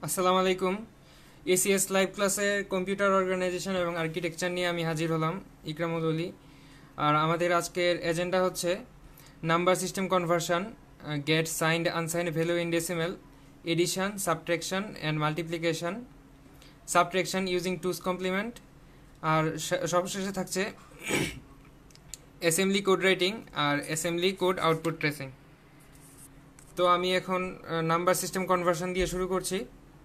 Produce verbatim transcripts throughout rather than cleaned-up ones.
আসসালামু আলাইকুম। ACS live ক্লাসে কম্পিউটার অর্গানাইজেশন এবং আর্কিটেকচার নিয়ে আমি হাজির হলাম, ইকরামুল অলি। আর আমাদের আজকের এজেন্ডা হচ্ছে number system conversion, get signed unsigned value in decimal, addition, subtraction and multiplication, subtraction using two's complement, আর সবশেষে থাকছে অ্যাসেম্বলি কোড রাইটিং আর অ্যাসেম্বলি কোড আউটপুট ট্রেসিং। তো আমি এখন নাম্বার সিস্টেম কনভার্সন দিয়ে শুরু করছি।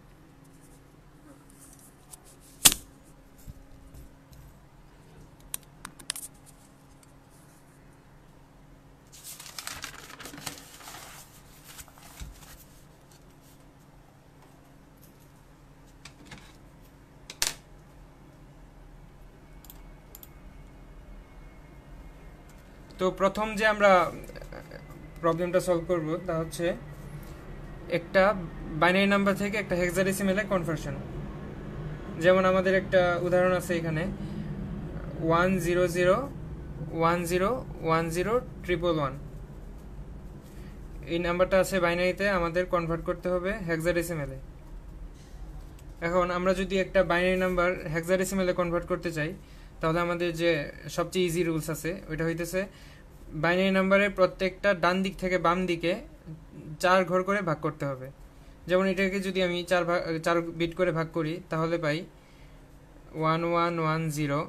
তো প্রথম যে আমরা প্রবলেমটা সলভ করব তা হচ্ছে একটা বাইনারি নাম্বার থেকে একটা হেক্সাডেসিমেলে কনভার্সন। যেমন আমাদের একটা উদাহরণ আছে এখানে, one zero zero one zero one zero triple one. এই নাম্বারটা আছে বাইনারিতে, আমাদের কনভার্ট করতে হবে হেক্সাডেসিমেলে। এখন আমরা যদি একটা বাইনারি নাম্বার হেক্সাডেসিমেলে কনভার্ট করতে চাই, তাহলে আমাদের যে সবচেয়ে ইজি রুলস আছে ওইটা হইতেছে বাইনারি নাম্বারের প্রত্যেকটা ডান দিক থেকে বাম দিকে চার ঘর করে ভাগ করতে হবে। যেমন এটাকে যদি আমি চার ভাগ চার বিট করে ভাগ করি, তাহলে পাই one one one zero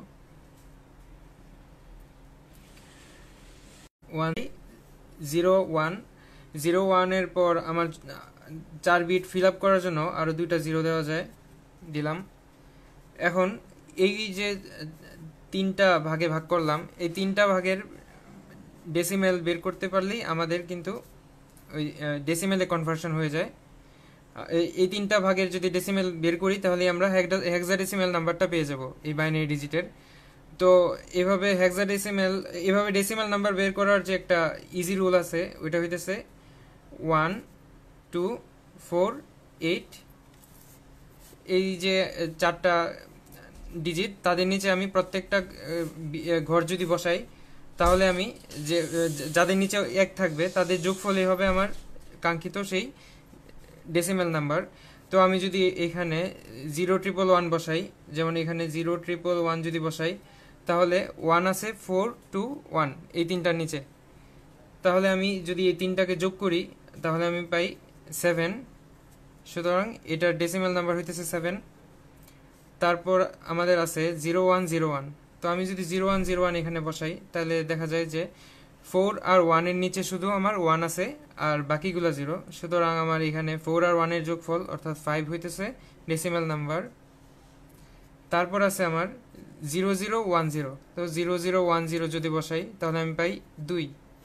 one zero one zero ওয়ানের পর আমার চার বিট ফিল আপ করার জন্য আরও দুইটা জিরো দেওয়া যায়, দিলাম। এখন এই যে তিনটা ভাগে ভাগ করলাম, এই তিনটা ভাগের ডেসিমেল বের করতে পারলেই আমাদের কিন্তু ওই ডেসিমেলে কনভার্সন হয়ে যায়। এই তিনটা ভাগের যদি ডেসিমেল বের করি, তাহলে আমরা হেক্সাডেসিমেল নাম্বারটা পেয়ে যাব এই বাইনারি ডিজিটের। তো এভাবে হেক্সাডেসিমেল এভাবে ডেসিমেল নাম্বার বের করার যে একটা ইজি রুল আছে ওইটা হইতেছে ওয়ান টু ফোর এইট। এই যে চারটা ডিজিট, তাদের নিচে আমি প্রত্যেকটা ঘর যদি বসাই, তাহলে আমি যে যাদের নিচে এক থাকবে তাদের যোগফলই হবে আমার কাঙ্ক্ষিত সেই ডেসিমেল নাম্বার। তো আমি যদি এখানে জিরো ট্রিপল ওয়ান বসাই, যেমন এখানে জিরো ট্রিপল ওয়ান যদি বসাই, তাহলে ওয়ান আছে ফোর টু ওয়ান এই তিনটার নিচে। তাহলে আমি যদি এই তিনটাকে যোগ করি, তাহলে আমি পাই সেভেন। সুতরাং এটার ডেসিমেল নাম্বার হইতেছে সেভেন। তারপর আমাদের আছে জিরো ওয়ান জিরো ওয়ান। তো আমি যদি জিরো ওয়ান জিরো ওয়ান এখানে বসাই, তাহলে দেখা যায় যে ফোর আর ওয়ানের নিচে শুধু আমার ওয়ান আছে আর বাকিগুলো জিরো। সুতরাং আমার এখানে ফোর আর ওয়ানের যোগফল অর্থাৎ ফাইভ হইতেছে ডেসিমেল নাম্বার। তারপর আছে আমার জিরো জিরো ওয়ান জিরো। তো জিরো জিরো ওয়ান জিরো যদি বসাই, তাহলে আমি পাই দুই।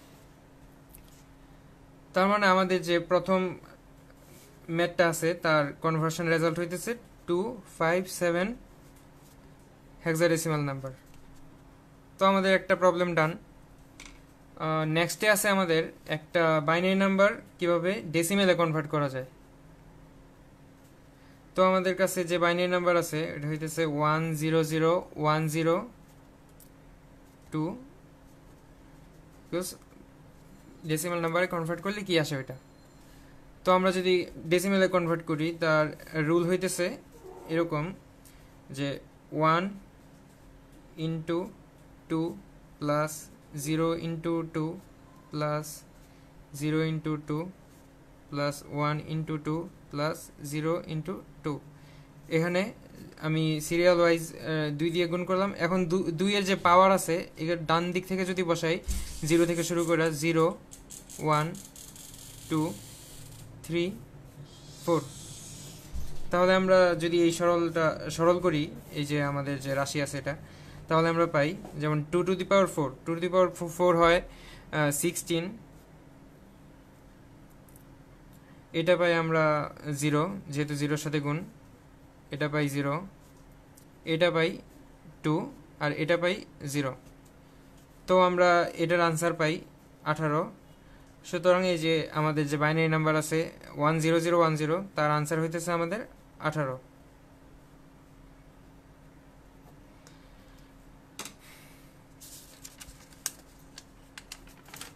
তার মানে আমাদের যে প্রথম ম্যাথটা আছে তার কনভার্সন রেজাল্ট হইতেছে two five seven hexadecimal number. তো আমাদের একটা প্রবলেম ডান। নেক্সটে আছে আমাদের একটা বাইনারি নাম্বার কিভাবে ডেসিমেলে কনভার্ট করা যায়। তো আমাদের কাছে যে বাইনারি নাম্বার আছে এটা হইতেছে one zero zero one zero two. Decimal নাম্বারে কনভার্ট করলে কি আসে ওইটা। তো আমরা যদি ডেসিমেলে কনভার্ট করি, তার রুল হইতেছে এরকম যে one into two plus zero into two plus zero into two plus one into two plus zero into two. এখানে আমি সিরিয়াল ওয়াইজ দুই দিয়ে গুণ করলাম। এখন দুইয়ের যে পাওয়ার আছে এর ডান দিক থেকে যদি বসাই, জিরো থেকে শুরু করে zero one two three four, তাহলে আমরা যদি এই সরলটা সরল করি, এই যে আমাদের যে রাশি আছে এটা, তাহলে আমরা পাই যেমন two to the power four two to the power four হয় সিক্সটিন। এটা পাই আমরা জিরো, যেহেতু জিরোর সাথে গুণ, এটা পাই জিরো, এটা পাই টু, আর এটা পাই জিরো। তো আমরা এটার আনসার পাই আঠারো। সুতরাং এই যে আমাদের যে বাইনারি নাম্বার আছে one zero zero one zero, তার আনসার হইতেছে আমাদের আঠারো।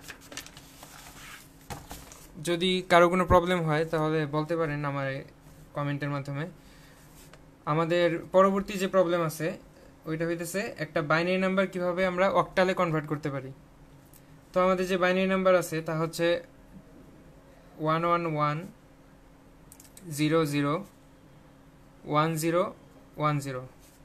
যদি কারো কোনো প্রবলেম হয় তাহলে বলতে পারেন, আমার কমেন্টের মাধ্যমে। আমাদের পরবর্তী যে প্রবলেম আছে ওইটা হইতেছে একটা বাইনারি নাম্বার কিভাবে আমরা অক্টালে কনভার্ট করতে পারি। তো আমাদের যে বাইনারি নাম্বার আছে তা হচ্ছে one one one zero zero one zero one zero.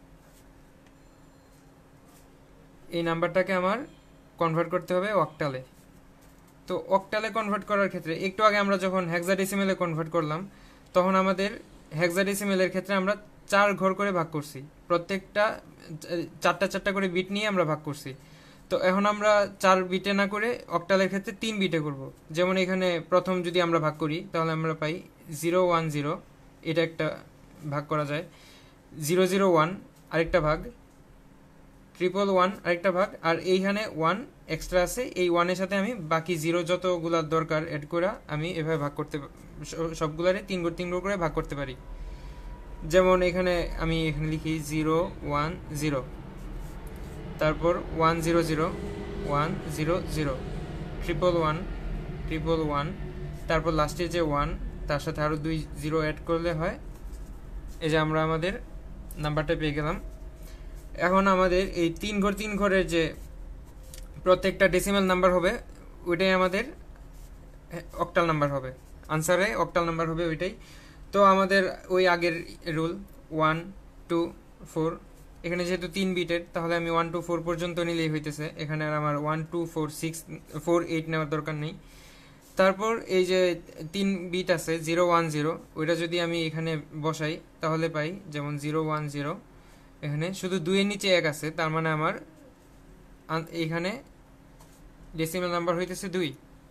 এই নাম্বারটাকে আমার কনভার্ট করতে হবে অক্টালে। তো অক্টালে কনভার্ট করার ক্ষেত্রে একটু আগে আমরা যখন হেক্সাডেসিমেলে কনভার্ট করলাম তখন আমাদের হেক্সাডেসিমেলের ক্ষেত্রে আমরা চার ঘর করে ভাগ করছি, প্রত্যেকটা চারটা চারটা করে বিট নিয়ে আমরা ভাগ করছি। তো এখন আমরা চার বিটে না করে অক্টালের ক্ষেত্রে তিন বিটে করব। যেমন এখানে প্রথম যদি আমরা ভাগ করি তাহলে আমরা পাই জিরো ওয়ান জিরো, এটা একটা ভাগ করা যায়, জিরো জিরো ওয়ান আরেকটা ভাগ, ট্রিপল ওয়ান আরেকটা ভাগ, আর এইখানে ওয়ান এক্সট্রা আছে, এই ওয়ানের সাথে আমি বাকি জিরো যতগুলার দরকার অ্যাড করে আমি এভাবে ভাগ করতে সবগুলারে তিন ঘর তিন ঘর করে ভাগ করতে পারি। যেমন এখানে আমি এখানে লিখি জিরো ওয়ান জিরো, তারপর one zero zero one zero zero, triple one triple one, তারপর লাস্টে যে ওয়ান তার সাথে আরও দুই জিরো অ্যাড করলে হয়। এই যে আমরা আমাদের নাম্বারটা পেয়ে গেলাম। এখন আমাদের এই তিন ঘর তিন ঘরের যে প্রত্যেকটা ডেসিমাল নাম্বার হবে ওইটাই আমাদের অক্টাল নাম্বার হবে, আনসারে অক্টাল নাম্বার হবে ওইটাই। তো আমাদের ওই আগের রুল ওয়ান টু ফোর, এখানে যেহেতু তিন বিটের তাহলে আমি ওয়ান টু ফোর পর্যন্ত নিলেই হইতেছে, এখানে আর আমার one two four six four eight নেওয়ার দরকার নেই। তারপর এই যে তিন বিট আছে জিরো ওয়ান জিরো, ওইটা যদি আমি এখানে বসাই তাহলে পাই যেমন জিরো ওয়ান জিরো, এখানে শুধু দুইয়ের নিচে এক আছে, তার মানে আমার এইখানে ডেসিমাল নাম্বার হইতেছে দুই।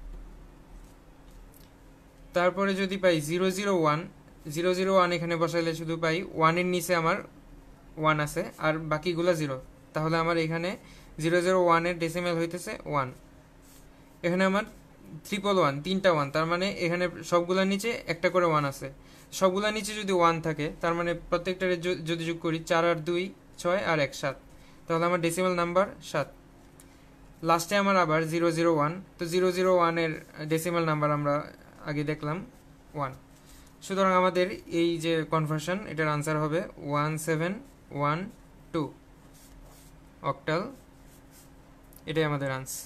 তারপরে যদি পাই zero zero one, zero zero one এখানে বসাইলে শুধু পাই ওয়ানের নিচে আমার ওয়ান আছে আর বাকিগুলো জিরো, তাহলে আমার এখানে জিরো জিরো ওয়ানের ডেসিমাল হইতেছে ওয়ান। এখানে আমার ট্রিপল ওয়ান, তিনটা ওয়ান, তার মানে এখানে সবগুলোর নিচে একটা করে ওয়ান আছে। সবগুলোর নিচে যদি ওয়ান থাকে তার মানে প্রত্যেকটার যদি যোগ করি চার আর দুই ছয় আর এক সাত, তাহলে আমার ডেসিমাল নাম্বার সাত। লাস্টে আমার আবার জিরো জিরো ওয়ান, তো জিরো জিরো ওয়ানের ডেসিমাল নাম্বার আমরা আগে দেখলাম ওয়ান। সুতরাং আমাদের এই যে কনভার্সন এটার আনসার হবে one seven one two octal, এটাই আমাদের আনসার।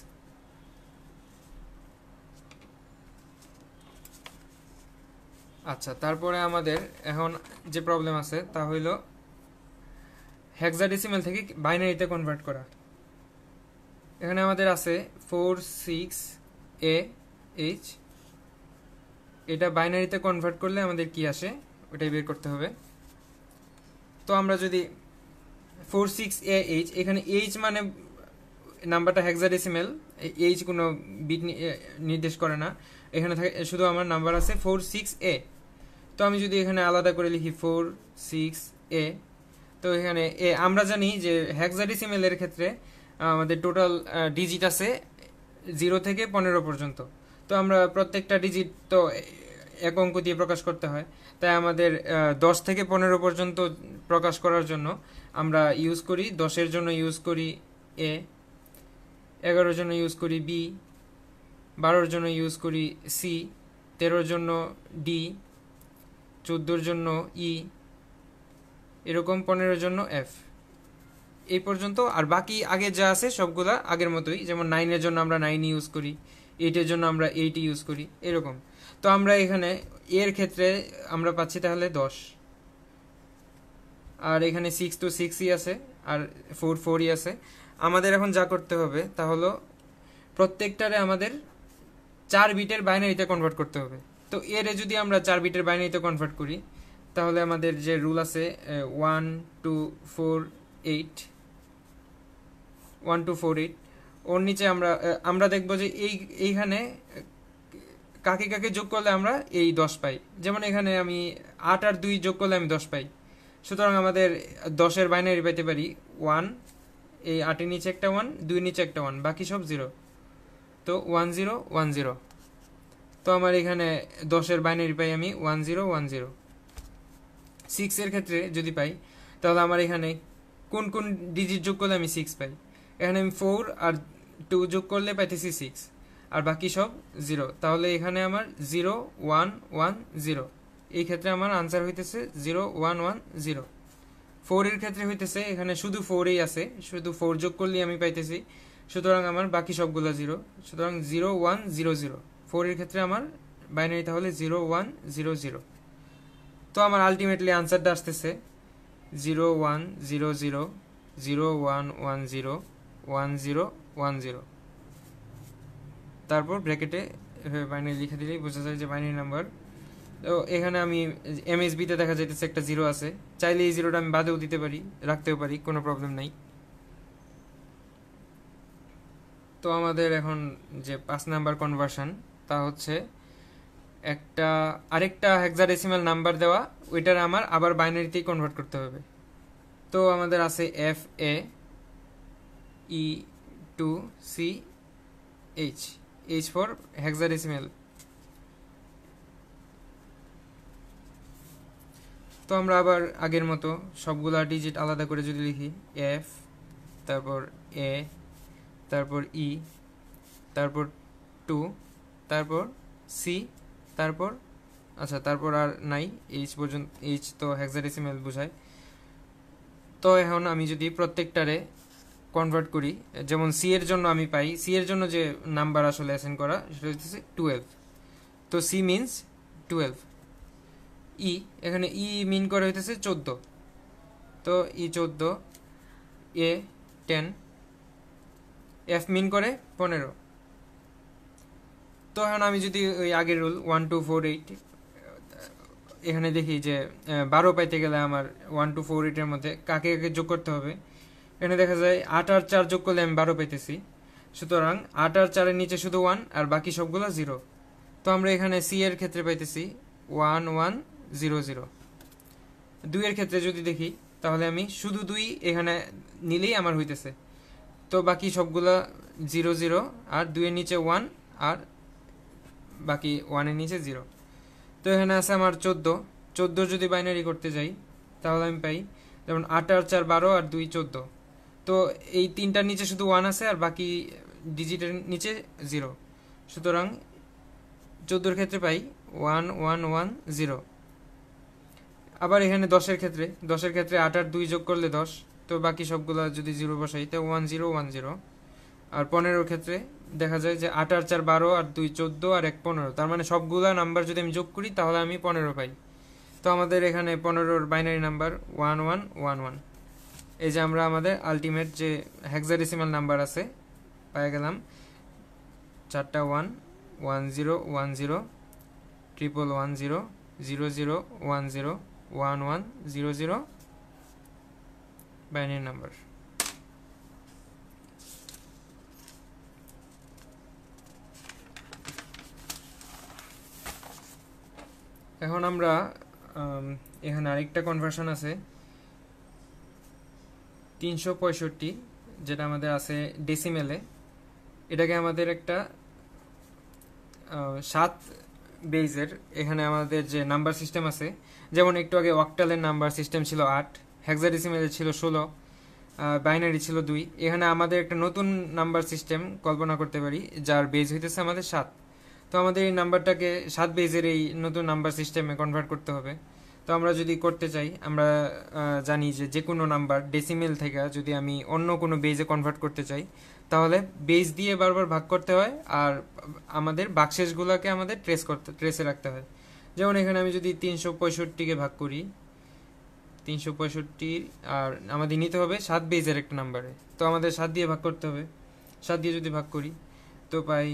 আচ্ছা, তারপরে আমাদের এখন যে প্রবলেম আছে তা হইল হেক্সাডেসিমাল থেকে বাইনারিতে কনভার্ট করা। এখানে আমাদের আছে ফোর সিক্স এ এইচ, এটা বাইনারিতে কনভার্ট করলে আমাদের কি আসে ওটাই বের করতে হবে। তো আমরা যদি ফোর সিক্স এ এইচ, এখানে এইচ মানে নাম্বারটা হেক্সাডেসিমাল, এইচ কোনো বিট নির্দেশ করে না, এখানে থাকে শুধু আমার নাম্বার আছে ফোর সিক্স এ। তো আমি যদি এখানে আলাদা করে লিখি ফোর সিক্স এ, তো এখানে এ আমরা জানি যে হেক্সাডেসিমালের ক্ষেত্রে আমাদের টোটাল ডিজিট আছে জিরো থেকে পনেরো পর্যন্ত। তো আমরা প্রত্যেকটা ডিজিট তো এক অঙ্ক দিয়ে প্রকাশ করতে হয়, তাই আমাদের দশ থেকে পনেরো পর্যন্ত প্রকাশ করার জন্য আমরা ইউজ করি, দশের জন্য ইউজ করি এ, এগারোর জন্য ইউজ করি বি, বারোর জন্য ইউজ করি সি, তেরোর জন্য ডি, চোদ্দোর জন্য ই, এরকম পনেরোর জন্য এফ, এই পর্যন্ত। আর বাকি আগে যা আছে সবগুলা আগের মতোই, যেমন নাইনের জন্য আমরা নাইন ইউজ করি, এইটের জন্য আমরা এইট ইউজ করি, এরকম। তো আমরা এখানে এর ক্ষেত্রে আমরা পাচ্ছি তাহলে দশ, আর এখানে সিক্স তো সিক্সই আছে আর ফোর ফোরই আছে। আমাদের এখন যা করতে হবে তা হলো প্রত্যেকটারে আমাদের চার বিটের বাইনারিতে কনভার্ট করতে হবে। তো এর যদি আমরা চার বিটের বাইনারিতে কনভার্ট করি তাহলে আমাদের যে রুল আছে one two four eight one two four eight, ওর নিচে আমরা আমরা দেখবো যে এই এইখানে কাকে কাকে যোগ করলে আমরা এই দশ পাই। যেমন এখানে আমি আট আর দুই যোগ করলে আমি দশ পাই, সুতরাং আমাদের দশের বাইনারি পাইতে পারি ওয়ান, এই আটের নিচে একটা ওয়ান, দুই নিচে একটা ওয়ান, বাকি সব জিরো, তো ওয়ান জিরো ওয়ান জিরো। তো আমার এখানে দশের বাইনারি পাই আমি ওয়ান জিরো ওয়ান জিরো। সিক্সের ক্ষেত্রে যদি পাই তাহলে আমার এখানে কোন কোন ডিজিট যোগ করলে আমি সিক্স পাই, এখানে আমি ফোর আর টু যোগ করলে পাইতেছি সিক্স, আর বাকি সব জিরো, তাহলে এখানে আমার জিরো ওয়ান ওয়ান জিরো। এই ক্ষেত্রে আমার আনসার হইতেছে zero one one zero. Four এর ক্ষেত্রে হইতেছে এখানে শুধু ফোরই আছে, শুধু ফোর যোগ করলেই আমি পাইতেছি, সুতরাং আমার বাকি সবগুলো জিরো, সুতরাং zero one zero zero. Four এর ক্ষেত্রে আমার বাইনারি তাহলে জিরো ওয়ান জিরো জিরো। তো আমার আলটিমেটলি আনসারটা আসতেছে zero one zero zero zero one one zero one zero one zero. তারপর ব্র্যাকেটে বাইনারি লিখে দিলেই বোঝা যায় যে বাইনারি নাম্বার। তো এখানে আমি এমএসবিতে দেখা যাইতেছে একটা জিরো আছে, চাইলে এই জিরোটা আমি বাদেও দিতে পারি, রাখতেও পারি, কোনো প্রবলেম নাই। তো আমাদের এখন যে পাঁচ নাম্বার কনভার্সন, তা হচ্ছে একটা আরেকটা হেক্সাডেসিমাল নাম্বার দেওয়া, ওইটার আমার আবার বাইনারিতেই কনভার্ট করতে হবে। তো আমাদের আছে F A E two C H, H for hexadecimal. তো আমরা আবার আগের মতো সবগুলা ডিজিট আলাদা করে যদি লিখি, এফ, তারপর এ, তারপর ই, তারপর টু, তারপর সি, তারপর আচ্ছা তারপর আর নাই, এইচ পর্যন্ত, এইচ তো হেক্সাডেসিমাল বোঝায়। তো এখন আমি যদি প্রত্যেকটারে কনভার্ট করি, যেমন সি এর জন্য আমি পাই, সি এর জন্য যে নাম্বার আসলে অ্যাসাইন করা সেটা হচ্ছে টুয়েলভ। তো সি মিনস টুয়েলভ। ই, এখানে ই মিন করে হইতেছে চোদ্দো, তো ই চোদ্দো। এ টেন, এফ মিন করে পনেরো। তো এখন আমি যদি ওই আগের rule one two four eight এখানে দেখি যে বারো পাইতে গেলে আমার ওয়ান টু ফোর এইটের মধ্যে কাকে কাকে যোগ করতে হবে, এখানে দেখা যায় আট আর চার যোগ করলে আমি বারো পাইতেছি, সুতরাং আট আর চারের নিচে শুধু ওয়ান আর বাকি সবগুলো জিরো। তো আমরা এখানে সি এর ক্ষেত্রে পাইতেছি ওয়ান ওয়ান জিরো জিরো। দুইয়ের ক্ষেত্রে যদি দেখি তাহলে আমি শুধু দুই এখানে নিলেই আমার হইতেছে, তো বাকি সবগুলা জিরো জিরো, আর দুইয়ের নিচে ওয়ান আর বাকি ওয়ানের নিচে জিরো। তো এখানে আছে আমার চোদ্দো, চোদ্দো যদি বাইনারি করতে যাই তাহলে আমি পাই যেমন আট আর চার বারো আর দুই চোদ্দো। তো এই তিনটার নিচে শুধু ওয়ান আছে আর বাকি ডিজিটের নিচে জিরো, সুতরাং চোদ্দোর ক্ষেত্রে পাই ওয়ান ওয়ান ওয়ান জিরো। আবার এখানে দশের ক্ষেত্রে, দশের ক্ষেত্রে আট আর দুই যোগ করলে দশ, তো বাকি সবগুলো যদি জিরো বসাই তো ওয়ান জিরো ওয়ান জিরো। আর পনেরোর ক্ষেত্রে দেখা যায় যে আট আর চার বারো আর দুই চোদ্দো আর এক পনেরো, তার মানে সবগুলা নাম্বার যদি আমি যোগ করি তাহলে আমি পনেরো পাই। তো আমাদের এখানে পনেরোর binary number one one one one. এই যে আমরা আমাদের আলটিমেট যে হেক্সাডেসিমাল নাম্বার আছে পেয়ে গেলাম, চারটা one, one zero one zero, triple one zero, zero zero one zero, one one zero zero binary number. এখন আমরা এখানে আরেকটা কনভার্সন আছে তিনশো পঁয়ষট্টি, যেটা আমাদের আছে ডেসিমেলে। এটাকে আমাদের একটা সাত বেজের, এখানে আমাদের যে নাম্বার সিস্টেম আছে, যেমন একটু আগে অক্টালের নাম্বার সিস্টেম ছিল আট, হেক্সাডেসিমেলের ছিল ষোলো, বাইনারি ছিল দুই, এখানে আমাদের একটা নতুন নাম্বার সিস্টেম কল্পনা করতে পারি যার বেজ হইতেছে আমাদের সাত। তো আমাদের এই নাম্বারটাকে সাত বেজের এই নতুন নাম্বার সিস্টেমে কনভার্ট করতে হবে। তো আমরা যদি করতে চাই, আমরা জানি যে যে কোনো নাম্বার ডেসিমেল থেকে যদি আমি অন্য কোনো বেজে কনভার্ট করতে চাই তাহলে বেজ দিয়ে বারবার ভাগ করতে হয়, আর আমাদের বাক্সেসগুলোকে আমাদের ট্রেস করতে ট্রেসে রাখতে হয়। যেমন এখানে আমি যদি তিনশো পঁয়ষট্টিকে ভাগ করি, তিনশো পঁয়ষট্টি আর আমাদের নিতে হবে সাত বেজের একটা নাম্বারে, তো আমাদের সাত দিয়ে ভাগ করতে হবে। সাত দিয়ে যদি ভাগ করি তো পাই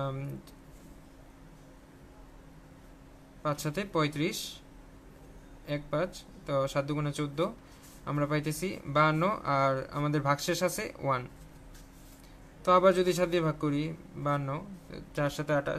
পাঁচ সাথে পঁয়ত্রিশ, এক পাঁচ, তো সাত দুগুণে চোদ্দো, আমরা পাইতেছি বাহান্ন, আর আমাদের ভাগশেষ আছে ওয়ান। তো আবার যদি সাত দিয়ে ভাগ করি, বাহান্ন, চার সাথে আঠাশ,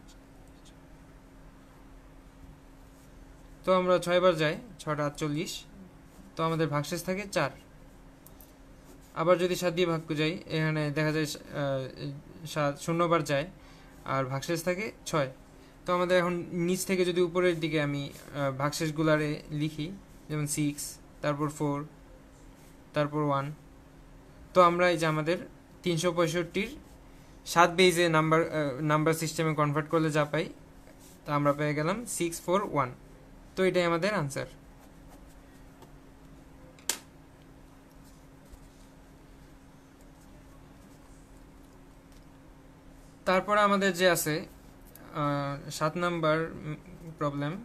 তো আমরা ছয়বার যাই, ছটা আটচল্লিশ, তো আমাদের ভাগশেষ থাকে চার। আবার যদি সাত দিয়ে ভাগ যাই, এখানে দেখা যায় সাত শূন্যবার যায় আর ভাগশেষ থাকে ছয়। তো আমাদের এখন নিচ থেকে যদি উপরের দিকে আমি ভাগশেষগুলারে লিখি, যেমন সিক্স, তারপর ফোর, তারপর ওয়ান, তো আমরা এই যে আমাদের তিনশো পঁয়ষট্টির সাত বেজে নাম্বার নাম্বার সিস্টেমে কনভার্ট করলে যা পাই তা আমরা পেয়ে গেলাম সিক্স ফোর ওয়ান। তো এটাই আমাদের আনসার। তারপর আমাদের যে আছে সাত number problem,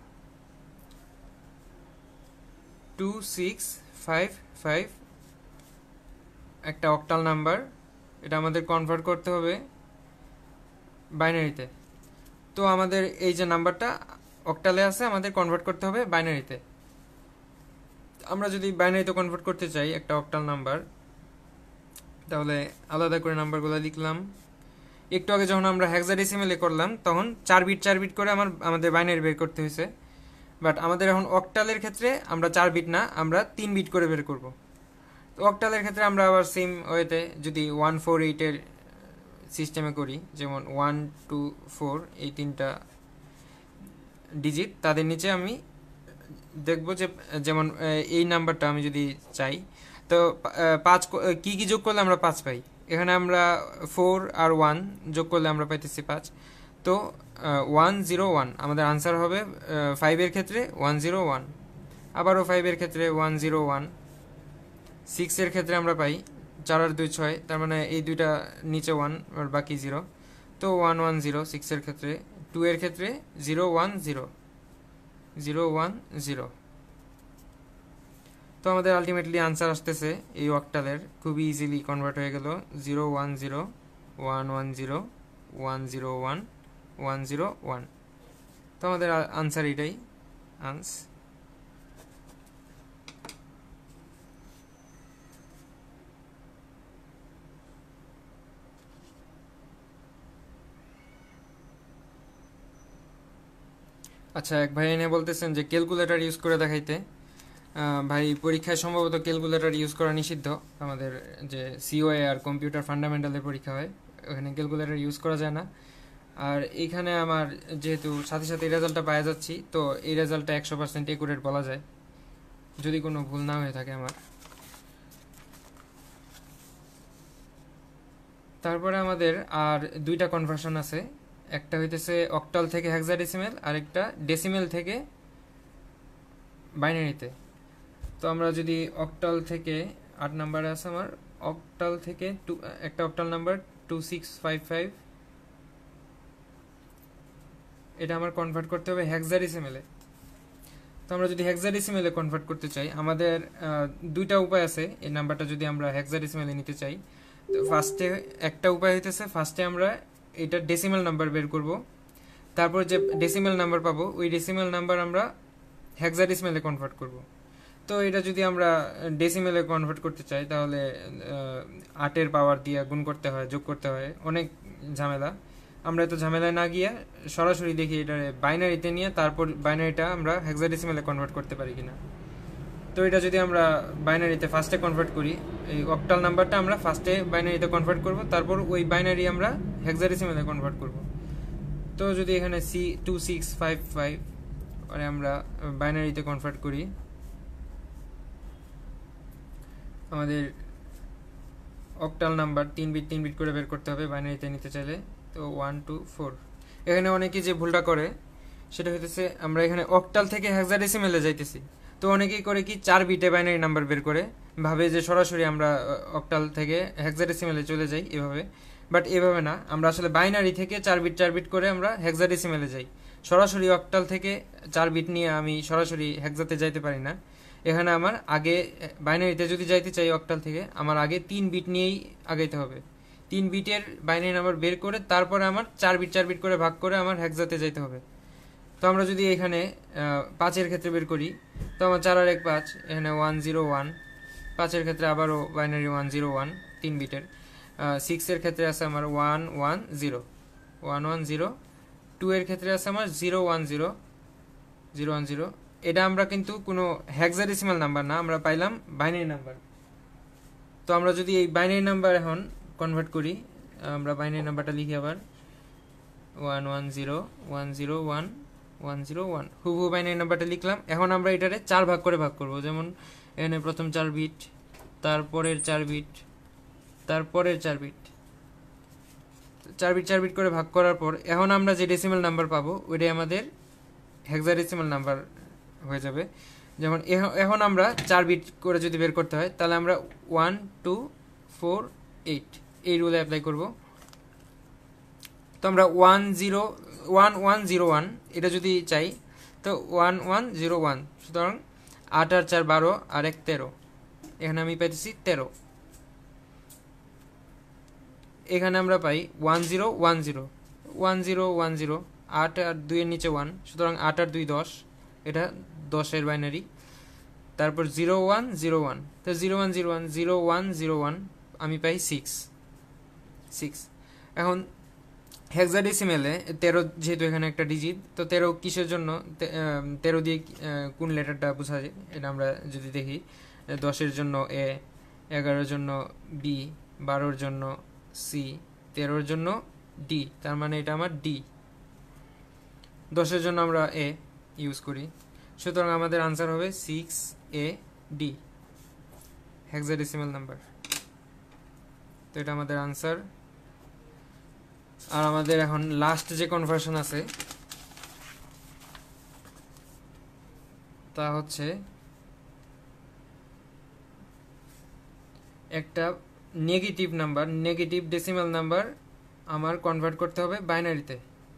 two six five five একটা অক্টাল নাম্বার, এটা আমাদের কনভার্ট করতে হবে বাইনারিতে। তো আমাদের এই যে নাম্বারটা অক্টালে আছে, আমাদের কনভার্ট করতে হবে বাইনারিতে। আমরা যদি বাইনারিতে কনভার্ট করতে চাই একটা অক্টাল নাম্বার, তাহলে আলাদা করে নাম্বারগুলো লিখলাম। একটু আগে যখন আমরা হেক্সাডেসিমেলে করলাম তখন চার বিট চার বিট করে আমার আমাদের বাইনারি বের করতে হয়েছে, বাট আমাদের এখন অক্টালের ক্ষেত্রে আমরা চার বিট না, আমরা তিন বিট করে বের করব। তো অক্টালের ক্ষেত্রে আমরা আবার সেম ওয়েতে যদি ওয়ান ফোর এইটের সিস্টেমে করি, যেমন ওয়ান টু ফোর এই তিনটা ডিজিট, তাদের নিচে আমি দেখব যে যেমন এই নাম্বারটা আমি যদি চাই, তো পাঁচ কী কী যোগ করলে আমরা পাঁচ পাই, এখানে আমরা ফোর আর ওয়ান যোগ করলে আমরা পাইতেছি পাঁচ। তো ওয়ান জিরো ওয়ান আমাদের আনসার হবে ফাইভের ক্ষেত্রে ওয়ান জিরো ওয়ান, আবারও ফাইভের ক্ষেত্রে ওয়ান জিরো ওয়ান, সিক্সের ক্ষেত্রে আমরা পাই চার আর দুই ছয়, তার মানে এই দুইটা নিচে ওয়ান আর বাকি জিরো, তো ওয়ান ওয়ান জিরো সিক্সের ক্ষেত্রে। টু এর ক্ষেত্রে zero one zero zero one zero. তো আমাদের আলটিমেটলি আনসার আসতেছে এই অক্টালের, খুবই ইজিলি কনভার্ট হয়ে গেল zero one zero one one zero one zero one one zero one. তো আমাদের আনসার এটাই আনস। আচ্ছা, এক ভাই এনে বলতেছেন যে ক্যালকুলেটর ইউজ করে দেখাইতে। ভাই পরীক্ষায় সম্ভবত ক্যালকুলেটর ইউজ করা নিষিদ্ধ, আমাদের যে সিওএ আর কম্পিউটার ফান্ডামেন্টালের পরীক্ষা হয় ওখানে ক্যালকুলেটর ইউজ করা যায় না। আর এইখানে আমার যেহেতু সাথে সাথে এই রেজাল্টটা পাওয়া যাচ্ছি, তো এই রেজাল্টটা একশো পার্সেন্ট একুরেট বলা যায় যদি কোনো ভুল না হয়ে থাকে আমার। তারপরে আমাদের আর দুইটা কনভার্সন আছে, একটা হইতেছে অক্টাল থেকে হেক্সাডেসিমেল আর একটা ডেসিমেল থেকে বাইনারিতে। তো আমরা যদি অক্টাল থেকে আট নাম্বারে আছে আমার, অক্টাল থেকে টু একটা octal number two six five five, এটা আমার কনভার্ট করতে হবে হেক্সাডেসিমেলে। তো আমরা যদি হেক্সাডেসিমেলে কনভার্ট করতে চাই, আমাদের দুইটা উপায় আছে এই নাম্বারটা যদি আমরা হেক্সাডেসিমেলে নিতে চাই। তো ফার্স্টে একটা উপায় হইতেছে, ফার্স্টে আমরা এটা ডেসিমেল নাম্বার বের করব, তারপর যে ডেসিমেল নাম্বার পাবো ওই ডেসিমেল নাম্বার আমরা হেক্সাডেসিমেলে কনভার্ট করব। তো এটা যদি আমরা ডেসিমেলে কনভার্ট করতে চাই তাহলে আটের পাওয়ার দিয়ে গুণ করতে হয়, যোগ করতে হয়, অনেক ঝামেলা। আমরা এত ঝামেলায় না গিয়ে সরাসরি দেখি এটা বাইনারিতে নিয়ে তারপর বাইনারিটা আমরা হেক্সাডেসিমেলে কনভার্ট করতে পারি কিনা। তো এটা যদি আমরা বাইনারিতে ফার্স্টে কনভার্ট করি, এই অক্টাল নাম্বারটা আমরা ফার্স্টে বাইনারিতে কনভার্ট করব, তারপর ওই বাইনারি আমরা হেক্সাডেসিমেলে কনভার্ট করব। তো যদি এখানে see two six five five মানে আমরা বাইনারিতে কনভার্ট করি, আমাদের অক্টাল নাম্বার তিন বিট তিন বিট করে বের করতে হবে বাইনারিতে নিতে চাইলে। তো ওয়ান টু ফোর, এখানে অনেকেই যে ভুলটা করে সেটা হইতেছে আমরা এখানে অক্টাল থেকে হেক্সাডেসিমেলে যাইতেছি, তো অনেকেই করে কি চার বিটে বাইনারি নাম্বার বের করে ভাবে যে সরাসরি আমরা অক্টাল থেকে হেক্সাডেসিমেলে চলে যাই এভাবে, বাট এভাবে না, আমরা আসলে বাইনারি থেকে চার বিট চার বিট করে আমরা হেক্সাডেসিমেলে যাই। সরাসরি অক্টাল থেকে চার বিট নিয়ে আমি সরাসরি হেক্সাতে যাইতে পারি না। এখানে আমার আগে বাইনারিতে যদি যাইতে চাই অক্টাল থেকে, আমার আগে তিন বিট নিয়েই আগাইতে হবে। তিন বিটের বাইনারি নাম্বার বের করে তারপরে আমার চার বিট চার বিট করে ভাগ করে আমার হেক্সাতে যাইতে হবে। তো আমরা যদি এখানে পাঁচের ক্ষেত্রে বের করি, তো আমার চার আর এক পাঁচ, এখানে ওয়ান জিরো ওয়ান, পাঁচের ক্ষেত্রে আবারও বাইনারি ওয়ান জিরো ওয়ান তিন বিটের। সিক্সের ক্ষেত্রে আছে আমার one one zero one one zero, two এর ক্ষেত্রে আছে আমার zero one zero zero one zero. এটা আমরা কিন্তু কোনো হেক্সাডেসিমাল নাম্বার না, আমরা পাইলাম বাইনারি নাম্বার। তো আমরা যদি এই বাইনারি নাম্বার এখন কনভার্ট করি, আমরা বাইনারি নাম্বারটা লিখি আবার one one zero one zero one one zero one, হুবহু বাইনারি নাম্বারটা লিখলাম। এখন আমরা এটারে চার ভাগ করে ভাগ করব, যেমন এখানে প্রথম চার বিট, তারপরের চার বিট, তারপরের চার বিট, চার বিট চার বিট করে ভাগ করার পর এখন আমরা যে ডেসিমাল নাম্বার পাবো ওইটাই আমাদের হেক্সাডেসিমাল নাম্বার হয়ে যাবে। যেমন এখন আমরা চার বিট করে যদি বের করতে হয় তাহলে আমরা ওয়ান টু ফোর এইট এই রুলে অ্যাপ্লাই করব। তো আমরা one zero one one zero one এটা যদি চাই তো ওয়ান ওয়ান জিরো ওয়ান, সুতরাং আট আর চার বারো আর এক তেরো, এখানে আমি পাইতেছি তেরো। এখানে আমরা পাই one zero one zero one zero one zero, আট আর দুইয়ের নিচে ওয়ান, সুতরাং আট আর দুই দশ, এটা দশের বাইনারি। তারপর জিরো ওয়ান জিরো ওয়ান, তো zero one zero one zero one zero one আমি পাই সিক্স সিক্স। এখন হেক্সাডেসিমেলে তেরো যেহেতু এখানে একটা ডিজিট, তো তেরো কিসের জন্য, তেরো দিয়ে কোন লেটারটা বোঝা যায় এটা আমরা যদি দেখি, দশের জন্য এ, এগারোর জন্য বি, বারোর জন্য সি, তেরোর জন্য ডি, তার মানে এটা আমার ডি। দশের জন্য আমরা এ ইউজ করি, সুতরাং আমাদের আনসার হবে six A D, hexadecimal number. তো এটা আমাদের আনসার। আর আমাদের এখন লাস্ট যে কনভার্সন আছে তা হচ্ছে একটা negative number, negative decimal number আমার কনভার্ট করতে হবে বাইনারিতে।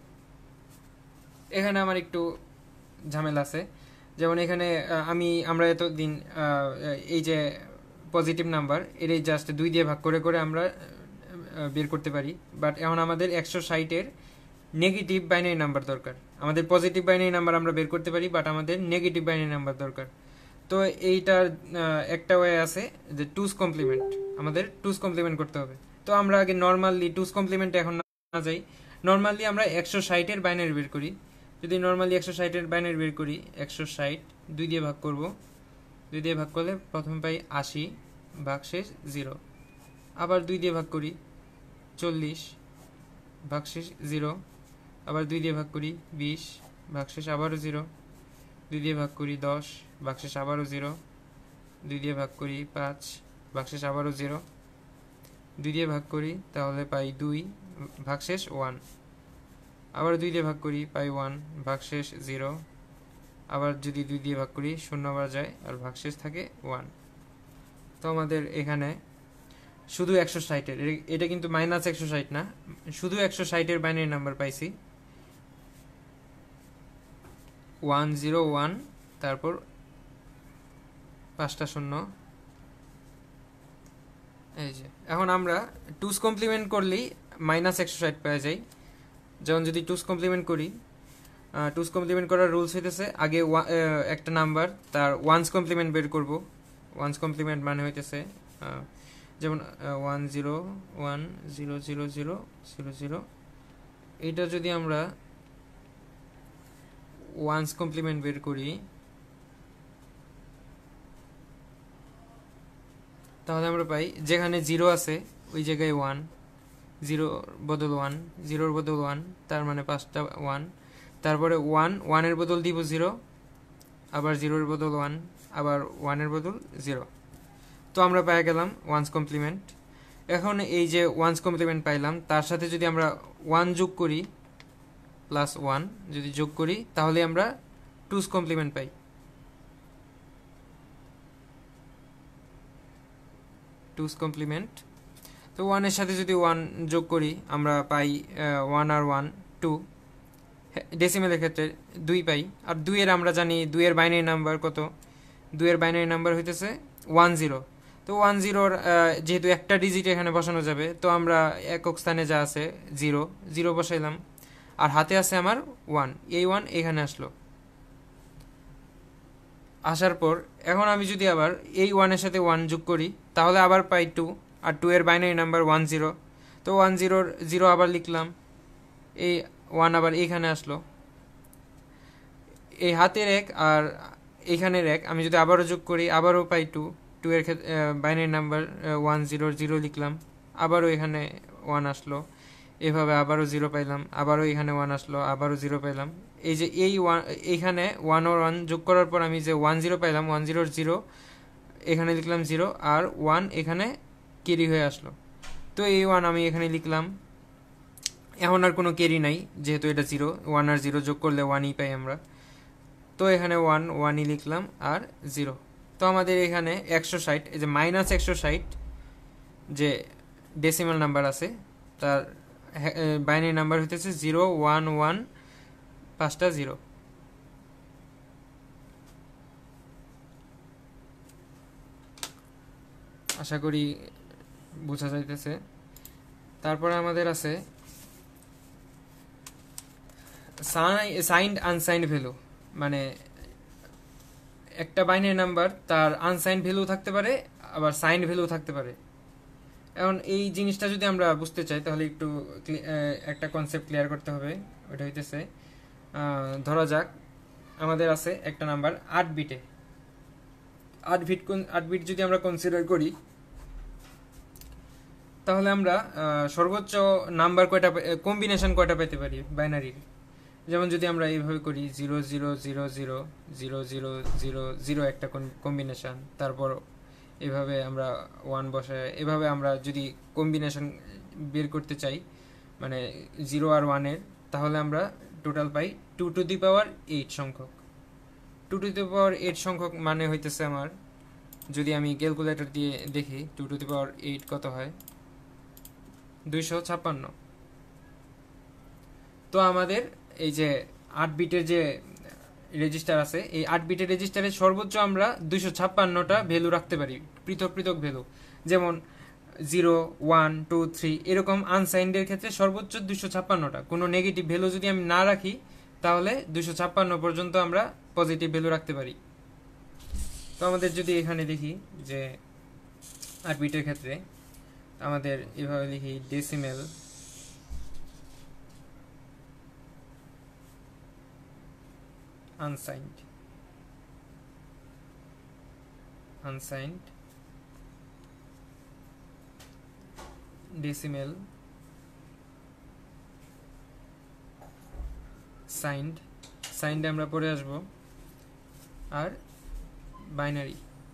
এখানে আমার একটু ঝামেলা আছে। যেমন এখানে আমি আমরা এতদিন এই যে পজিটিভ নাম্বার এটাই জাস্ট দুই দিয়ে ভাগ করে করে আমরা বের করতে পারি, বাট এখন আমাদের একশো ষাটের নেগেটিভ বাইনারি নাম্বার দরকার। আমাদের পজিটিভ বাইনারি নাম্বার আমরা বের করতে পারি, বাট আমাদের নেগেটিভ বাইনারি নাম্বার দরকার। তো এইটার একটা ওয়ে আছে যে টুস কমপ্লিমেন্ট, আমাদের টুস কমপ্লিমেন্ট করতে হবে। তো আমরা আগে নর্মালি টুস কমপ্লিমেন্টে এখন না যাই, নর্মালি আমরা একশো ষাটের বাইনারি বের করি। যদি নর্মালি একশো ষাটের বাইনারি বের করি, একশো ষাট দুই দিয়ে ভাগ করব, দুই দিয়ে ভাগ করলে প্রথমে পাই আশি, ভাগশেষ জিরো। আবার দুই দিয়ে ভাগ করি, চল্লিশ, ভাগশেষ জিরো। আবার দুই দিয়ে ভাগ করি বিশ, ভাগশেষ আবারও জিরো। দুই দিয়ে ভাগ করি দশ, ভাগশেষ আবারও জিরো। দুই দিয়ে ভাগ করি পাঁচ, ভাগশেষ আবারও জিরো। দুই দিয়ে ভাগ করি তাহলে পাই দুই, ভাগশেষ ওয়ান। আবার দুই দিয়ে ভাগ করি পাই ওয়ান, ভাগশেষ জিরো। আবার যদি দুই দিয়ে ভাগ করি শূন্য আবার যায় আর ভাগশেষ থাকে ওয়ান। তো আমাদের এখানে শুধু একশো ষাটের, এটা কিন্তু মাইনাস একশো ষাট না, শুধু একশো ষাটের বাইনারি নাম্বার পাইছি ওয়ান জিরো ওয়ান, তারপর পাঁচটা শূন্য। এই যে এখন আমরা টুস কমপ্লিমেন্ট করলেই মাইনাস একশো ষাট পাওয়া যায়। যেমন যদি টুস কমপ্লিমেন্ট করি, টুস কমপ্লিমেন্ট করার রুলস হইতেছে আগে একটা নাম্বার তার ওয়ান্স কমপ্লিমেন্ট বের করব। ওয়ান্স কমপ্লিমেন্ট মানে হইতেছে যেমন one zero one zero zero zero zero zero, এইটা যদি আমরা ওয়ান্স কমপ্লিমেন্ট বের করি তাহলে আমরা পাই যেখানে জিরো আছে ওই জায়গায় ওয়ান, জিরোর বদল ওয়ান, জিরোর বদল ওয়ান, তার মানে পাঁচটা ওয়ান। তারপরে ওয়ান, ওয়ানের বদল দিব জিরো, আবার জিরোর বদল ওয়ান, আবার ওয়ানের বদল জিরো। তো আমরা পেয়ে গেলাম ওয়ান্স কমপ্লিমেন্ট। এখন এই যে ওয়ান্স কমপ্লিমেন্ট পাইলাম তার সাথে যদি আমরা ওয়ান যোগ করি, প্লাস ওয়ান যদি যোগ করি তাহলে আমরা টুস কমপ্লিমেন্ট পাই। টুস কমপ্লিমেন্ট, তো ওয়ানের সাথে যদি ওয়ান যোগ করি আমরা পাই ওয়ান আর ওয়ান টু, ডেসিমেলের ক্ষেত্রে দুই পাই। আর দুইয়ের আমরা জানি দুইয়ের বাইনারি নাম্বার কত, দুইয়ের বাইনারি নাম্বার হইতেছে ওয়ান জিরো। তো ওয়ান জিরোর যেহেতু একটা ডিজিট এখানে বসানো যাবে, তো আমরা একক স্থানে যা আছে জিরো, জিরো বসাইলাম, আর হাতে আছে আমার ওয়ান, এই ওয়ান এখানে আসলো। আসার পর এখন আমি যদি আবার এই ওয়ানের সাথে ওয়ান যোগ করি তাহলে আবার পাই টু, আর টু এর বাইনারি নাম্বার ওয়ান জিরো। তো ওয়ান জিরোর জিরো আবার লিখলাম, এই ওয়ান আবার এইখানে আসলো। এই হাতের এক আর এইখানের এক আমি যদি আবারও যোগ করি আবারও পাই টু, টু এর ক্ষেত্রে বাইনারি নাম্বার ওয়ান জিরোর জিরো লিখলাম, আবারও এখানে ওয়ান আসলো। এভাবে আবারও জিরো পাইলাম, আবারও এখানে ওয়ান আসলো, আবারও জিরো পাইলাম। এই যে এই ওয়ান এইখানে ওয়ান ও ওয়ান যোগ করার পর আমি যে ওয়ান জিরো পাইলাম, ওয়ান জিরোর জিরো এখানে লিখলাম জিরো, আর ওয়ান এখানে ক্যারি হয়ে আসলো। তো এই ওয়ান আমি এখানে লিখলাম, এখন আর কোনো ক্যারি নাই যেহেতু এটা জিরো, ওয়ান আর জিরো যোগ করলে ওয়ানই পাই আমরা। তো এখানে ওয়ান ওয়ানই লিখলাম আর জিরো। তো আমাদের এখানে একশো ষাট, এই যে মাইনাস একশো ষাট যে ডেসিমাল নাম্বার আছে তার বাইনারি নাম্বার হইতেছে জিরো ওয়ান ওয়ান পাঁচটা জিরো। আশা করি বোঝা যাইতেছে। তারপরে আমাদের আছে সাইন্ড আনসাইন্ড ভ্যালু, মানে একটা বাইনারি নাম্বার তার আনসাইন্ড ভ্যালু থাকতে পারে আবার সাইন্ড ভ্যালু থাকতে পারে। এখন এই জিনিসটা যদি আমরা বুঝতে চাই তাহলে একটু একটা কনসেপ্ট ক্লিয়ার করতে হবে। ওটা হইতেছে ধরা যাক আমাদের আছে একটা নাম্বার আট বিটে, আট বিট আট বিট যদি আমরা কনসিডার করি তাহলে আমরা সর্বোচ্চ নাম্বার কয়টা কম্বিনেশন কয়টা পেতে পারি বাইনারির। যেমন যদি আমরা এইভাবে করি zero zero zero zero zero zero zero zero একটা কম্বিনেশন, তারপর এভাবে আমরা ওয়ান বসাই, এভাবে আমরা যদি কম্বিনেশন বের করতে চাই মানে জিরো আর ওয়ানের, তাহলে আমরা টোটাল পাই two to the power eight সংখ্যক। Two to the power eight সংখ্যক মানে হইতেছে আমার, যদি আমি ক্যালকুলেটর দিয়ে দেখি two to the power eight কত হয়, দুইশো ছাপ্পান্ন। তো আমাদের এই যে আট বিটের যে রেজিস্টার আছে, এই আট বিটের রেজিস্টারে সর্বোচ্চ আমরা দুইশো ছাপ্পান্নটা ভ্যালু রাখতে পারি, পৃথক পৃথক ভ্যালু। যেমন জিরো ওয়ান টু থ্রি এরকম আনসাইন্ডের ক্ষেত্রে সর্বোচ্চ দুইশো ছাপ্পান্নটা। কোনো নেগেটিভ ভ্যালু যদি আমি না রাখি তাহলে দুইশো ছাপ্পান্ন পর্যন্ত আমরা পজিটিভ ভ্যালু রাখতে পারি। তো আমাদের যদি এখানে দেখি যে আট বিটের ক্ষেত্রে আমাদের এভাবে লিখি decimal unsigned unsigned decimal signed, signed আমরা পরে আসবো, আর বাইনারি।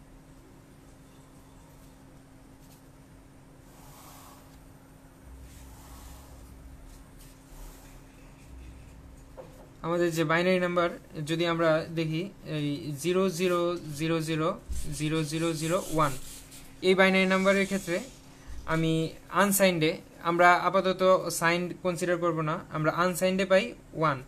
আমাদের যে বাইনারি নাম্বার যদি আমরা দেখি এই zero zero zero zero zero zero zero one, এই বাইনারি নাম্বারের ক্ষেত্রে আমি আনসাইন্ডে, আমরা আপাতত সাইন্ড কনসিডার করব না, আমরা আনসাইন্ডে পাই ওয়ান।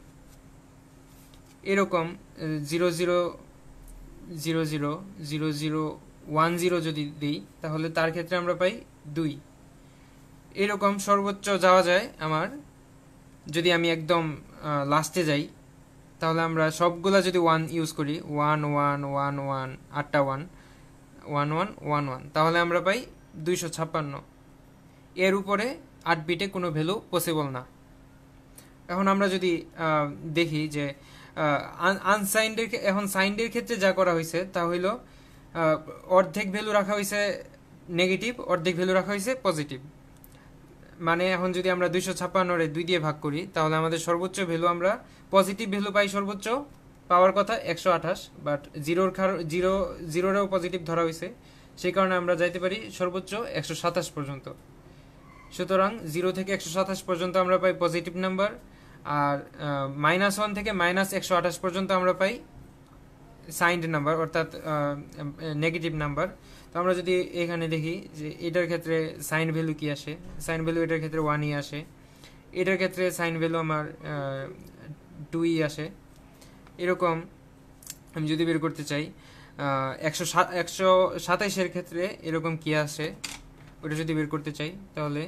এরকম zero zero zero zero zero zero one zero যদি দিই তাহলে তার ক্ষেত্রে আমরা পাই দুই। এরকম সর্বোচ্চ যাওয়া যায় আমার, যদি আমি একদম লাস্টে যাই তাহলে আমরা সবগুলা যদি ওয়ান ইউজ করি, ওয়ান ওয়ান ওয়ান ওয়ান আটটা one one one one one, তাহলে আমরা পাই দুইশো ছাপ্পান্ন। এর উপরে আট বিটে কোনো ভ্যালু পসিবল না। এখন আমরা যদি দেখি যে আনসাইন্ডের, এখন সাইন্ডের ক্ষেত্রে যা করা হয়েছে তা হইল অর্ধেক ভ্যালু রাখা হয়েছে নেগেটিভ, অর্ধেক ভ্যালু রাখা হয়েছে পজিটিভ। মানে এখন যদি আমরা দুইশো ছাপ্পান্নরে দুই দিয়ে ভাগ করি তাহলে আমাদের সর্বোচ্চ ভ্যালু আমরা পজিটিভ ভ্যালু পাই, সর্বোচ্চ পাওয়ার কথা একশো আঠাশ, বাট জিরোর জিরো জিরোরেও পজিটিভ ধরা হয়েছে, সেই কারণে আমরা যাইতে পারি সর্বোচ্চ একশো সাতাশ পর্যন্ত। সুতরাং জিরো থেকে একশো সাতাশ পর্যন্ত আমরা পাই পজিটিভ নাম্বার, আর মাইনাস ওয়ান থেকে মাইনাস একশো আঠাশ পর্যন্ত আমরা পাই সাইন্ড নাম্বার অর্থাৎ নেগেটিভ নাম্বার। তো আমরা যদি এখানে দেখি যে এটার ক্ষেত্রে সাইন ভ্যালু কি আসে, সাইন ভ্যালু এটার ক্ষেত্রে ওয়ানই আসে, এটার ক্ষেত্রে সাইন ভ্যালু আমার টুই আসে। এরকম আমি যদি বের করতে চাই একশো একশো সাতাইশের ক্ষেত্রে এরকম কি আসে ওটা যদি বের করতে চাই তাহলে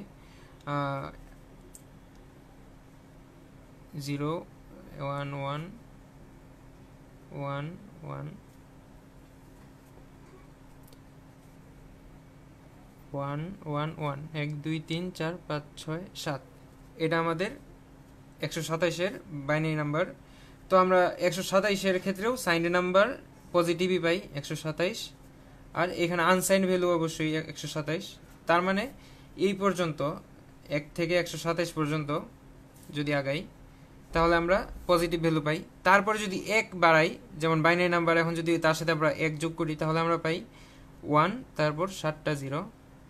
zero one one one one one one one এক দুই তিন চার পাঁচ ছয় সাত, এটা আমাদের একশো সাতাইশের বাইনারি নাম্বার। তো আমরা একশো সাতাইশের ক্ষেত্রেও সাইন্ড নাম্বার পজিটিভই পাই একশো সাতাইশ, আর এখানে আনসাইন্ড ভ্যালু অবশ্যই একশো সাতাইশ। তার মানে এই পর্যন্ত এক থেকে একশো সাতাইশ পর্যন্ত যদি আগাই তাহলে আমরা পজিটিভ ভ্যালু পাই। তারপরে যদি এক বাড়াই, যেমন বাইনারি নাম্বার, এখন যদি তার সাথে আমরা এক যোগ করি তাহলে আমরা পাই ওয়ান, তারপর সাতটা জিরো,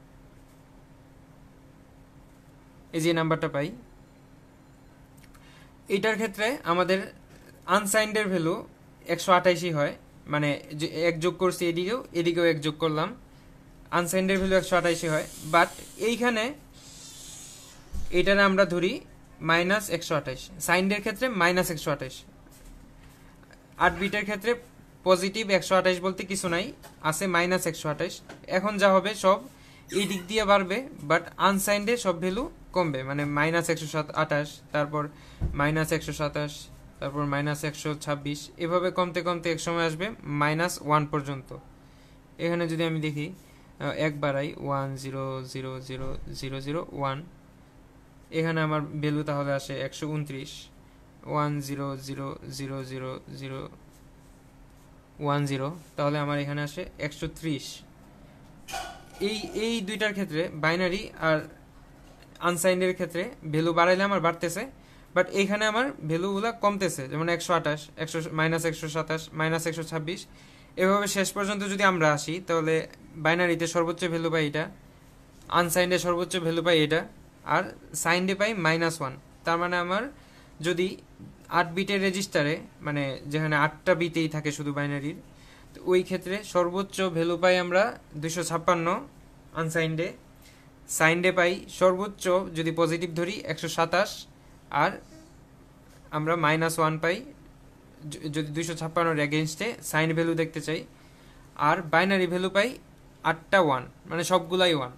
এই যে নাম্বারটা পাই। এটার ক্ষেত্রে আমাদের আনসাইন্ডের ভ্যালু একশো আঠাইশই হয়, মানে এক যোগ করছি এদিকেও, এদিকেও এক যোগ করলাম, আনসাইন্ডের ভ্যালু একশো আঠাইশই হয়। বাট এইখানে এইটারে আমরা ধরি মাইনাস একশো আঠাইশ, সাইন্ডের ক্ষেত্রে মাইনাস একশো আঠাইশ। আট বিটের ক্ষেত্রে পজিটিভ একশো আঠাইশ বলতে কিছু নাই, আছে মাইনাস একশো আঠাইশ। এখন যা হবে সব এই দিক দিয়ে বাড়বে, বাট আনসাইন্ডে সব ভ্যালু কমবে, মানে মাইনাস একশো সাত আঠাশ, তারপর মাইনাস একশো সাতাশ, তারপর মাইনাস একশো ছাব্বিশ, এভাবে কমতে কমতে এক সময় আসবে মাইনাস ওয়ান পর্যন্ত। এখানে যদি আমি দেখি এক বাড়াই one zero zero zero zero zero one, এখানে আমার ভ্যালু তাহলে আসে একশো উনত্রিশ, one zero zero zero zero zero one zero, তাহলে আমার এখানে আসে একশো ত্রিশ। এই এই দুইটার ক্ষেত্রে বাইনারি আর আনসাইন্ডের ক্ষেত্রে ভ্যালু বাড়াইলে আমার বাড়তেছে, বাট এইখানে আমার ভ্যালুগুলো কমতেছে, যেমন একশো আঠাশ, একশো মাইনাস একশো সাতাশ, মাইনাস একশো ছাব্বিশ, এভাবে শেষ পর্যন্ত যদি আমরা আসি তাহলে বাইনারিতে সর্বোচ্চ ভ্যালু পাই এটা, আনসাইন্ডে সর্বোচ্চ ভ্যালু পাই এটা, আর সাইন্ডে পাই মাইনাস ওয়ান। তার মানে আমার যদি আট বিটের রেজিস্টারে, মানে যেখানে আটটা বিটেই থাকে শুধু বাইনারির, তো ওই ক্ষেত্রে সর্বোচ্চ ভ্যালু পাই আমরা দুইশো ছাপ্পান্ন আনসাইন্ডে, সাইন্ডে পাই সর্বোচ্চ যদি পজিটিভ ধরি একশো সাতাশ, আর আমরা মাইনাস ওয়ান পাই যদি দুইশো ছাপ্পান্নর এগেনস্টে সাইন ভ্যালু দেখতে চাই, আর বাইনারি ভ্যালু পাই আটটা ওয়ান, মানে সবগুলাই ওয়ান।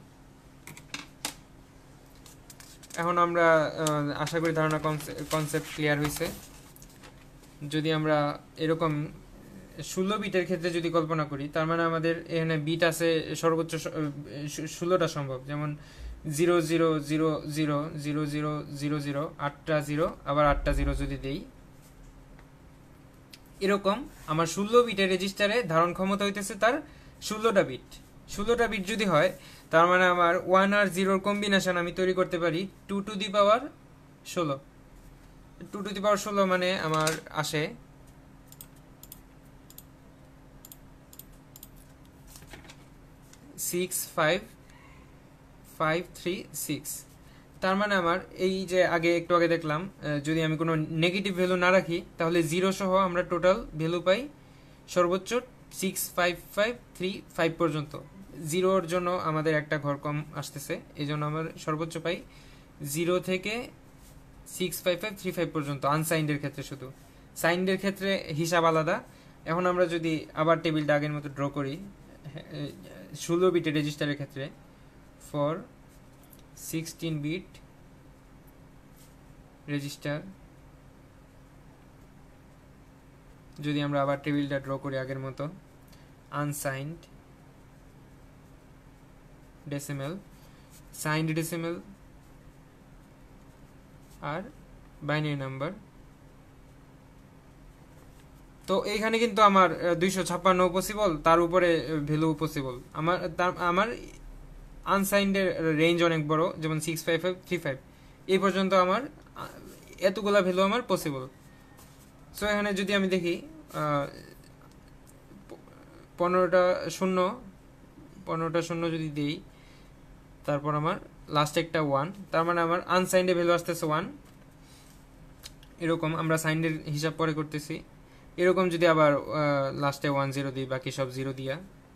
এখন আমরা আশা করি ধারণা কনসেপ্ট ক্লিয়ার হয়েছে। যদি আমরা এরকম ষোলো বিটের ক্ষেত্রে যদি কল্পনা করি, তার মানে আমাদের এখানে বিট আছে সর্বোচ্চ ষোলোটা সম্ভব, যেমন zero zero zero zero zero zero zero zero, আটটা জিরো, আবার আটটা জিরো যদি দেই, এরকম আমার ষোলো বিটের রেজিস্টারে ধারণ ক্ষমতা হইতেছে তার ষোলোটা বিট। ষোলোটা বিট যদি হয়, তার মানে আমার ওয়ান আর জিরোর কম্বিনেশন আমি তৈরি করতে পারি টু টু দি পাওয়ার ষোলো। টু টু দি পাওয়ার ষোলো মানে আমার আসে six five five three six. তার মানে আমার এই যে আগে একটু আগে দেখলাম, যদি আমি কোনো নেগেটিভ ভ্যালু না রাখি তাহলে জিরো সহ আমরা টোটাল ভ্যালু পাই সর্বোচ্চ six five five three five পর্যন্ত। জিরোর জন্য আমাদের একটা ঘর কম আসতেছে, এই জন্য আমার সর্বোচ্চ পাই জিরো থেকে six five five three five পর্যন্ত আনসাইন্ডের ক্ষেত্রে। শুধু সাইন্ডের ক্ষেত্রে হিসাব আলাদা। এখন আমরা যদি আবার টেবিলটা আগের মতো ড্র করি, ষোলো বিটের রেজিস্টারের ক্ষেত্রে ফর সিক্সটিন বিট রেজিস্টার, যদি আমরা আবার টেবিলটা ড্র করি আগের মতো, আনসাইন্ড ডেসিমেল, সাইন্ড ডেসিমেল, আর বাইনারি নাম্বার। তো এইখানে কিন্তু আমার দুইশো ছাপ্পান্ন পসিবল, তার উপরে ভ্যালু পসিবল। আমার আমার আনসাইন্ডের রেঞ্জ অনেক বড়, যেমন six five five three five, এই পর্যন্ত আমার এতগুলা ভ্যালু আমার পসিবল। সো এখানে যদি আমি দেখি পনেরোটা শূন্য, পনেরোটা শূন্য যদি দিই, তারপর আমার লাস্ট একটা ওয়ান, তার মানে আমার আনসাইন্ডে ভ্যালু আসতেছে ওয়ান। এরকম আমরা সাইন্ডের হিসাব পরে করতেছি। এরকম যদি আবার লাস্টে ওয়ান জিরো দিই, বাকি সব জিরো দিয়া,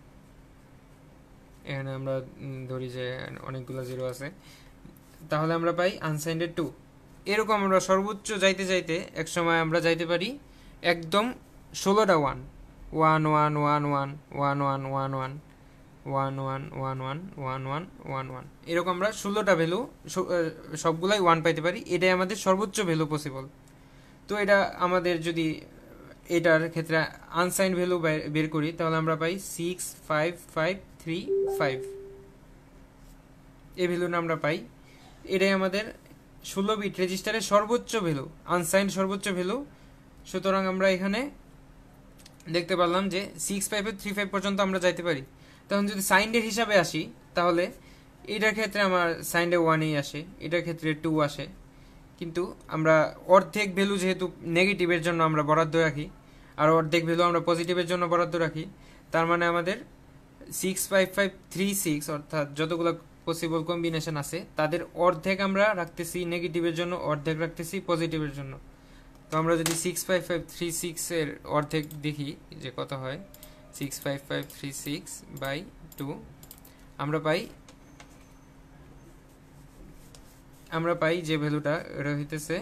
এখানে আমরা ধরি যে অনেকগুলো জিরো আছে, তাহলে আমরা পাই আনসাইন্ডেড টু। এরকম আমরা সর্বোচ্চ যাইতে যাইতে এক সময় আমরা যাইতে পারি একদম ষোলোটা one, one one one one one one one one one one one one one one one one, এরকম আমরা ষোলোটা ভ্যালু সবগুলাই ওয়ান পাইতে পারি। এটাই আমাদের সর্বোচ্চ ভ্যালু পসিবল। তো এটা আমাদের যদি এটার ক্ষেত্রে আনসাইন্ড ভ্যালু বের করি, তাহলে আমরা পাই six five five three five, এই ভ্যালুটা আমরা পাই। এটাই আমাদের ষোলো বিট রেজিস্টারের সর্বোচ্চ ভ্যালু, আনসাইন্ড সর্বোচ্চ ভ্যালু। সুতরাং আমরা এখানে দেখতে পারলাম যে সিক্স ফাইভ থ্রি ফাইভ পর্যন্ত আমরা যাইতে পারি। তখন যদি সাইন্ডের হিসাবে আসি, তাহলে এটার ক্ষেত্রে আমার সাইন্ডে ওয়ানই আসে, এটার ক্ষেত্রে টু আসে, কিন্তু আমরা অর্ধেক ভ্যালু যেহেতু নেগেটিভের জন্য আমরা বরাদ্দ রাখি, আর অর্ধেক ভ্যালু আমরা পজিটিভের জন্য বরাদ্দ রাখি, তার মানে আমাদের six five five three six অর্থাৎ যতগুলো পসিবল কম্বিনেশন আছে তাদের অর্ধেক আমরা রাখতেছি নেগেটিভের জন্য, অর্ধেক রাখতেছি পজিটিভের জন্য। তো আমরা যদি six five five three six এর অর্ধেক দেখি যে কত হয়, six five five three six by two, আমরা পাই আমরা পাই যে ভ্যালুটা এটা হইতেছে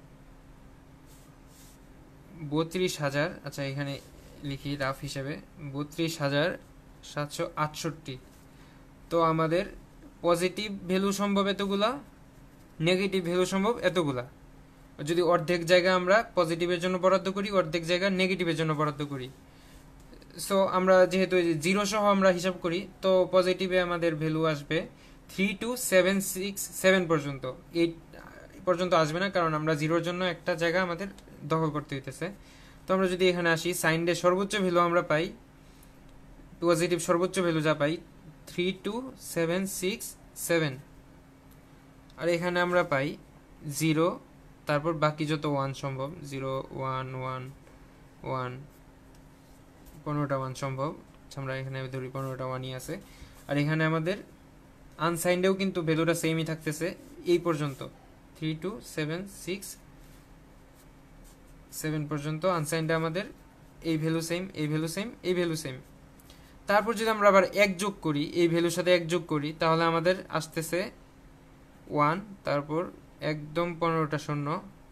বত্রিশ হাজার, আচ্ছা এখানে লিখি রাফ হিসেবে, বত্রিশ হাজার সাতশো আটষট্টি। তো আমাদের পজিটিভ ভ্যালু সম্ভব এতগুলা, নেগেটিভ ভ্যালু সম্ভব এতগুলা। যদি অর্ধেক জায়গা আমরা পজিটিভের জন্য বরাদ্দ করি, অর্ধেক জায়গা নেগেটিভের জন্য বরাদ্দ করি, সো আমরা যেহেতু জিরো সহ আমরা হিসাব করি, তো পজিটিভে আমাদের ভ্যালু আসবে three two seven six seven পর্যন্ত, এইট পর্যন্ত আসবে না, কারণ আমরা জিরোর জন্য একটা জায়গা আমাদের দখল করতে হইতেছে। তো আমরা যদি এখানে আসি, সাইন ডে সর্বোচ্চ ভ্যালু আমরা পাই, পজিটিভ সর্বোচ্চ ভ্যালু যা পাই three two seven six seven, আর এখানে আমরা পাই জিরো, তারপর বাকি যত ওয়ান সম্ভব, জিরো ওয়ান ওয়ান ওয়ান, পনেরোটা ওয়ান সম্ভব, আমরা এখানে ধরি পনেরোটা ওয়ানই আছে। আর এখানে আমাদের আনসাইন্ডেও কিন্তু ভ্যালুটা সেমই থাকতেছে এই পর্যন্ত, three two seven six seven পর্যন্ত আনসাইন্ডে আমাদের এই ভ্যালু সেম, এই ভ্যালু সেম, এই ভ্যালু সেম। তারপর যদি আমরা আবার এক যোগ করি, এই ভ্যালুর সাথে এক যোগ করি, তাহলে আমাদের আসতেছে ওয়ান, তারপর একদম পনেরোটা শূন্য,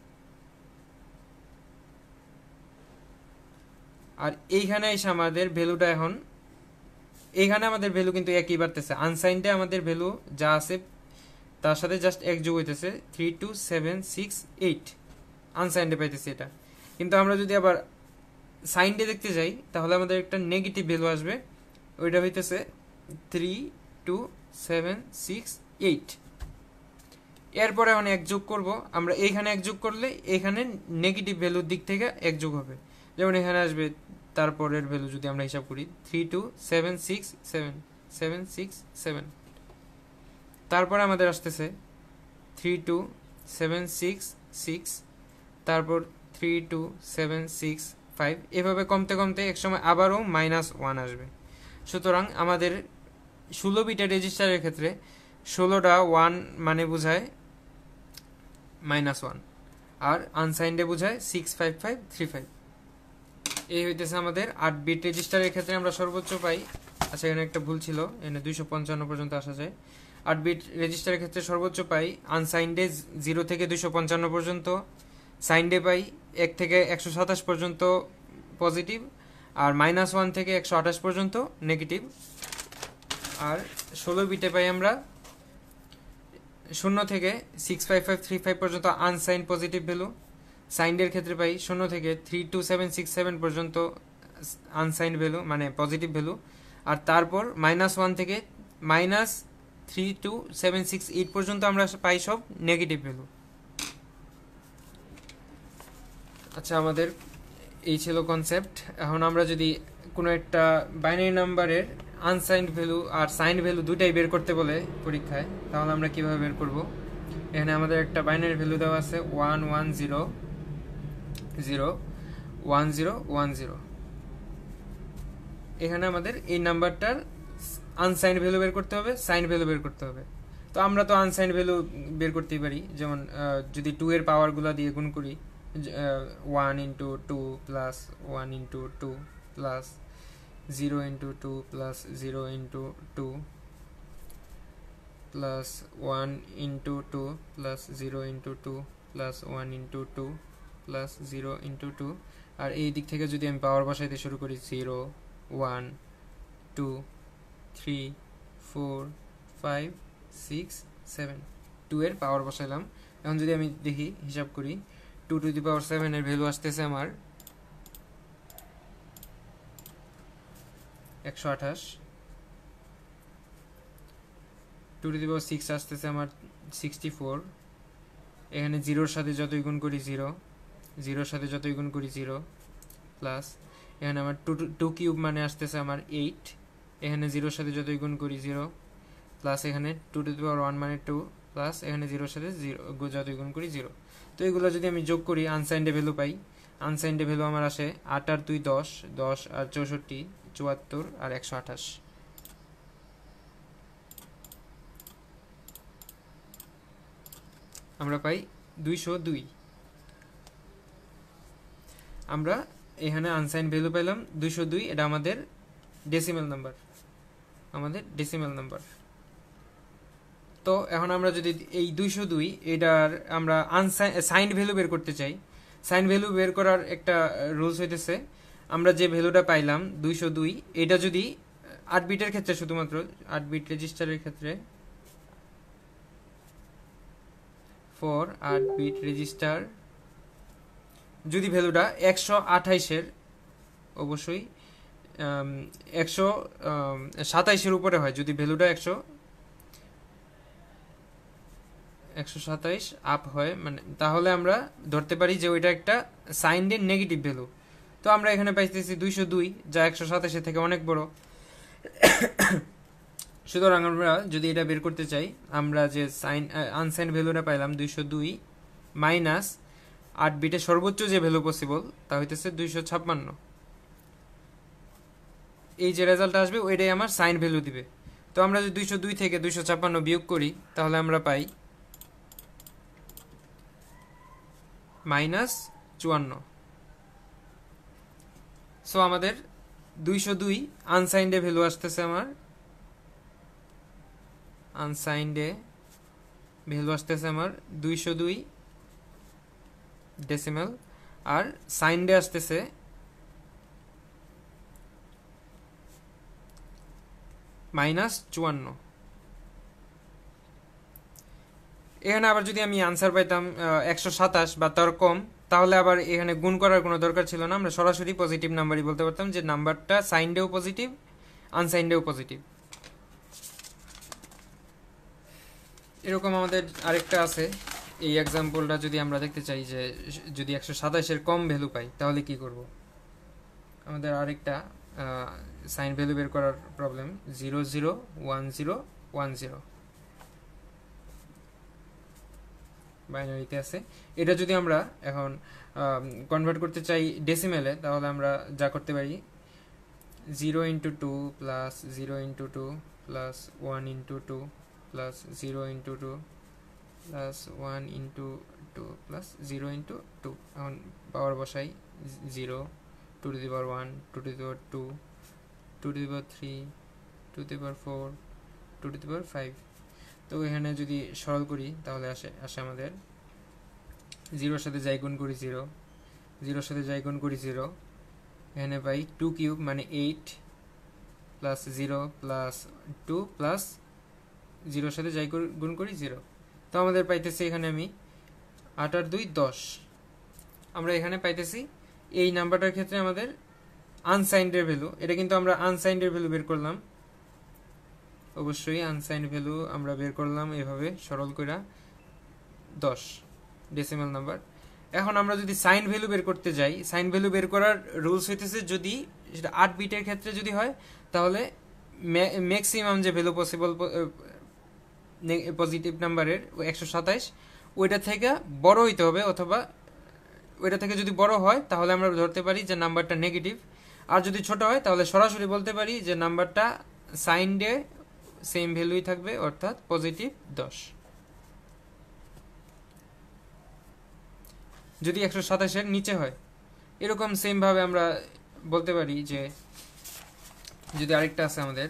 আর এইখানে এসে আমাদের ভ্যালুটা এখন, এইখানে আমাদের ভ্যালু কিন্তু একই বাড়তেছে, আনসাইন্ডে আমাদের ভ্যালু যা আছে তার সাথে জাস্ট এক যোগ হইতেছে, three two seven six eight আনসাইন্ডে পাইতেছি এটা। কিন্তু আমরা যদি আবার সাইন্ডে দেখতে যাই, তাহলে আমাদের একটা নেগেটিভ ভ্যালু আসবে, ওইটা হইতেছে three two seven six eight. এরপরে এখন এক যোগ করব আমরা, এইখানে এক যোগ করলে এখানে নেগেটিভ ভ্যালুর দিক থেকে এক যোগ হবে, যেমন এখানে আসবে তারপরের ভ্যালু যদি আমরা হিসাব করি three two seven six seven seven six seven, তারপরে আমাদের আসতেছে three two seven six six, তারপর three two seven six five, এভাবে কমতে কমতে একসময় আবারও মাইনাস ওয়ান আসবে। সুতরাং আমাদের ষোলো বিটের রেজিস্টারের ক্ষেত্রে ষোলোটা ওয়ান মানে বোঝায় মাইনাস ওয়ান, আর আনসাইন্ডে বোঝায় six five five three five. এই হইতেছে আমাদের আট বিট রেজিস্টারের ক্ষেত্রে আমরা সর্বোচ্চ পাই, আচ্ছা এখানে একটা ভুল ছিল, এখানে দুইশো পঞ্চান্ন পর্যন্ত আসা যায়। আট বিট রেজিস্টারের ক্ষেত্রে সর্বোচ্চ পাই আনসাইন্ডে জিরো থেকে দুইশো পঞ্চান্ন পর্যন্ত, সাইন্ডে পাই এক থেকে একশো সাতাশ পর্যন্ত পজিটিভ, আর মাইনাস ওয়ান থেকে একশো আঠাশ পর্যন্ত নেগেটিভ। আর ষোলো বিটে পাই আমরা শূন্য থেকে six five five three five পর্যন্ত আনসাইন্ড পজিটিভ ভ্যালু, সাইন্ডের ক্ষেত্রে পাই শূন্য থেকে three two seven six seven পর্যন্ত আনসাইন্ড ভ্যালু মানে পজিটিভ ভ্যালু, আর তারপর মাইনাস ওয়ান থেকে minus three two seven six eight পর্যন্ত আমরা পাই সব নেগেটিভ ভ্যালু। আচ্ছা আমাদের এই ছিল কনসেপ্ট। এখন আমরা যদি কোনো একটা বাইনারি নাম্বারের আনসাইন্ড ভ্যালু আর সাইন্ড ভ্যালু দুটাই বের করতে বলে পরীক্ষায়, তাহলে আমরা কিভাবে বের করব? এখানে আমাদের একটা বাইনারি ভ্যালু দেওয়া আছে one one zero zero one zero one zero. এখানে আমাদের এই নাম্বারটার আনসাইন্ড ভ্যালু বের করতে হবে, সাইন ভ্যালু বের করতে হবে। তো আমরা তো আনসাইন্ড ভ্যালু বের করতেই পারি, যেমন যদি টু এর পাওয়ারগুলো দিয়ে গুণ করি, one into two plus one into two plus zero into two plus zero into two plus one into two plus zero into two plus one into two plus zero into two, আর এই দিক থেকে যদি আমি power বসাইতে শুরু করি zero one two three four five six seven, two এর পাওয়ার বসাইলাম। এখন যদি আমি দেখি হিসাব করি, two to the power seven এর ভ্যালু আসতেছে আমার একশো আঠাশ, two to the power six আসতেছে আমার সিক্সটি ফোর, এখানে জিরোর সাথে যতই গুণ করি জিরো, জিরোর সাথে যতই গুণ করি জিরো, প্লাস এখানে আমার টু টু কিউব মানে আসতেছে আমার এইট, এখানে জিরোর সাথে যতই গুণ করি জিরো, প্লাস এখানে two to the power one মানে টু, প্লাস এখানে জিরোর সাথে জিরো যতই গুণ করি জিরো। তো এগুলো যদি আমি যোগ করি আনসাইন্ডে ভ্যালু পাই, আনসাইন্ডে ভ্যালু আমার আসে আট আর দুই দশ, দশ আর চৌষট্টি চুয়াত্তর আর একশো আঠাশ। আমরা পাই দুইশো দুই। আমরা এখানে আনসাইন ভ্যালু পেলাম দুইশো দুই, এটা আমাদের ডেসিমেল নাম্বার, আমাদের ডেসিমেল নাম্বার। তো এখন আমরা যদি এই দুইশো দুই এটার আমরা আনসাইন সাইন্ড ভ্যালু বের করতে চাই, সাইন ভ্যালু বের করার একটা রুলস হইতেছে, আমরা যে ভ্যালুটা পাইলাম দুইশো দুই, এটা যদি আট বিটের ক্ষেত্রে, শুধুমাত্র আট বিট রেজিস্টারের ক্ষেত্রে, ফর আট বিট রেজিস্টার, যদি ভ্যালুটা একশো আঠাইশের, অবশ্যই একশো সাতাইশের উপরে হয়, যদি ভ্যালুটা একশো একশো সাতাইশ আপ হয়, মানে তাহলে আমরা ধরতে পারি যে ওইটা একটা সাইন্ডের নেগেটিভ ভ্যালু। তো আমরা এখানে পাইতেছি দুইশো দুই, যা একশো সাতাইশের থেকে অনেক বড়। সুতরাং আমরা যদি এটা বের করতে চাই, আমরা যে সাইন আনসাইন ভ্যালুটা পাইলাম দুইশো দুই মাইনাস আট বিটের সর্বোচ্চ যে ভ্যালু পসিবল, তা হইতেছে দুইশো ছাপ্পান্ন। এই যে রেজাল্ট আসবে ওইটাই আমার সাইন ভ্যালু দিবে। তো আমরা যদি দুইশো দুই থেকে দুইশো ছাপ্পান্ন বিয়োগ করি, তাহলে আমরা পাই মাইনাস চুয়ান্ন। সো আমাদের দুইশো দুই আনসাইন্ডে ভ্যালু আসতেছে, আমার আনসাইন্ডে ভ্যালু আসতেছে আমার দুইশো দুই ডেসিমেল, আর সাইন্ডে আসতেছে মাইনাস চুয়ান্ন। এখানে আবার যদি আমি আনসার পাইতাম একশো সাতাশ বা তার কম, তাহলে আবার এখানে গুণ করার কোনো দরকার ছিল না, আমরা সরাসরি পজিটিভ নাম্বারই বলতে পারতাম যে নাম্বারটা সাইন্ডেও পজিটিভ, আনসাইন্ডেও পজিটিভ। এরকম আমাদের আরেকটা আছে, এই এক্সাম্পলটা যদি আমরা দেখতে চাই যে যদি একশো সাতাশের কম ভ্যালু পাই তাহলে কি করব। আমাদের আরেকটা সাইন ভ্যালু বের করার problem, zero zero one zero one zero বাইনারিতে আছে। এটা যদি আমরা এখন কনভার্ট করতে চাই ডেসিমেলে, তাহলে আমরা যা করতে পারি, zero into two plus zero into two plus one into two plus zero into two plus one into two plus zero into two. এখন পাওয়ার বসাই, zero, two to the power one, two to the power two, two to the power three, two to the power four, two to the power five. তো এখানে যদি সরল করি তাহলে আসে আসে আমাদের জিরোর সাথে যাই গুণ করি জিরো, জিরোর সাথে যাই গুণ করি জিরো, এখানে পাই টু কিউব মানে eight plus zero plus two plus জিরোর সাথে যাই গুণ করি জিরো। তো আমাদের পাইতেছি এখানে আমি আট আর দুই দশ। আমরা এখানে পাইতেছি এই নাম্বারটার ক্ষেত্রে আমাদের আনসাইন্ডের ভ্যালু, এটা কিন্তু আমরা আনসাইন্ডের ভ্যালু বের করলাম, অবশ্যই আনসাইন্ড ভ্যালু আমরা বের করলাম এভাবে সরল করে দশ ডেসিমাল নাম্বার। এখন আমরা যদি সাইন ভ্যালু বের করতে যাই, সাইন ভ্যালু বের করার রুলস হইতেছে যদি সেটা আট বিটের ক্ষেত্রে যদি হয়, তাহলে ম্যাক্সিমাম যে ভ্যালু পসিবল পজিটিভ নাম্বারের একশো সাতাইশ, ওইটা থেকে বড় হইতে হবে, অথবা ওইটা থেকে যদি বড় হয় তাহলে আমরা ধরতে পারি যে নাম্বারটা নেগেটিভ, আর যদি ছোট হয় তাহলে সরাসরি বলতে পারি যে নাম্বারটা সাইন্ডে সেম ভ্যালুই থাকবে, অর্থাৎ পজিটিভ দশ। যদি একশো সাতাশের নিচে হয়, এরকম সেম ভাবে আমরা বলতে পারি যে যদি আরেকটা আছে আমাদের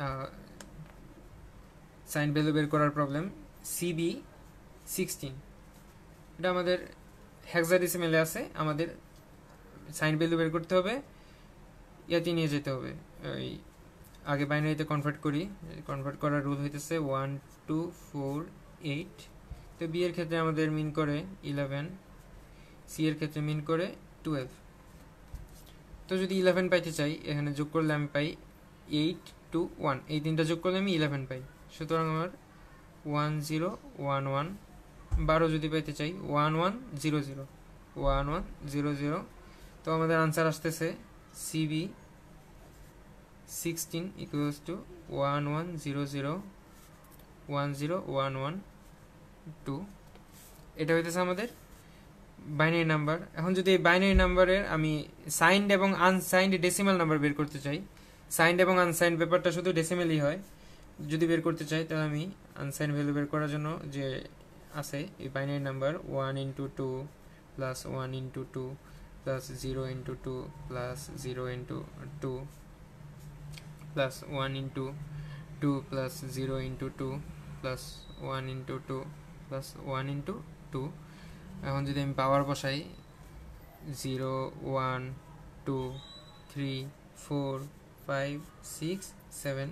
সাইন ভ্যালু বের করার প্রবলেম, সিবি সিক্সটিন, এটা আমাদের হেক্সাডেসিমেলে আছে, আমাদের সাইন ভ্যালু বের করতে হবে, ইয়াতে নিয়ে যেতে হবে, ওই আগে বাইনারিতে কনভার্ট করি, কনভার্ট করার রুল হইতেছে ওয়ান টু ফোর এইট। তো বি এর ক্ষেত্রে আমাদের মিন করে ইলেভেন, সি এর ক্ষেত্রে মিন করে টুয়েলভ। তো যদি ইলেভেন পাইতে চাই, এখানে যোগ করলে আমি পাই এইট টু ওয়ান, এই তিনটা যোগ করলে আমি ইলেভেন পাই। সুতরাং আমার ওয়ান জিরো ওয়ান ওয়ান, বারো যদি পাইতে চাই one one zero zero, one one zero zero. তো আমাদের আনসার আসতেছে CB sixteen equals two one one zero zero one zero one one two. এটা হইতেছে আমাদের বাইনারি নাম্বার। এখন যদি এই বাইনারি নাম্বারের আমি সাইন্ড এবং আনসাইন্ড ডেসিমাল নাম্বার বের করতে চাই, সাইন্ড এবং আনসাইন্ড ব্যাপারটা শুধু ডেসিমেলই হয়, যদি বের করতে চাই তাহলে আমি আনসাইন্ড ভ্যালু বের করার জন্য যে আছে এই binary number one into two plus one into two plus zero into two plus zero into two plus one into two plus zero into two plus one into two plus one into two এখন যদি আমি পাওয়ার বসাই zero one two three four five six seven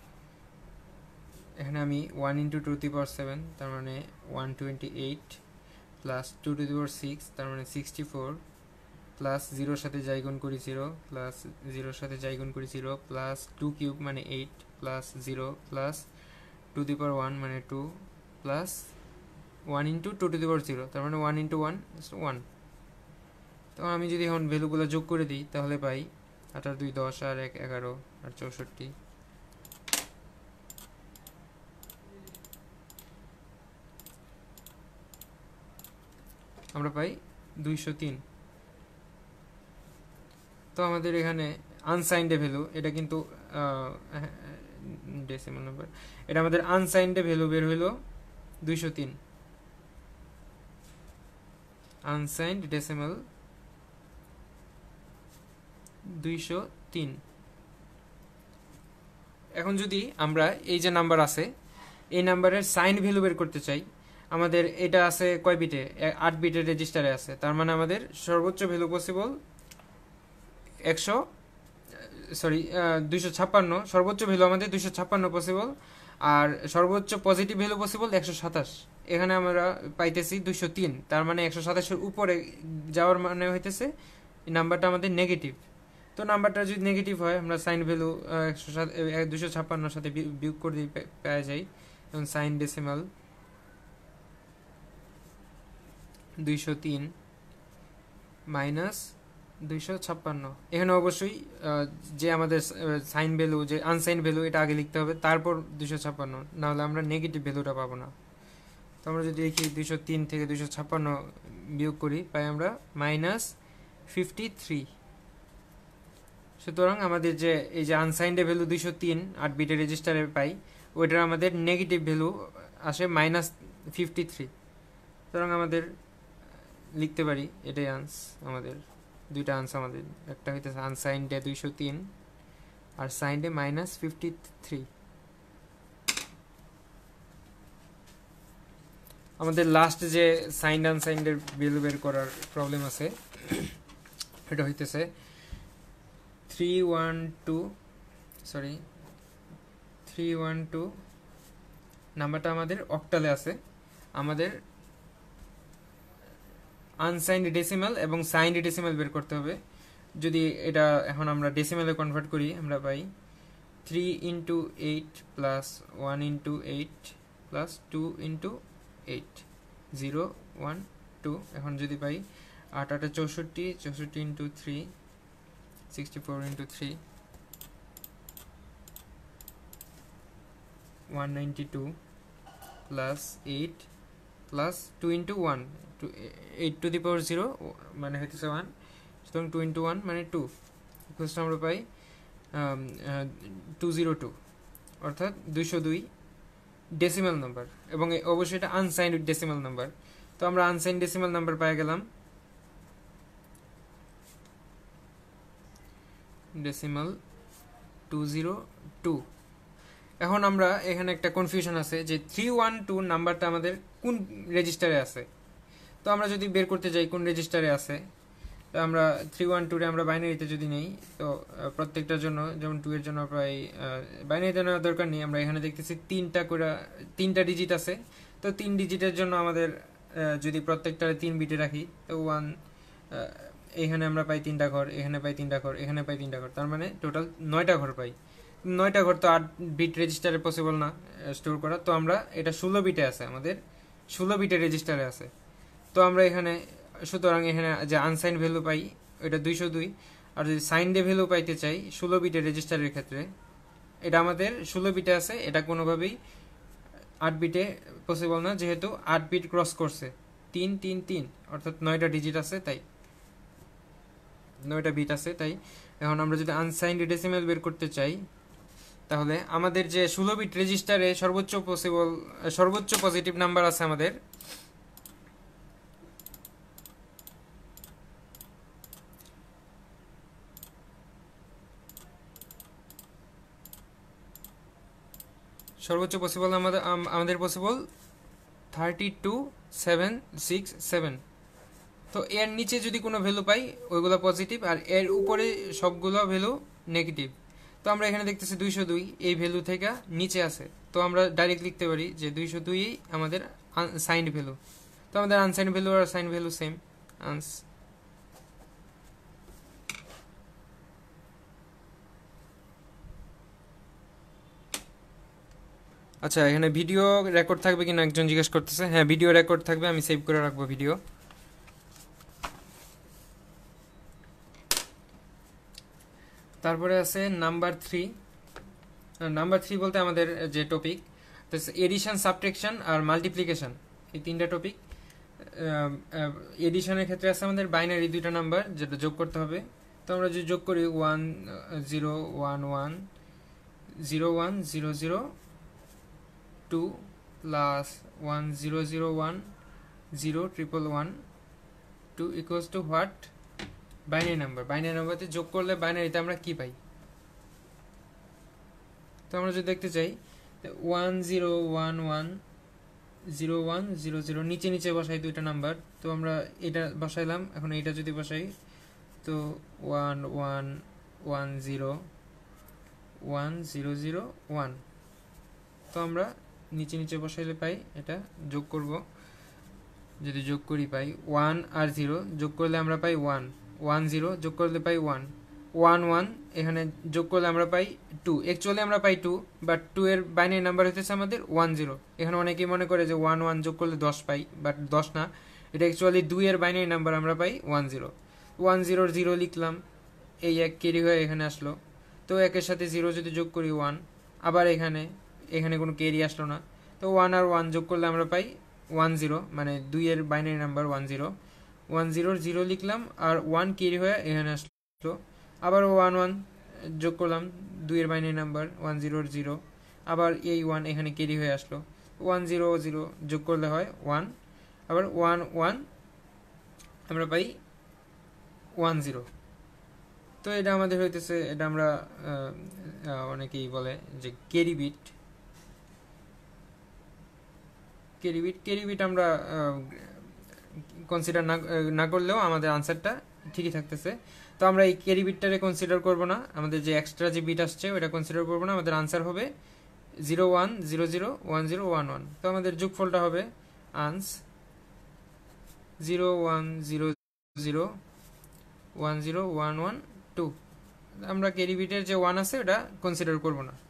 এখানে আমি one into two to the power seven তার মানে one twenty-eight plus two to the power six তার মানে sixty-four plus zero সাথে যাই গুণ করি zero plus zero সাথে যাই গুণ করি zero plus two কিউব মানে eight plus zero plus two to the power one মানে two plus one into two to the power zero তার মানে one into one is one তো আমি যদি এখন ভ্যালুগুলো যোগ করে দিই তাহলে পাই আঠারো দুই দশ আর এক এগারো আর চৌষট্টি আমরা পাই দুইশো তিন তো আমাদের এখানে আনসাইন্ড ভ্যালু এটা কিন্তু ডেসিমাল নাম্বার এটা আমাদের আনসাইন্ড ভ্যালু বের হইল দুইশো তিন আনসাইন্ড ডেসিমাল দুইশো তিন এখন যদি আমরা এই যে নাম্বার আছে এই নাম্বারের সাইন ভ্যালু বের করতে চাই আমাদের এটা আছে কয় বিটে আট বিটের রেজিস্টারে আছে তার মানে আমাদের সর্বোচ্চ ভ্যালু পসিবল একশো সরি দুইশো ছাপ্পান্ন সর্বোচ্চ ভ্যালু আমাদের দুইশো ছাপ্পান্ন পসিবল আর সর্বোচ্চ পজিটিভ ভ্যালু পসিবল একশো সাতাশ এখানে আমরা পাইতেছি দুইশো তিন তার মানে একশো সাতাশের উপরে যাওয়ার মানে হইতেছে এই নাম্বারটা আমাদের নেগেটিভ তো নাম্বারটা যদি নেগেটিভ হয় আমরা সাইন ভ্যালু একশো সাত দুশো ছাপ্পান্নর সাথে বিয়োগ করে দিয়ে পেয়ে যাই এবং সাইন ডেসিমাল দুইশো তিন মাইনাস দুইশো ছাপ্পান্ন এখানে অবশ্যই যে আমাদের সাইন ভ্যালু যে আনসাইন ভ্যালু এটা আগে লিখতে হবে তারপর দুইশো ছাপ্পান্ন নাহলে আমরা নেগেটিভ ভ্যালুটা পাবো না তো আমরা যদি দেখি দুইশো তিন থেকে দুইশো ছাপ্পান্ন বিয়োগ করি পাই আমরা মাইনাস ফিফটি থ্রি সুতরাং আমাদের যে এই যে আনসাইন্ড ভ্যালু দুইশো তিন আট বিটের রেজিস্টারে পাই ওইটার আমাদের নেগেটিভ ভ্যালু আসে মাইনাস ফিফটি থ্রি সুতরাং আমাদের লিখতে পারি এটাই আনস আমাদের দুইটা আনস আমাদের একটা হইতেছে আনসাইন্ডে দুইশো তিন আর সাইন্ডে মাইনাস ফিফটি থ্রি আমাদের লাস্ট যে সাইন্ড আনসাইন্ডের ভ্যালু বের করার প্রবলেম আছে এটা হইতেছে three one two sorry three one two নাম্বারটা আমাদের অক্টালে আছে আমাদের আনসাইন্ড ডেসিমাল এবং সাইন্ড ডেসিমাল বের করতে হবে যদি এটা এখন আমরা ডেসিমালে কনভার্ট করি আমরা পাই three into eight plus one into eight plus two into eight zero one two এখন যদি পাই আট আটে চৌষট্টি চৌষট্টি into three sixty four into three one ninety two plus eight plus two into one two eight two the power zero মানে হইতেছে one সুতরাং টু ইন্টু ওয়ান মানে টু ইকুয়ালস আমরা পাই টু জিরো টু অর্থাৎ দুইশো দুই ডেসিমাল নাম্বার এবং অবশ্যই এটা আনসাইন্ড ডেসিমাল নাম্বার তো আমরা আনসাইন্ড ডেসিমাল নাম্বার পেয়ে গেলাম ডেসিমাল টু জিরো টু এখন আমরা এখানে একটা কনফিউশন আছে যে থ্রি ওয়ান টু নাম্বারটা আমাদের কোন রেজিস্টারে আছে তো আমরা যদি বের করতে যাই কোন রেজিস্টারে আছে তো আমরা থ্রি ওয়ান টুরে আমরা বাইনারিতে যদি নেই তো প্রত্যেকটার জন্য যেমন টু এর জন্য প্রায় বাইনারিতে নেওয়ার দরকার নেই আমরা এখানে দেখতেছি তিনটা করে তিনটা ডিজিট আছে তো তিন ডিজিটের জন্য আমাদের যদি প্রত্যেকটা তিন বিটে রাখি তো ওয়ান এখানে আমরা পাই তিনটা ঘর এখানে পাই তিনটা ঘর এখানে পাই তিনটা ঘর তার মানে টোটাল নয়টা ঘর পাই নয়টা ঘর তো আট বিট রেজিস্টারে পসিবল না স্টোর করা তো আমরা এটা ষোলো বিটে আছে আমাদের ষোলো বিটের রেজিস্টারে আছে তো আমরা এখানে সুতরাং এখানে যে আনসাইন ভ্যালু পাই এটা দুইশো দুই আর যদি সাইন ডে ভ্যালু পাইতে চাই ষোলো বিটের রেজিস্টারের ক্ষেত্রে এটা আমাদের ষোলো বিটে আছে এটা কোনোভাবেই আট বিটে পসিবল না যেহেতু আট বিট ক্রস করছে তিন তিন তিন অর্থাৎ নয়টা ডিজিট আছে তাই নয়টা বিট আছে তাই এখন আমরা যদি আনসাইন্ড ডেসিমাল বের করতে চাই তাহলে আমাদের যে ষোলো বিট রেজিস্টারে সর্বোচ্চ পসিবল সর্বোচ্চ পজিটিভ নাম্বার আছে আমাদের সর্বোচ্চ পসিবল আমাদের আমাদের possible thirty two seven six seven. তো এর নিচে যদি কোনো ভ্যালু পাই ওইগুলো পজিটিভ, আর এর উপরে সবগুলো ভ্যালু নেগেটিভ। তো আমরা এখানে দেখতেছি দুইশো দুই এই ভ্যালু থেকে নিচে আছে, তো আমরা ডাইরেক্ট লিখতে পারি যে দুইশো দুই আমাদের সাইন্ড ভ্যালু। তো আমাদের আনসাইন্ড ভ্যালু আর সাইন্ড ভ্যালু সেম, আনস। আচ্ছা, এখানে ভিডিও রেকর্ড থাকবে কিনা একজন জিজ্ঞেস করতেছে। হ্যাঁ, ভিডিও রেকর্ড থাকবে, আমি সেভ করে রাখবো ভিডিও। তারপরে আছে নাম্বার থ্রি। নাম্বার থ্রি বলতে আমাদের যে টপিক, এডিশন, সাবট্রাকশন আর মাল্টিপ্লিকেশন, এই তিনটা টপিক। এডিশনের ক্ষেত্রে আছে আমাদের বাইনারি দুইটা নাম্বার যেটা যোগ করতে হবে। তো আমরা যদি যোগ করি one zero one one zero one zero zero two plus one zero zero one zero triple one two equals two what? Binary number. Binary নাম্বারতে যোগ করলে বাইনারিতে আমরা কি পাই? তো আমরা যদি দেখতে চাই one zero one one zero one zero zero নিচে নিচে বসাই দুইটা নাম্বার। তো আমরা এটা বসাইলাম, এখন এইটা যদি বসাই তো one one one zero one zero zero one. তো আমরা নিচে নিচে বসাইলে পাই, এটা যোগ করব। যদি যোগ করি পাই ওয়ান আর জিরো, যোগ করলে আমরা পাই ওয়ান। ওয়ান জিরো যোগ করলে পাই ওয়ান। ওয়ান ওয়ান এখানে যোগ করলে আমরা পাই টু। অ্যাকচুয়ালি আমরা পাই টু, বাট টু এর বাইনারি নাম্বার হতেছে আমাদের ওয়ান জিরো। এখানে অনেকেই মনে করে যে ওয়ান ওয়ান যোগ করলে দশ পাই, বাট দশ না, এটা অ্যাকচুয়ালি দুই এর বাইনারি নাম্বার আমরা পাই ওয়ান জিরো। ওয়ান জিরোর জিরো লিখলাম, এই এক ক্যারি হয়ে এখানে আসলো। তো একের সাথে জিরো যদি যোগ করি ওয়ান, আবার এখানে এখানে কোনো ক্যারি আসলো না। তো ওয়ান আর ওয়ান যোগ করলে আমরা পাই ওয়ান জিরো, মানে দুই এর binary number one zero. One জিরোর জিরো লিখলাম, আর ওয়ান ক্যারি হয়ে এখানে আসলো। আবার ওয়ান ওয়ান যোগ করলাম, দুইয়ের বাইনারি নাম্বার ওয়ান জিরোর জিরো। আবার এই ওয়ান এখানে ক্যারি হয়ে আসলো। ওয়ান জিরো জিরো যোগ করলে হয় ওয়ান। আবার ওয়ান ওয়ান আমরা পাই ওয়ান জিরো। তো এটা আমাদের হইতেছে, এটা আমরা অনেকেই বলে যে carry bit. Carry bit carry bit আমরা কনসিডার না না করলেও আমাদের আনসারটা ঠিকই থাকতেছে। তো আমরা এই ক্যারি বিটটারে কনসিডার করবো না, আমাদের যে এক্সট্রা যে বিট আসছে ওটা কনসিডার করবো না। আমাদের আনসার হবে zero one zero zero one zero one one. তো আমাদের যোগফলটা হবে আনস zero one zero zero one zero one one two. আমরা ক্যারি বিটের যে ওয়ান আছে ওটা কনসিডার করবো না।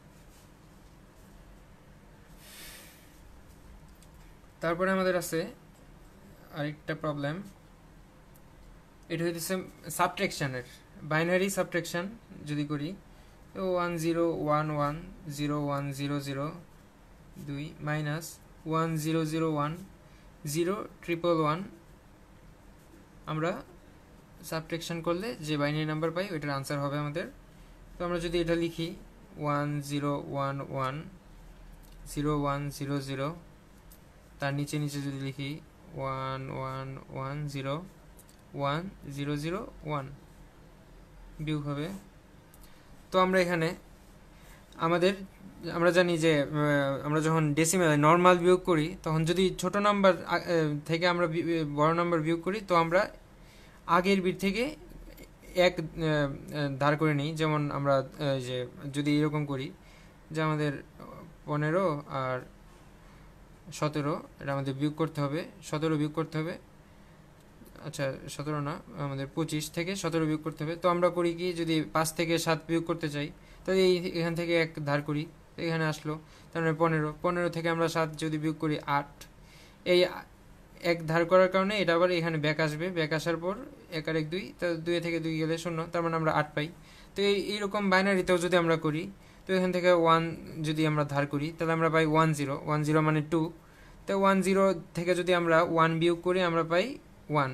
তারপরে আমাদের আছে আরেকটা প্রবলেম, এটা হইতেছে সাবট্রাকশনের। বাইনারি সাবট্রাকশন যদি করি, তো one zero one one zero one zero zero দুই minus one zero zero one zero triple one. আমরা সাবট্রাকশন করলে যে বাইনারি নাম্বার পাই ওইটার আনসার হবে আমাদের। তো আমরা যদি এটা লিখি one zero one one zero one zero zero, তার নিচে নিচে যদি লিখি one one one zero one zero zero one, বিয়োগ হবে। তো আমরা এখানে আমাদের আমরা জানি যে আমরা যখন ডেসিমাল নর্মাল বিয়োগ করি, তখন যদি ছোট নাম্বার থেকে আমরা বড় নাম্বার বিয়োগ করি, তো আমরা আগের বিট থেকে এক ধার করে নিই। যেমন আমরা যে যদি এরকম করি যে আমাদের পনেরো আর সতেরো, এটা আমাদের বিয়োগ করতে হবে, সতেরো বিয়োগ করতে হবে। আচ্ছা, সতেরো না, আমাদের পঁচিশ থেকে সতেরো বিয়োগ করতে হবে। তো আমরা করি কি, যদি পাঁচ থেকে সাত বিয়োগ করতে চাই, তো এই এখান থেকে এক ধার করি, তো এখানে আসলো। তারপরে পনেরো, পনেরো থেকে আমরা সাত যদি বিয়োগ করি আট, এই এক ধার করার কারণে এটা আবার এখানে ব্যাক আসবে। ব্যাক আসার পর এক আর এক দুই, তো দুই থেকে দুই গেলে শূন্য, তার মানে আমরা আট পাই। তো এই এইরকম বাইনারিতেও যদি আমরা করি, তো এখান থেকে ওয়ান যদি আমরা ধার করি, তাহলে আমরা পাই ওয়ান জিরো। ওয়ান জিরো মানে টু। তো ওয়ান জিরো থেকে যদি আমরা ওয়ান বিয়োগ করি, আমরা পাই ওয়ান।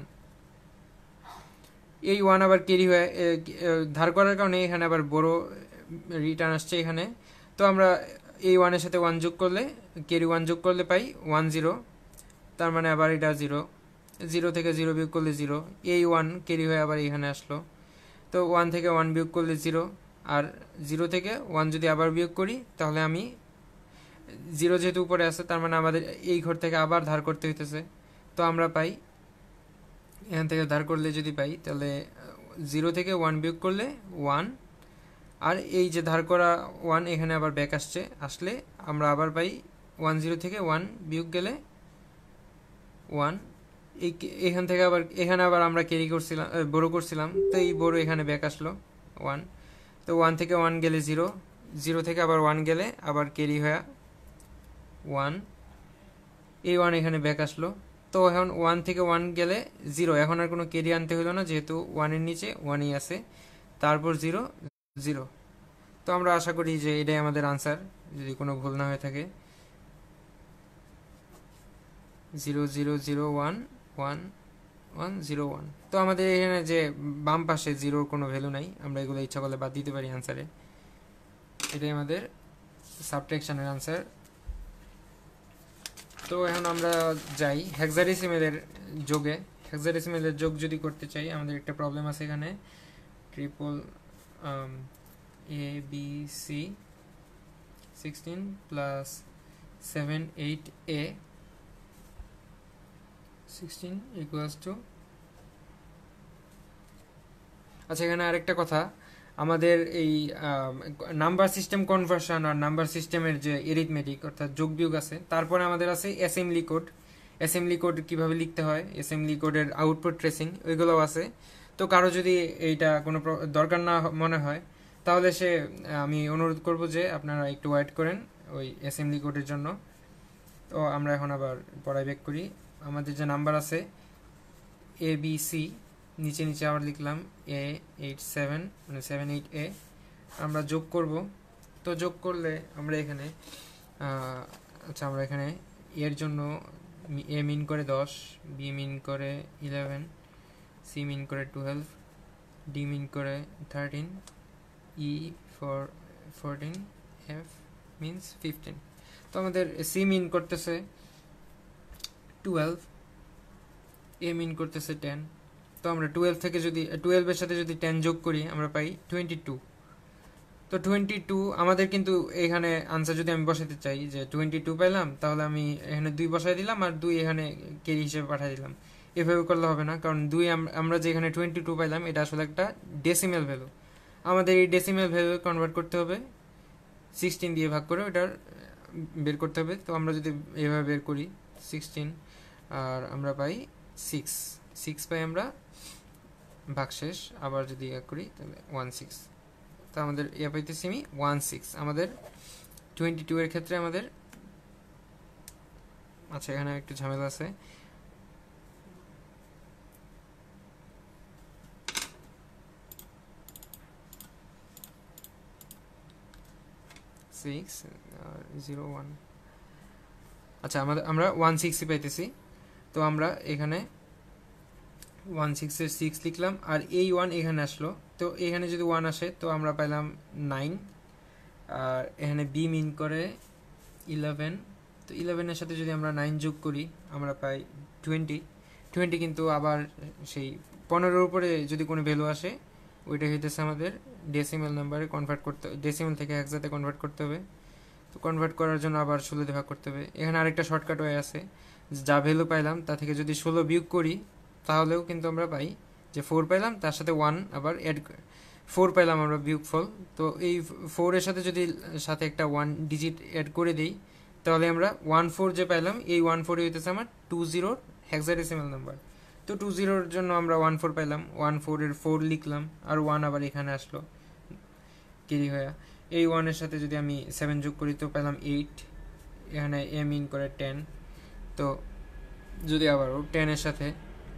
এই ওয়ান আবার ক্যারি হয়ে ধার করার কারণে এখানে আবার বড় রিটার্ন আসছে এখানে। তো আমরা এই ওয়ানের সাথে ওয়ান যোগ করলে, ক্যারি ওয়ান যোগ করলে পাই ওয়ান জিরো। তার মানে আবার এটা জিরো। জিরো থেকে জিরো বিয়োগ করলে জিরো। এই ওয়ান ক্যারি হয়ে আবার এখানে আসলো। তো ওয়ান থেকে ওয়ান বিয়োগ করলে জিরো, আর জিরো থেকে ওয়ান যদি আবার বিয়োগ করি, তাহলে আমি জিরো যেহেতু উপরে আছে তার মানে আমাদের এই ঘর থেকে আবার ধার করতে হইতেছে। তো আমরা পাই এখান থেকে ধার করলে যদি পাই তাহলে জিরো থেকে ওয়ান বিয়োগ করলে ওয়ান, আর এই যে ধার করা ওয়ান এখানে আবার ব্যাক আসছে, আসলে আমরা আবার পাই ওয়ান জিরো থেকে ওয়ান বিয়োগ গেলে ওয়ান। এই এখান থেকে আবার এখানে আবার আমরা ক্যারি করছিলাম, বড়ো করছিলাম, তো এই বড়ো এখানে ব্যাক আসলো ওয়ান। তো ওয়ান থেকে ওয়ান গেলে জিরো, জিরো থেকে আবার ওয়ান গেলে আবার ক্যারি হয়ে ওয়ান, এই ওয়ান এখানে ব্যাক আসলো। তো এখন ওয়ান থেকে ওয়ান গেলে জিরো, এখন আর কোনো ক্যারি আনতে হলো না যেহেতু ওয়ানের নিচে ওয়ানই আছে, তারপর জিরো জিরো। তো আমরা আশা করি যে এটাই আমাদের আনসার, যদি কোনো ভুল না হয়ে থাকে। Zero zero zero one one one zero one. তো আমাদের এখানে যে বাম পাশে জিরোর কোনো ভ্যালু নাই, আমরা এগুলো ইচ্ছা করলে বাদ দিতে পারি আনসারে। এটাই আমাদের সাবট্রাকশনের আনসার। তো এখন আমরা যাই হেক্সাডেসিমেলের যোগে। হেক্সাডেসিমেলের যোগ যদি করতে চাই আমাদের একটা প্রবলেম আছে এখানে, triple A B C sixteen plus seven eight A sixteen equals two. আচ্ছা, এখানে আরেকটা কথা, আমাদের এই নাম্বার সিস্টেম কনভার্সন আর নাম্বার সিস্টেমের যে এরিথমেটিক অর্থাৎ যোগ বিয়োগ আছে, তারপরে আমাদের আছে অ্যাসেম্বলি কোড। অ্যাসেম্বলি কোড কীভাবে লিখতে হয়, অ্যাসেম্বলি কোডের আউটপুট ট্রেসিং, ওইগুলোও আছে। তো কারো যদি এইটা কোনো দরকার না মনে হয় তাহলে সে আমি অনুরোধ করব যে আপনারা একটু ওয়েট করেন ওই অ্যাসেম্বলি কোডের জন্য। তো আমরা এখন আবার পড়াই ব্যাক করি। আমাদের যে নাম্বার আছে এ বি সি, নিচে নিচে আবার লিখলাম এ এইট সেভেন মানে সেভেন এইট এ, আমরা যোগ করব। তো যোগ করলে আমরা এখানে আচ্ছা আমরা এখানে এর জন্য এ মিন করে দশ, বি মিন করে ইলেভেন, সি মিন করে টুয়েলভ, ডি মিন করে thirteen, E for fourteen, F means fifteen. তো আমাদের সি মিন করতেছে টুয়েলভ, এ মিন করতেছে টেন। তো আমরা টুয়েলভ থেকে যদি টুয়েলভের সাথে যদি টেন যোগ করি আমরা পাই টোয়েন্টি টু। তো টোয়েন্টি টু আমাদের কিন্তু এখানে আনসার যদি আমি বসাতে চাই যে টোয়েন্টি টু পাইলাম, তাহলে আমি এখানে দুই বসাই দিলাম আর দুই এখানে ক্যারি হিসেবে পাঠিয়ে দিলাম। এভাবে করলে হবে না, কারণ দুই আমরা যে এখানে টোয়েন্টি টু পাইলাম এটা আসলে একটা ডেসিমেল ভ্যালু। আমাদের এই ডেসিমেল ভ্যালু কনভার্ট করতে হবে, সিক্সটিন দিয়ে ভাগ করে ওটার বের করতে হবে। তো আমরা যদি এভাবে বের করি সিক্সটিন আর আমরা পাই সিক্স, সিক্স পাই আমরা ভাগশেষ, আবার যদি ইয়ে করি তাহলে ওয়ান সিক্স। তো আমাদের ইয়ে পাইতেছি আমি ওয়ান সিক্স আমাদের টোয়েন্টি টু এর ক্ষেত্রে আমাদের। আচ্ছা, এখানে একটু ঝামেলা আছে, সিক্স আর জিরো ওয়ান। আচ্ছা, আমাদের আমরা ওয়ান সিক্সই পাইতেছি। তো আমরা এখানে ওয়ান সিক্সের সিক্স লিখলাম আর এই ওয়ান এখানে আসলো। তো এখানে যদি ওয়ান আসে তো আমরা পাইলাম নাইন, আর এখানে বি মিন করে ইলেভেন। তো ইলেভেনের সাথে যদি আমরা নাইন যোগ করি আমরা পাই টোয়েন্টি। টোয়েন্টি কিন্তু আবার সেই পনেরোর উপরে যদি কোনো ভ্যালু আসে ওইটা হইতেছে আমাদের ডেসিমেল নাম্বারে কনভার্ট করতে, ডেসিমেল থেকে হেক্সাতে কনভার্ট করতে হবে। তো কনভার্ট করার জন্য আবার ষোলো দিয়ে ভাগ করতে হবে। এখানে আরেকটা শর্টকাট ওয়ে আছে, যা ভ্যালু পাইলাম তা থেকে যদি ষোলো বিয়োগ করি তাহলেও কিন্তু আমরা পাই যে ফোর পাইলাম, তার সাথে ওয়ান আবার অ্যাড, ফোর পাইলাম আমরা বিয়োগফল। তো এই ফোরের সাথে যদি সাথে একটা ওয়ান ডিজিট অ্যাড করে দিই তাহলে আমরা ওয়ান ফোর যে পাইলাম এই ওয়ান ফোরই হইতেছে আমার টু জিরোর হেক্সাডেসিমাল নাম্বার। তো টু জিরোর জন্য আমরা ওয়ান ফোর পাইলাম, ওয়ান ফোরের ফোর লিখলাম আর ওয়ান আবার এখানে আসলো ক্যারি হয়ে। এই ওয়ানের সাথে যদি আমি সেভেন যোগ করি তো পেলাম এইট, এখানে এ মিন করে টেন। তো যদি আবারও টেনের সাথে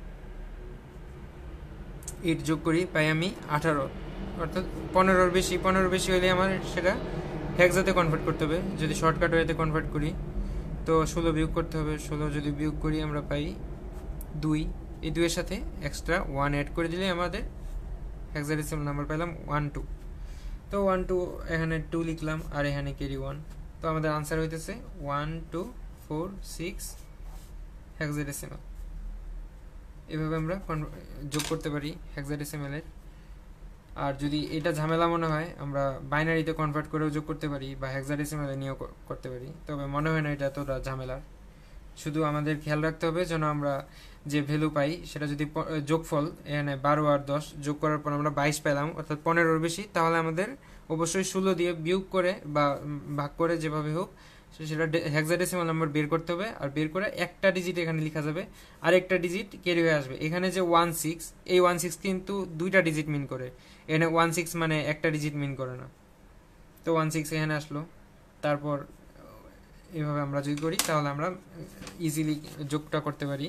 এইট যোগ করি পাই আমি আঠারো, অর্থাৎ পনেরোর বেশি। পনেরোর বেশি হলে আমার সেটা হেক্সাতে কনভার্ট করতে হবে। যদি শর্টকাট ওয়েতে কনভার্ট করি তো ষোলো বিয়োগ করতে হবে, ষোলো যদি বিয়োগ করি আমরা পাই দুই, এই দুইয়ের সাথে এক্সট্রা ওয়ান অ্যাড করে দিলে আমাদের হেক্সাডেসিমাল নাম্বার পেলাম ওয়ান টু। তো ওয়ান টু এখানে টু লিখলাম আর এখানে ক্যারি ওয়ান। তো আমাদের আনসার হইতেছে one two four six hexadecimal. এভাবে আমরা যোগ করতে পারি হেক্সাডেসিমালের। আর যদি এটা ঝামেলা মনে হয় আমরা বাইনারিতে কনভার্ট করেও যোগ করতে পারি বা হেক্সাডেসিমালে নিয়েও করতে পারি, তবে মনে হয় না এটা এতটা ঝামেলার। শুধু আমাদের খেয়াল রাখতে হবে যেন আমরা যে ভ্যালু পাই সেটা যদি যোগফল এখানে বারো আর দশ যোগ করার পর আমরা বাইশ পেলাম, অর্থাৎ পনেরোর বেশি, তাহলে আমাদের অবশ্যই ষোলো দিয়ে বিয়োগ করে বা ভাগ করে যেভাবে হোক সেটা হেক্সাডেসিমাল নাম্বার বের করতে হবে। আর বের করে একটা ডিজিট এখানে লেখা যাবে আর একটা ডিজিট ক্যারি হয়ে আসবে। এখানে যে ওয়ান সিক্স, এই ওয়ান সিক্স কিন্তু দুইটা ডিজিট মিন করে, এখানে ওয়ান সিক্স মানে একটা ডিজিট মিন করে না, তো ওয়ান সিক্স এখানে আসলো। তারপর এভাবে আমরা যদি করি তাহলে আমরা ইজিলি যোগটা করতে পারি।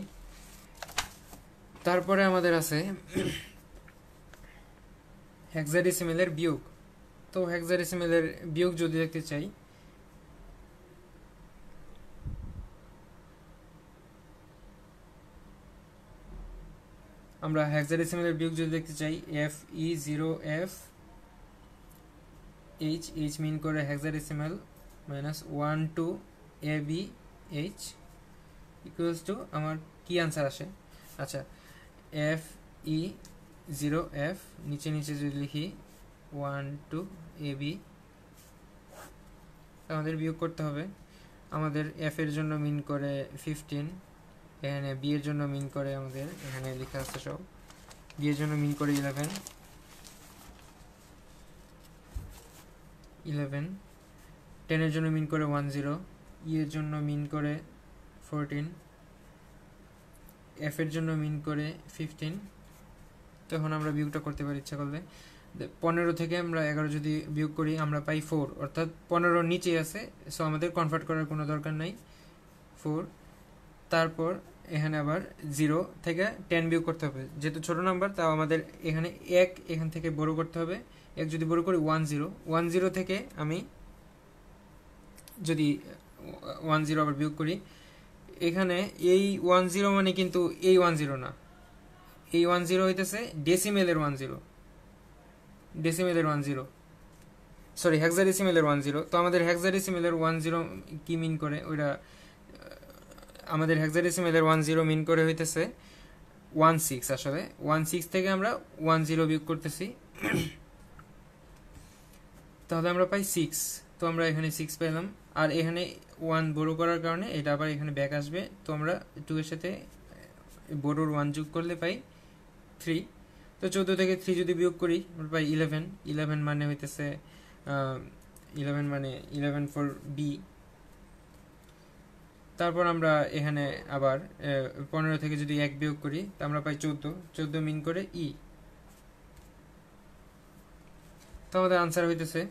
তারপরে আমাদের আছে হেক্সাডেসিমেলের বিয়োগ। তো হেক্সাডেসিমেলের বিয়োগ যদি দেখতে চাই, আমরা হেক্সাডেসিমেলের বিয়োগ যদি দেখতে চাই, F E zero F H, H mean করে hexadecimal, minus one two A B H equals to আমার কি আনসার আসে। আচ্ছা, এফ ই জিরো এফ নিচে নিচে যদি লিখি ওয়ান টু এ বি, আমাদের বিয়োগ করতে হবে। আমাদের এফ এর জন্য মিন করে ফিফটিন, এখানে বি এর জন্য মিন করে আমাদের এখানে লেখা আছে সব, বি এর জন্য মিন করে ইলেভেন, ইলেভেন, টেনের জন্য মিন করে ওয়ান জিরো, ই এর জন্য মিন করে ফোরটিন, এফ এর জন্য মিন করে ফিফটিন। তখন আমরা বিয়োগটা করতে পারি ইচ্ছা করলে। পনেরো থেকে আমরা এগারো যদি বিয়োগ করি আমরা পাই ফোর, অর্থাৎ পনেরোর নিচে আছে, সো আমাদের কনভার্ট করার কোনো দরকার নাই, ফোর। তারপর এখানে আবার জিরো থেকে টেন বিয়োগ করতে হবে, যেহেতু ছোটো নাম্বার তাও আমাদের এখানে এক এখান থেকে বড় করতে হবে। এক যদি বড় করি ওয়ান জিরো, ওয়ান জিরো থেকে আমি যদি ওয়ান জিরো আবার বিয়োগ করি, এখানে এই ওয়ান জিরো মানে কিন্তু এই ওয়ান জিরো না, এই ওয়ান জিরো হইতেছে ডেসিমেলের ওয়ান জিরো, ডেসিমেলের ওয়ান জিরো সরি হেক্সাডেসিমেলের ওয়ান জিরো। তো আমাদের হেক্সাডেসিমেলের ওয়ান জিরো কি মিন করে, ওইটা আমাদের হেক্সাডেসিমেলের ওয়ান জিরো মিন করে হইতেছে ওয়ান সিক্স। আসলে ওয়ান সিক্স থেকে আমরা ওয়ান জিরো বিয়োগ করতেছি, তাহলে আমরা পাই সিক্স। তো আমরা এখানে সিক্স পেলাম, আর এখানে ওয়ান বড় করার কারণে এটা আবার এখানে ব্যাক আসবে, তো আমরা টু এর সাথে বড়োর ওয়ান যোগ করলে পাই থ্রি। তো চোদ্দো থেকে থ্রি যদি বিয়োগ করি আমরা পাই ইলেভেন, ইলেভেন মানে হইতেছে ইলেভেন মানে ইলেভেন ফর বি। তারপর আমরা এখানে আবার পনেরো থেকে যদি এক বিয়োগ করি তা আমরা পাই চোদ্দো, চোদ্দো মিন করে ই। তো আমাদের আনসার হইতেছে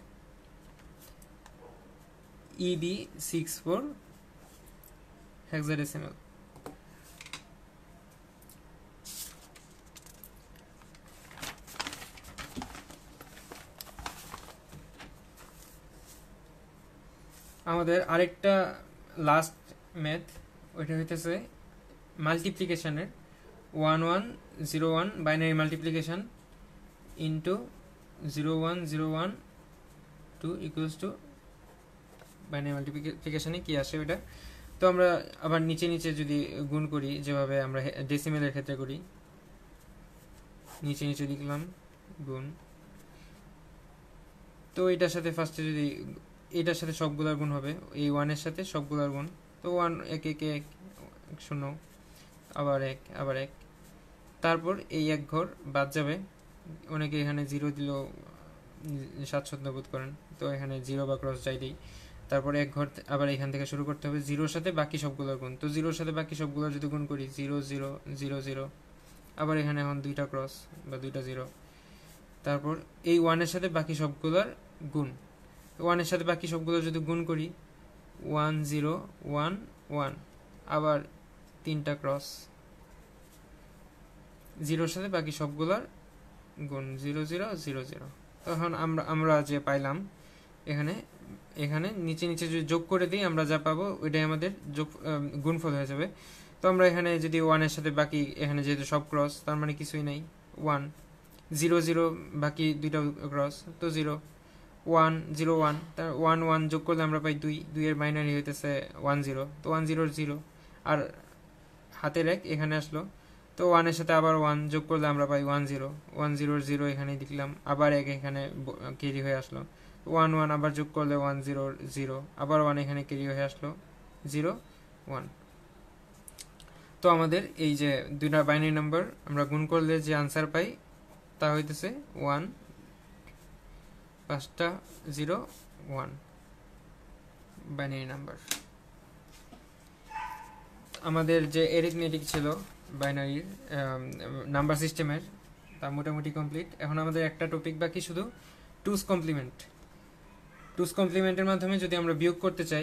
E B six four hexadecimal. আমাদের আরেকটা লাস্ট ম্যাথ, ওইটা হইতেছে মাল্টিপ্লিকেশনের, one one zero one binary multiplication into zero one zero one two equals to binary মাল্টিপ্লিকেশনে কী আসে ওইটা। তো আমরা আবার নিচে নিচে যদি গুণ করি যেভাবে আমরা ডেসিমেলের ক্ষেত্রে করি, নিচে নিচে লিখলাম গুণ। তো এটার সাথে ফার্স্টে যদি এটার সাথে সবগুলার গুণ হবে, এই ওয়ানের সাথে সবগুলার গুণ, তো ওয়ান এক এক এক শূন্য, আবার এক আবার এক, তারপর এই এক ঘর বাদ যাবে। অনেকে এখানে জিরো দিলেও স্বাচ্ছন্দ্য বোধ করেন, তো এখানে জিরো বা ক্রস যাই দিই। তারপরে এক ঘর আবার এখান থেকে শুরু করতে হবে, জিরোর সাথে বাকি সবগুলোর গুণ। তো জিরোর সাথে বাকি সবগুলোর যদি গুণ করি জিরো জিরো জিরো জিরো, আবার এখানে এখন দুইটা ক্রস বা দুইটা জিরো। তারপর এই ওয়ানের সাথে বাকি সবগুলোর গুণ, ওয়ানের সাথে বাকি সবগুলো যদি গুণ করি ওয়ান জিরো ওয়ান ওয়ান, আবার তিনটা ক্রস, জিরোর সাথে বাকি সবগুলোর গুণ জিরো জিরো জিরো জিরো। তখন আমরা আমরা যে পাইলাম এখানে এখানে নিচে নিচে যদি যোগ করে দিই আমরা যা পাবো ওইটাই আমাদের যোগ গুণফল হয়ে যাবে। তো আমরা এখানে যদি ওয়ানের সাথে বাকি এখানে যেহেতু সব ক্রস তার মানে কিছুই নেই, ওয়ান জিরো জিরো বাকি দুইটা ক্রস, তো জিরো ওয়ান জিরো ওয়ান, তার ওয়ান ওয়ান যোগ করলে আমরা পাই দুই, দুইয়ের বাইনারি হইতেছে ওয়ান জিরো, তো ওয়ান জিরোর জিরো আর হাতের এক এখানে আসলো। তো ওয়ানের সাথে আবার ওয়ান যোগ করলে আমরা পাই ওয়ান জিরো, ওয়ান জিরোর জিরো এখানে লিখলাম, আবার এক এখানে ক্যারি হয়ে আসলো, ওয়ান ওয়ান আবার যোগ করলে ওয়ান জিরোর জিরো, আবার ওয়ান এখানে ক্যারি হয়ে আসলো, জিরো ওয়ান। তো আমাদের এই যে দুইটা বাইনারি নাম্বার আমরা গুণ করলে যে আনসার পাই তা হইতেছে ওয়ান, পাঁচটা জিরো ওয়ান বাইনারি নাম্বার। আমাদের যে এরিথমেটিক ছিল বাইনারির নাম্বার সিস্টেমের তা মোটামুটি কমপ্লিট। এখন আমাদের একটা টপিক বাকি শুধু টুস কমপ্লিমেন্ট। টুস কমপ্লিমেন্টের মাধ্যমে যদি আমরা বিয়োগ করতে চাই,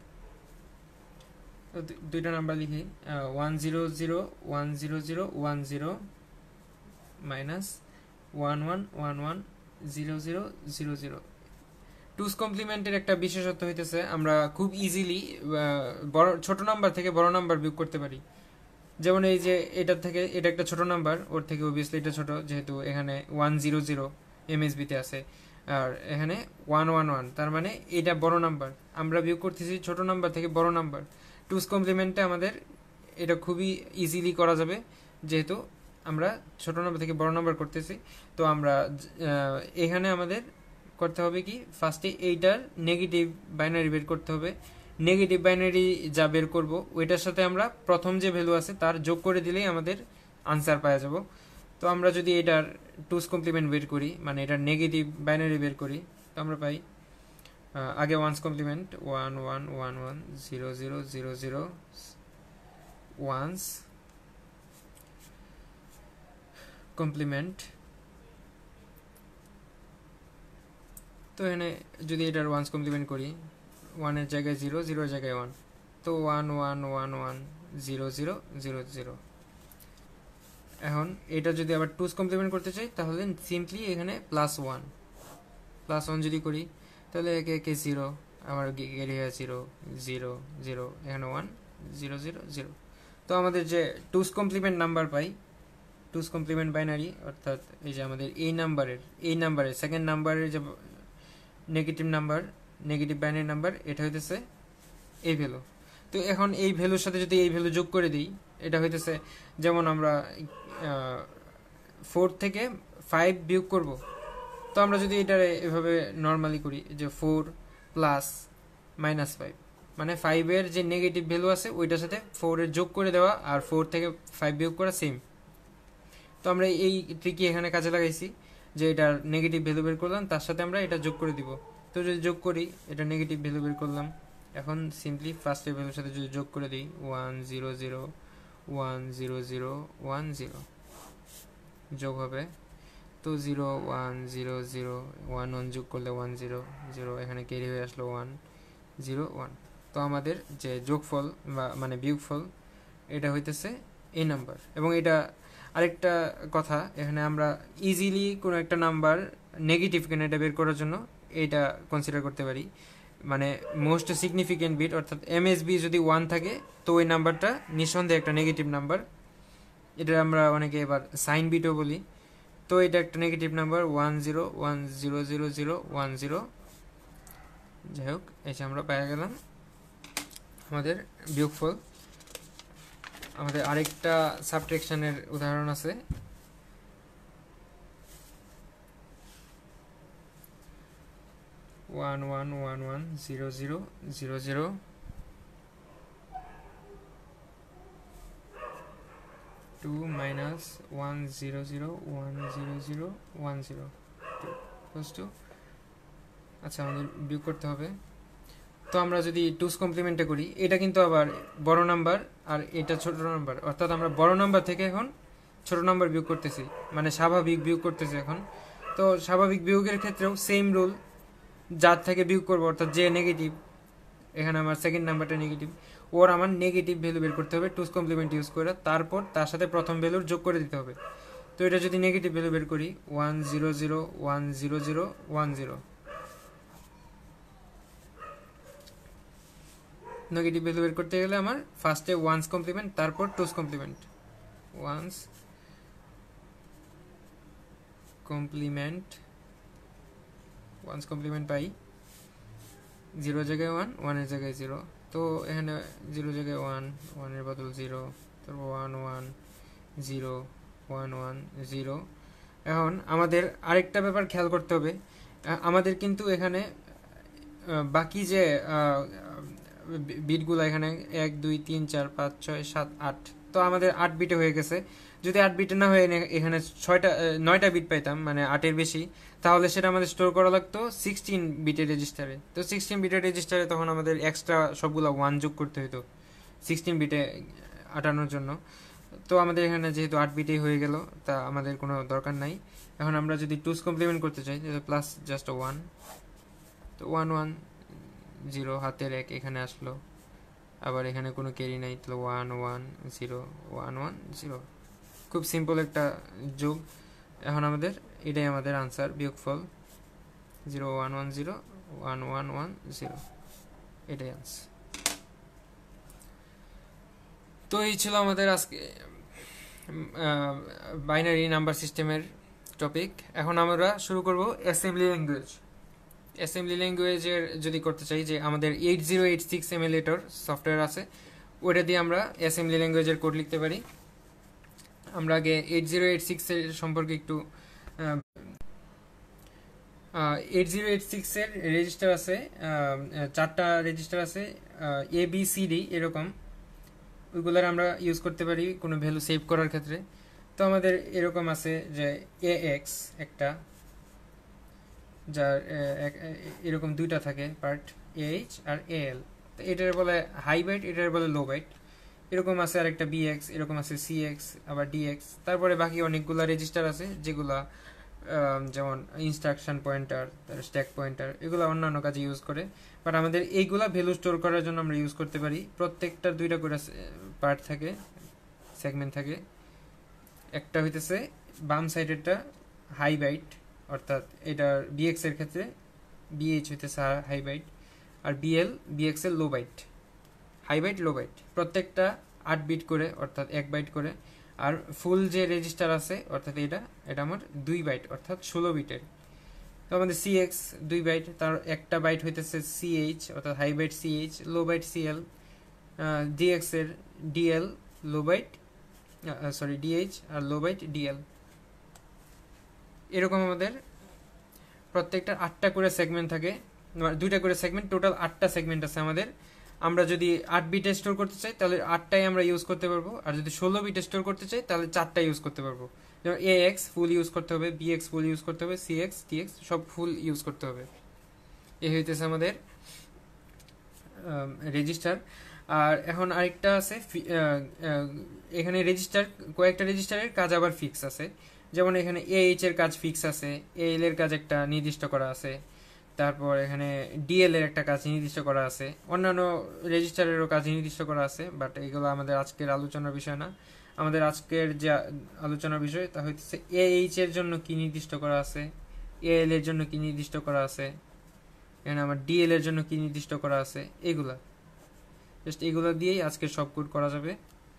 দুইটা নাম্বার লিখি, one zero zero one zero zero one zero minus one one one one zero zero zero zero. Two's কমপ্লিমেন্টের একটা বিশেষত্ব হইতেছে আমরা খুব ইজিলি বড় ছোট নাম্বার থেকে বড় নাম্বার বিয়োগ করতে পারি। যেমন এই যে এটার থেকে এটা একটা ছোট নাম্বার, ওর থেকে অবভিয়াসলি এটা ছোট, যেহেতু এখানে ওয়ান জিরো জিরো এমএসবিতে আছে, আর এখানে ওয়ান ওয়ান ওয়ান, তার মানে এটা বড় নাম্বার, আমরা বিয়োগ করতেছি ছোট নাম্বার থেকে বড় নাম্বার। টুস কমপ্লিমেন্টে আমাদের এটা খুবই ইজিলি করা যাবে, যেহেতু আমরা ছোট নাম্বার থেকে বড় নাম্বার করতেছি। তো আমরা এখানে আমাদের করতে হবে কি, ফার্স্টে এইটার নেগেটিভ বাইনারি বের করতে হবে। নেগেটিভ বাইনারি যা বের করবো ওইটার সাথে আমরা প্রথম যে ভ্যালু আছে তার যোগ করে দিলেই আমাদের আনসার পাওয়া যাব। তো আমরা যদি এটার টুস কমপ্লিমেন্ট বের করি, মানে এটার নেগেটিভ বাইনারি বের করি, তো আমরা পাই আগে one's complement one one one one zero zero zero zero one's complement. তো এখানে যদি এটার ওয়ান্স কমপ্লিমেন্ট করি, ওয়ানের জায়গায় জিরো, জিরোর জায়গায় ওয়ান, তো one one one one zero zero zero zero. এখন এটা যদি আবার টুস কমপ্লিমেন্ট করতে চাই তাহলে সিম্পলি এখানে প্লাস ওয়ান, প্লাস ওয়ান যদি করি তাহলে একে একে জিরো, আবার গেড়ে জিরো জিরো জিরো, এখানে ওয়ান জিরো জিরো জিরো। তো আমাদের যে টুস কমপ্লিমেন্ট নাম্বার পাই, টুস কমপ্লিমেন্ট বাইনারি, অর্থাৎ এই যে আমাদের এই নাম্বারের এই নাম্বারের সেকেন্ড নাম্বারের যে negative number, negative binary number, এটা হইতেছে এই ভ্যালু। তো এখন এই ভ্যালুর সাথে যদি এই ভ্যালু যোগ করে দিই, এটা হইতেছে যেমন আমরা ফোর থেকে ফাইভ বিয়োগ করব, তো আমরা যদি এটা এভাবে নর্মালি করি যে ফোর প্লাস মাইনাস ফাইভ, মানে ফাইভের যে নেগেটিভ ভ্যালু আছে ওইটার সাথে ফোরের যোগ করে দেওয়া, আর ফোর থেকে ফাইভ বিয়োগ করা সেম। তো আমরা এই ট্রিকই এখানে কাজে লাগাইছি, যে এটার নেগেটিভ ভ্যালু বের করলাম, তার সাথে আমরা এটা যোগ করে দিব। তো যদি যোগ করি, এটা নেগেটিভ ভ্যালু বের করলাম, এখন সিম্পলি ফার্স্টের ভ্যালুর সাথে যদি যোগ করে দিই, one zero zero one zero zero one zero যোগ হবে, তো zero one zero zero one one যোগ করলে ওয়ান জিরো জিরো, এখানে ক্যারি হয়ে আসলো ওয়ান জিরো ওয়ান। তো আমাদের যে যোগফল বা মানে বিয়োগফল এটা হইতেছে এই নাম্বার। এবং এটা আরেকটা কথা, এখানে আমরা ইজিলি কোনো একটা নাম্বার নেগেটিভ কেন এটা বের করার জন্য এটা কনসিডার করতে পারি, মানে মোস্ট সিগনিফিকেন্ট বিট, অর্থাৎ এমএসবি যদি ওয়ান থাকে তো ওই নাম্বারটা নিঃসন্দেহে একটা নেগেটিভ নাম্বার। এটা আমরা অনেকে এবার সাইন বিটও বলি। তো এটা একটা negative number, one zero one zero zero zero one zero. যাই হোক, এসে আমরা পেয়ে গেলাম আমাদের বিয়োগফল। আমাদের আরেকটা সাবট্রাকশনের উদাহরণ আছে, one one one one zero zero zero zero two minus one zero zero one zero zero one zero plus two. আচ্ছা, আমাদের বিয়োগ করতে হবে। তো আমরা যদি টুস কমপ্লিমেন্টে করি, এটা কিন্তু আবার বড় নাম্বার আর এটা ছোট নাম্বার, অর্থাৎ আমরা বড় নাম্বার থেকে এখন ছোট নাম্বার বিয়োগ করতেছি, মানে স্বাভাবিক বিয়োগ করতেছি এখন। তো স্বাভাবিক বিয়োগের ক্ষেত্রেও সেম রুল, যার থেকে বিয়োগ করবো অর্থাৎ যে নেগেটিভ, এখানে আমার সেকেন্ড নাম্বারটা নেগেটিভ, ওর আমার নেগেটিভ ভ্যালু বের করতে হবে টুস কমপ্লিমেন্ট ইউজ করে, তারপর তার সাথে প্রথম ভ্যালুর যোগ করে দিতে হবে। তো এটা যদি নেগেটিভ ভ্যালু বের করি, one zero zero one zero zero one zero, negative value বের করতে গেলে আমার ফার্স্টে ওয়ান্স কমপ্লিমেন্ট, তারপর two's complement, one's complement one's complement পাই, জিরো জায়গায় ওয়ান, ওয়ানের জায়গায় জিরো, তো এখানে জিরো জায়গায় ওয়ান, ওয়ানের বদল জিরো, তারপর one one, zero one one zero. এখন আমাদের আরেকটা ব্যাপার খেয়াল করতে হবে, আমাদের কিন্তু এখানে বাকি যে বিটগুলো এখানে এক দুই তিন চার পাঁচ ছয় সাত আট, তো আমাদের আট বিটে হয়ে গেছে। যদি আট বিটে না হয়ে এখানে ছয়টা নয়টা বিট পাইতাম, মানে আটের বেশি, তাহলে সেটা আমাদের স্টোর করা লাগতো সিক্সটিন বিটের রেজিস্টারে। তো সিক্সটিন বিটের রেজিস্টারে তখন আমাদের এক্সট্রা সবগুলো ওয়ান যোগ করতে হতো সিক্সটিন বিটে আটানোর জন্য। তো আমাদের এখানে যেহেতু আট বিটেই হয়ে গেল, তা আমাদের কোনো দরকার নাই। এখন আমরা যদি টুস কমপ্লিমেন্ট করতে চাই, প্লাস জাস্ট ওয়ান, তো ওয়ান ওয়ান জিরো, হাতের এক এখানে আসলো, আবার এখানে কোনো ক্যারি নাই, তাহলে one one zero one one zero. খুব সিম্পল একটা যোগ। এখন আমাদের এটাই আমাদের আনসার, বিয়োগফল zero one one zero one one one zero, এটাই আনসার। তো এই ছিল আমাদের আজকে বাইনারি নাম্বার সিস্টেমের টপিক। এখন আমরা শুরু করব অ্যাসেম্বলি ল্যাঙ্গুয়েজ। অ্যাসেম্বলি ল্যাঙ্গুয়েজের যদি করতে চাই, যে আমাদের eight zero eight six emulator software আছে, ওইটা দিয়ে আমরা অ্যাসেম্বলি ল্যাঙ্গুয়েজের কোড লিখতে পারি। আমরা আগে এইট জিরো এইট সিক্সের সম্পর্কে একটু, এইট জিরো এইট সিক্সের রেজিস্টার আছে, চারটা রেজিস্টার আছে, এ বি সি ডি এরকম, ওইগুলোর আমরা ইউজ করতে পারি কোনো ভ্যালু সেভ করার ক্ষেত্রে। তো আমাদের এরকম আছে যে এ এক্স একটা, যার এরকম দুইটা থাকে পার্ট, এইচ আর এ এল। তো এটার বলে হাই বাইট, এটার বলে লো বাইট। এরকম আছে আরেকটা বি এক্স, এরকম আছে সি এক্স, আবার ডি এক্স। তারপরে বাকি অনেকগুলো রেজিস্টার আছে যেগুলা যেমন ইনস্ট্রাকশন পয়েন্টার, স্ট্যাক পয়েন্টার, এগুলো অন্যান্য কাজে ইউজ করে। বাট আমাদের এইগুলা ভ্যালু স্টোর করার জন্য আমরা ইউজ করতে পারি। প্রত্যেকটার দুইটা করে পার্ট থাকে, সেগমেন্ট থাকে। একটা হইতেছে বাম সাইডেরটা হাই বাইট, অর্থাৎ এটার বিএক্স এর ক্ষেত্রে বিএইচ হইতেছে হাই বাইট, আর বিএল বিএক্স এর low byte, high byte low byte. প্রত্যেকটা আট বিট করে, অর্থাৎ এক বাইট করে। আর ফুল যে রেজিস্টার আছে, অর্থাৎ এটা এটা আমার দুই বাইট, অর্থাৎ ষোলো বিটের। তো আমাদের সি এক্স দুই বাইট, তার একটা বাইট হইতেছে সিএইচ, অর্থাৎ high byte CH, low byte CL. DX এর DL low byte, sorry DH, আর লো বাইট ডিএল। এরকম আমাদের প্রত্যেকটা আটটা করে সেগমেন্ট থাকে, দুইটা করে সেগমেন্ট, টোটাল আটটা সেগমেন্ট আছে আমাদের। আমরা যদি আট বিটে স্টোর করতে চাই তাহলে আটটাই আমরা ইউজ করতে পারবো, আর যদি ষোলো বিটে স্টোর করতে চাই তাহলে চারটা ইউজ করতে পারবো। যেমন এ এক্স ফুল ইউজ করতে হবে, বি এক্স ফুল ইউজ করতে হবে, সি এক্স টি এক্স সব ফুল ইউজ করতে হবে। এই হইতেছে আমাদের রেজিস্টার। আর এখন আরেকটা আছে, এখানে রেজিস্টার, কয়েকটা রেজিস্টারের কাজ আবার ফিক্স আছে। যেমন এখানে এ এইচ এর কাজ ফিক্স আছে, এ এল এর কাজ একটা নির্দিষ্ট করা আছে, তারপর এখানে ডিএল এর একটা কাজ নির্দিষ্ট করা আছে, অন্যান্য রেজিস্টারেরও কাজ নির্দিষ্ট করা আছে। বাট এগুলো আমাদের আজকের আলোচনার বিষয় না। আমাদের আজকের যে আলোচনার বিষয় তা হচ্ছে এ এইচ এর জন্য কি নির্দিষ্ট করা আছে, এ এল এর জন্য কি নির্দিষ্ট করা আছে, এখানে আমার ডিএল এর জন্য কি নির্দিষ্ট করা আছে, এগুলা জাস্ট এগুলো দিয়েই আজকের সব কোড করা যাবে।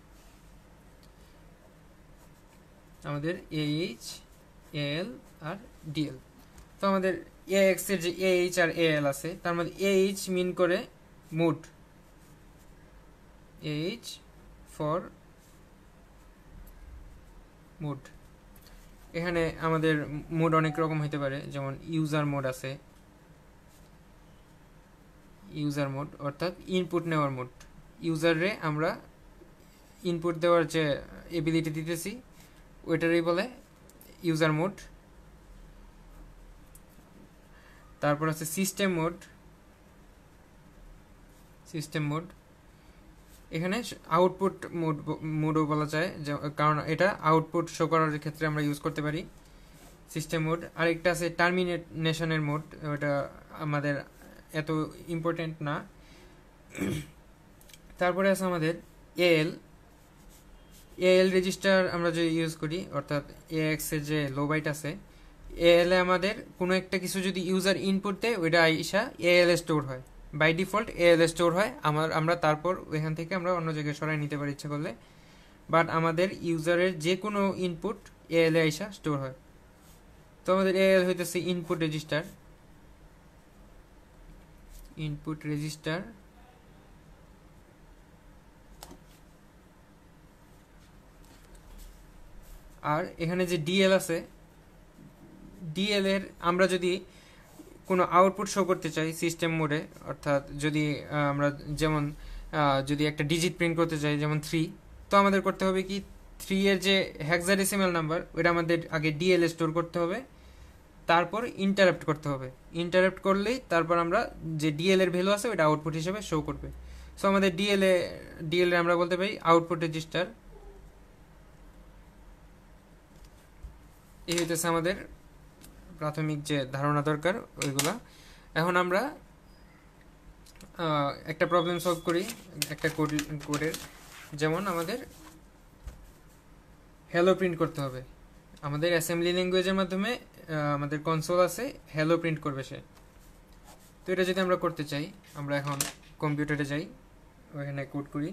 আমাদের A H, A L R DL. তো আমাদের এ এক্স এর যে এ এইচ আর এ এল আছে, তার মধ্যে এ এইচ মিন করে mode, A H for mode. এখানে আমাদের মোড অনেক রকম হতে পারে, যেমন ইউজার মোড আছে, ইউজার মোড অর্থাৎ ইনপুট নেওয়ার মোড। ইউজারে আমরা ইনপুট দেওয়ার যে এবিলিটি দিতেছি ওইটারই বলে ইউজার মোড। তারপর আছে সিস্টেম মোড, সিস্টেম মোড এখানে আউটপুট মোড মোডও বলা যায়, কারণ এটা আউটপুট শো করার ক্ষেত্রে আমরা ইউজ করতে পারি সিস্টেম মোড। আরেকটা আছে টার্মিনেশনের মোড, ওটা আমাদের এত ইম্পর্টেন্ট না। তারপরে আছে আমাদের এএল, এএল রেজিস্টার আমরা যে ইউজ করি, অর্থাৎ এ এক্স এর যে লো বাইট আছে, এএল এ আমাদের কোনো একটা কিছু যদি ইউজার ইনপুট দেয় ওইটা আইসা এএল এ স্টোর হয়, বাই ডিফল্ট এএল এ স্টোর হয়। আমার আমরা তারপর ওইখান থেকে আমরা অন্য জায়গায় সরাই নিতে পারি ইচ্ছা করলে। বাট আমাদের ইউজারের যে কোনো ইনপুট এএল এ আইসা স্টোর হয়। তো আমাদের এএল হইতেছে ইনপুট রেজিস্টার, ইনপুট রেজিস্টার। আর এখানে যে ডিএল আছে, ডিএল এর আমরা যদি কোনো আউটপুট শো করতে চাই সিস্টেম মোডে, অর্থাৎ যদি আমরা যেমন যদি একটা ডিজিট প্রিন্ট করতে চাই যেমন থ্রি, তো আমাদের করতে হবে কি থ্রি এর যে হেক্সাডেসিমাল নাম্বার ওটা আমাদের আগে ডিএল এ স্টোর করতে হবে, তারপর ইন্টারাপ্ট করতে হবে। ইন্টারাপ্ট করলেই তারপর আমরা যে ডিএল এর ভ্যালু আছে ওটা আউটপুট হিসেবে শো করবে। সো আমাদের ডিএল এ ডিএল এ আমরা বলতে পারি আউটপুট রেজিস্টার। এই হইতেছে আমাদের প্রাথমিক যে ধারণা দরকার ওইগুলা। এখন আমরা একটা প্রবলেম সলভ করি একটা কোড কোডের। যেমন আমাদের হ্যালো প্রিন্ট করতে হবে, আমাদের অ্যাসেম্বলি ল্যাঙ্গুয়েজের মাধ্যমে আমাদের কনসোল আছে, হ্যালো প্রিন্ট করবে সে। তো এটা যদি আমরা করতে চাই, আমরা এখন কম্পিউটারে যাই, ওখানে কোড করি।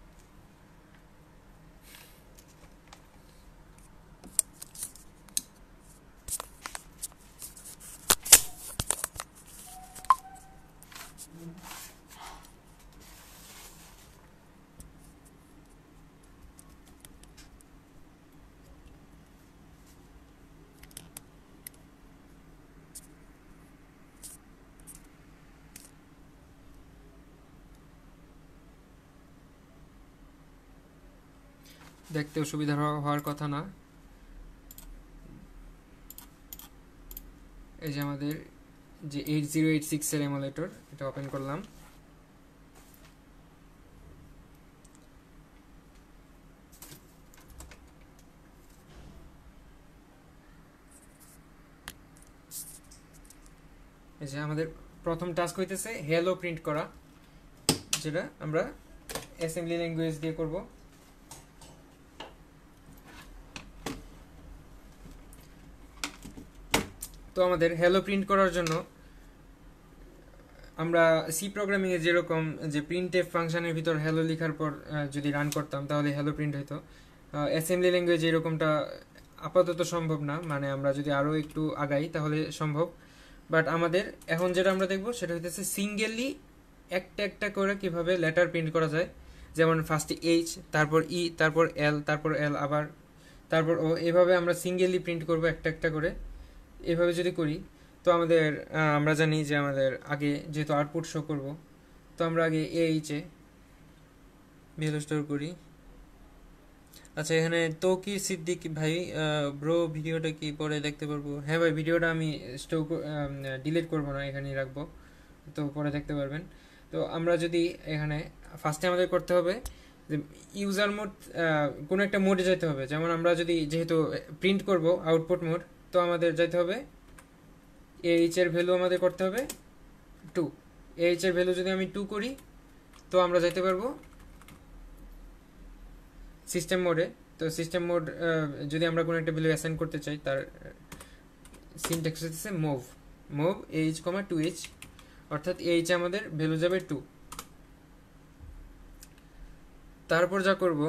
দেখতে অসুবিধা হওয়ার কথা না। এই যে আমাদের যে এইট জিরো এইট সিক্স এর এমুলেটর, এটা ওপেন করলাম। এই যে আমাদের প্রথম টাস্ক হইতেছে হ্যালো প্রিন্ট করা, যেটা আমরা অ্যাসেম্বলি ল্যাঙ্গুয়েজ দিয়ে করব। তো আমাদের হ্যালো প্রিন্ট করার জন্য আমরা সি প্রোগ্রামিং এ যেরকম যে প্রিন্টএফ ফাংশনের ভিতর হ্যালো লেখার পর যদি রান করতাম তাহলে হ্যালো প্রিন্ট হতো, অ্যাসেম্বলি ল্যাঙ্গুয়েজ এরকমটা আপাতত সম্ভব না, মানে আমরা যদি আরও একটু আগাই তাহলে সম্ভব। বাট আমাদের এখন যেটা আমরা দেখবো সেটা হইতেছে সিঙ্গেলি একটা একটা করে কিভাবে লেটার প্রিন্ট করা যায়। যেমন ফার্স্টে এইচ, তারপর ই, তারপর এল, তারপর এল আবার, তারপর ও, এভাবে আমরা সিঙ্গেলি প্রিন্ট করব একটা একটা করে। এভাবে যদি করি তো আমাদের আমরা জানি যে আমাদের আগে যেহেতু আউটপুট শো করব, তো আমরা আগে এইচে ভ্যালু স্টোর করি। আচ্ছা, এখানে তো কি সিদ্দিক ভাই ব্রো ভিডিওটা কি পরে দেখতে পারবো? হ্যাঁ ভাই, ভিডিওটা আমি স্টোর ডিলিট করবো না, এখানেই রাখবো, তো পরে দেখতে পারবেন। তো আমরা যদি এখানে ফার্স্টে আমাদের করতে হবে যে ইউজার মোড, কোনো একটা মোডে যেতে হবে। যেমন আমরা যদি যেহেতু প্রিন্ট করব আউটপুট মোড, তো আমাদের যেতে হবে এইচ এর ভ্যালু আমাদের করতে হবে টু। এইচ এর ভ্যালু যদি আমি টু করি তো আমরা যেতে পারবো সিস্টেম মোডে। তো সিস্টেম মোড যদি আমরা কোনো একটা ভ্যালু অ্যাসাইন করতে চাই, তার সিনট্যাক্স হচ্ছে move move H comma two H, অর্থাৎ এইচ আমাদের ভ্যালু যাবে টু। তারপর যা করব,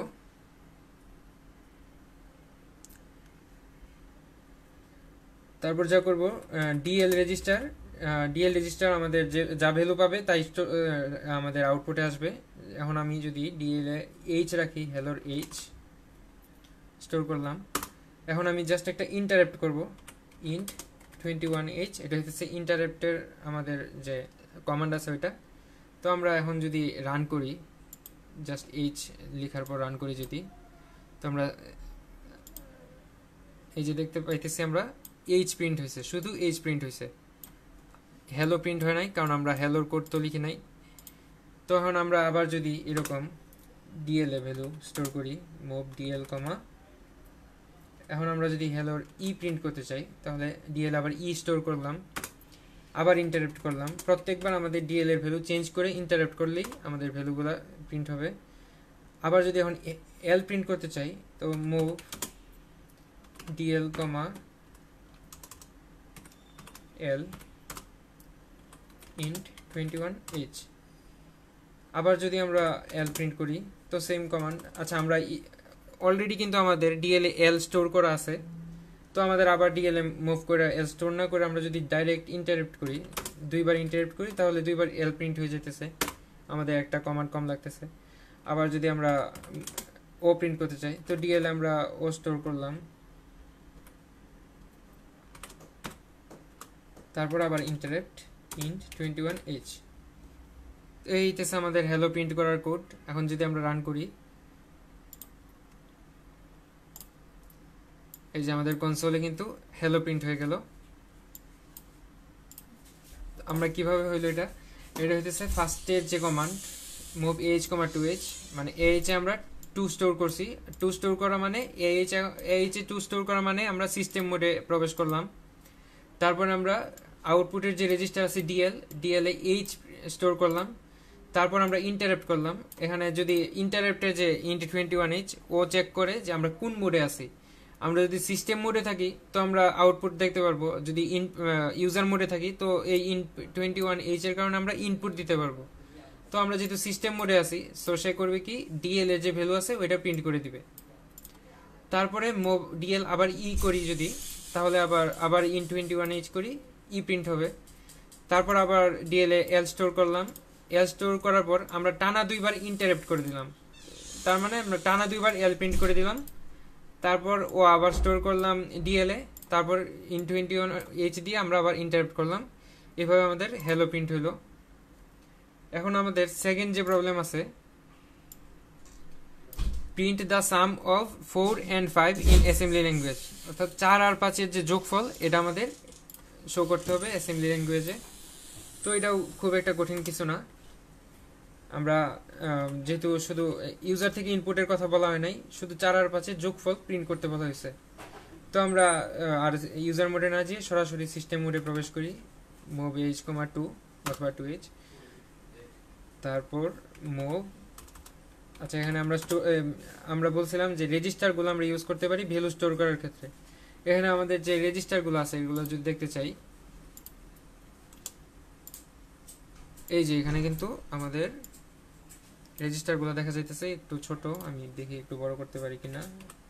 তারপর যা করব ডিএল রেজিস্টার, ডিএল রেজিস্টার আমাদের যে যা ভ্যালু পাবে তাই আমাদের আউটপুটে আসবে। এখন আমি যদি ডিএল এ এইচ রাখি, হ্যালোর এইচ স্টোর করলাম। এখন আমি জাস্ট একটা ইন্টারাপ্ট করব, ইন্ট টোয়েন্টি ওয়ান এইচ, এটা হচ্ছে ইন্টারাপ্টের আমাদের যে কমান্ড আছে ওইটা। তো আমরা এখন যদি রান করি, জাস্ট এইচ লেখার পর রান করি যদি, তো আমরা এই যে দেখতে পাইতেছি আমরা এইচ প্রিন্ট হয়েছে, শুধু এইচ প্রিন্ট হয়েছে, হ্যালো প্রিন্ট হয় নাই, কারণ আমরা হ্যালোর কোড তো লিখি নাই। তো এখন আমরা আবার যদি এরকম ডিএল এ ভ্যালু স্টোর করি, মুভ ডিএল কমা, এখন আমরা যদি হ্যালোর ই প্রিন্ট করতে চাই তাহলে ডিএল আবার ই স্টোর করলাম, আবার ইন্টারাপ্ট করলাম। প্রত্যেকবার আমাদের ডিএল এর ভ্যালু চেঞ্জ করে ইন্টারাপ্ট করলেই আমাদের ভ্যালুগুলো প্রিন্ট হবে। আবার যদি এখন এল প্রিন্ট করতে চাই তো move DL comma L int twenty one H, আবার যদি আমরা এল প্রিন্ট করি তো সেম কমান্ড। আচ্ছা, আমরা অলরেডি কিন্তু আমাদের ডিএল এ এল স্টোর করা আছে, তো আমাদের আবার ডিএল এ মুভ করে এল স্টোর না করে আমরা যদি ডাইরেক্ট ইন্টারাপ্ট করি, দুইবার ইন্টারাপ্ট করি, তাহলে দুইবার এল প্রিন্ট হয়ে যেতেছে, আমাদের একটা কমান্ড কম লাগতেছে। আবার যদি আমরা ও প্রিন্ট করতে চাই তো ডিএল আমরা ও স্টোর করলাম, তারপর আবার interrupt int twenty one H. এইতেছে আমাদের হ্যালো প্রিন্ট করার কোড। এখন যদি আমরা রান করি, এই যে আমাদের কনসোলে কিন্তু হ্যালো প্রিন্ট হয়ে গেল। আমরা কিভাবে হইলো এটা, এটা হইতেছে ফার্স্টের যে command move H comma two H, মানে এইচ এ আমরা টু স্টোর করছি। টু স্টোর করা মানে এইচ এইচ এ টু স্টোর করা মানে আমরা সিস্টেম মোডে প্রবেশ করলাম। তারপর আমরা আউটপুটের যে রেজিস্টার আছে ডিএল, ডিএল এ এইচ স্টোর করলাম। তারপর আমরা ইন্টারাপ্ট করলাম। এখানে যদি ইন্টারাপ্টের যে ইন্ট টোয়েন্টি ওয়ান এইচ ও চেক করে যে আমরা কোন মোডে আছি। আমরা যদি সিস্টেম মোডে থাকি তো আমরা আউটপুট দেখতে পারবো, যদি ইন ইউজার মোডে থাকি তো এই ইন টোয়েন্টি ওয়ান এইচ এর কারণে আমরা ইনপুট দিতে পারবো। তো আমরা যেহেতু সিস্টেম মোডে আছি, সো সে করবে কি ডিএল এর যে ভ্যালু আছে ওইটা প্রিন্ট করে দিবে। তারপরে মোভ ডিএল আবার ই করি যদি, তাহলে আবার আবার ইন টোয়েন্টি ওয়ান এইচ করি, ই প্রিন্ট হবে। তারপর আবার ডিএল এ এল স্টোর করলাম। এল স্টোর করার পর আমরা টানা দুইবার ইন্টারাপ্ট করে দিলাম, তার মানে আমরা টানা দুইবার এল প্রিন্ট করে দিলাম। তারপর ও আবার স্টোর করলাম ডিএল এ, তারপর ইন টোয়েন্টি ওয়ান এইচ দিয়ে আমরা আবার ইন্টারাপ্ট করলাম। এভাবে আমাদের হ্যালো প্রিন্ট হইলো। এখন আমাদের সেকেন্ড যে প্রবলেম আছে, print the sum of four and five in assembly language, অর্থাৎ চার আর পাঁচের যে যোগফল এটা আমাদের শো করতে হবে অ্যাসেম্বলি ল্যাঙ্গুয়েজে। তো এটাও খুব একটা কঠিন কিছু না। আমরা যেহেতু শুধু ইউজার থেকে ইনপুটের কথা বলা হয় নাই, শুধু চার আর পাঁচের যোগফল প্রিন্ট করতে বলা হয়েছে। তো আমরা আর ইউজার মোডে না যেয়ে সরাসরি সিস্টেম মোডে প্রবেশ করি, মুভ এইচ কমা টু অথবা টু এইচ। তারপর মুভ, আচ্ছা এখানে আমরা আমরা বলছিলাম যে রেজিস্টারগুলো আমরা ইউজ করতে পারি ভ্যালু স্টোর করার ক্ষেত্রে। এখানে আমাদের যে রেজিস্টারগুলো আছে এগুলো যদি দেখতে চাই, এই যে এখানে কিন্তু আমাদের রেজিস্টারগুলো দেখা যাইতেছে একটু ছোট, আমি দেখি একটু বড় করতে পারি কিনা।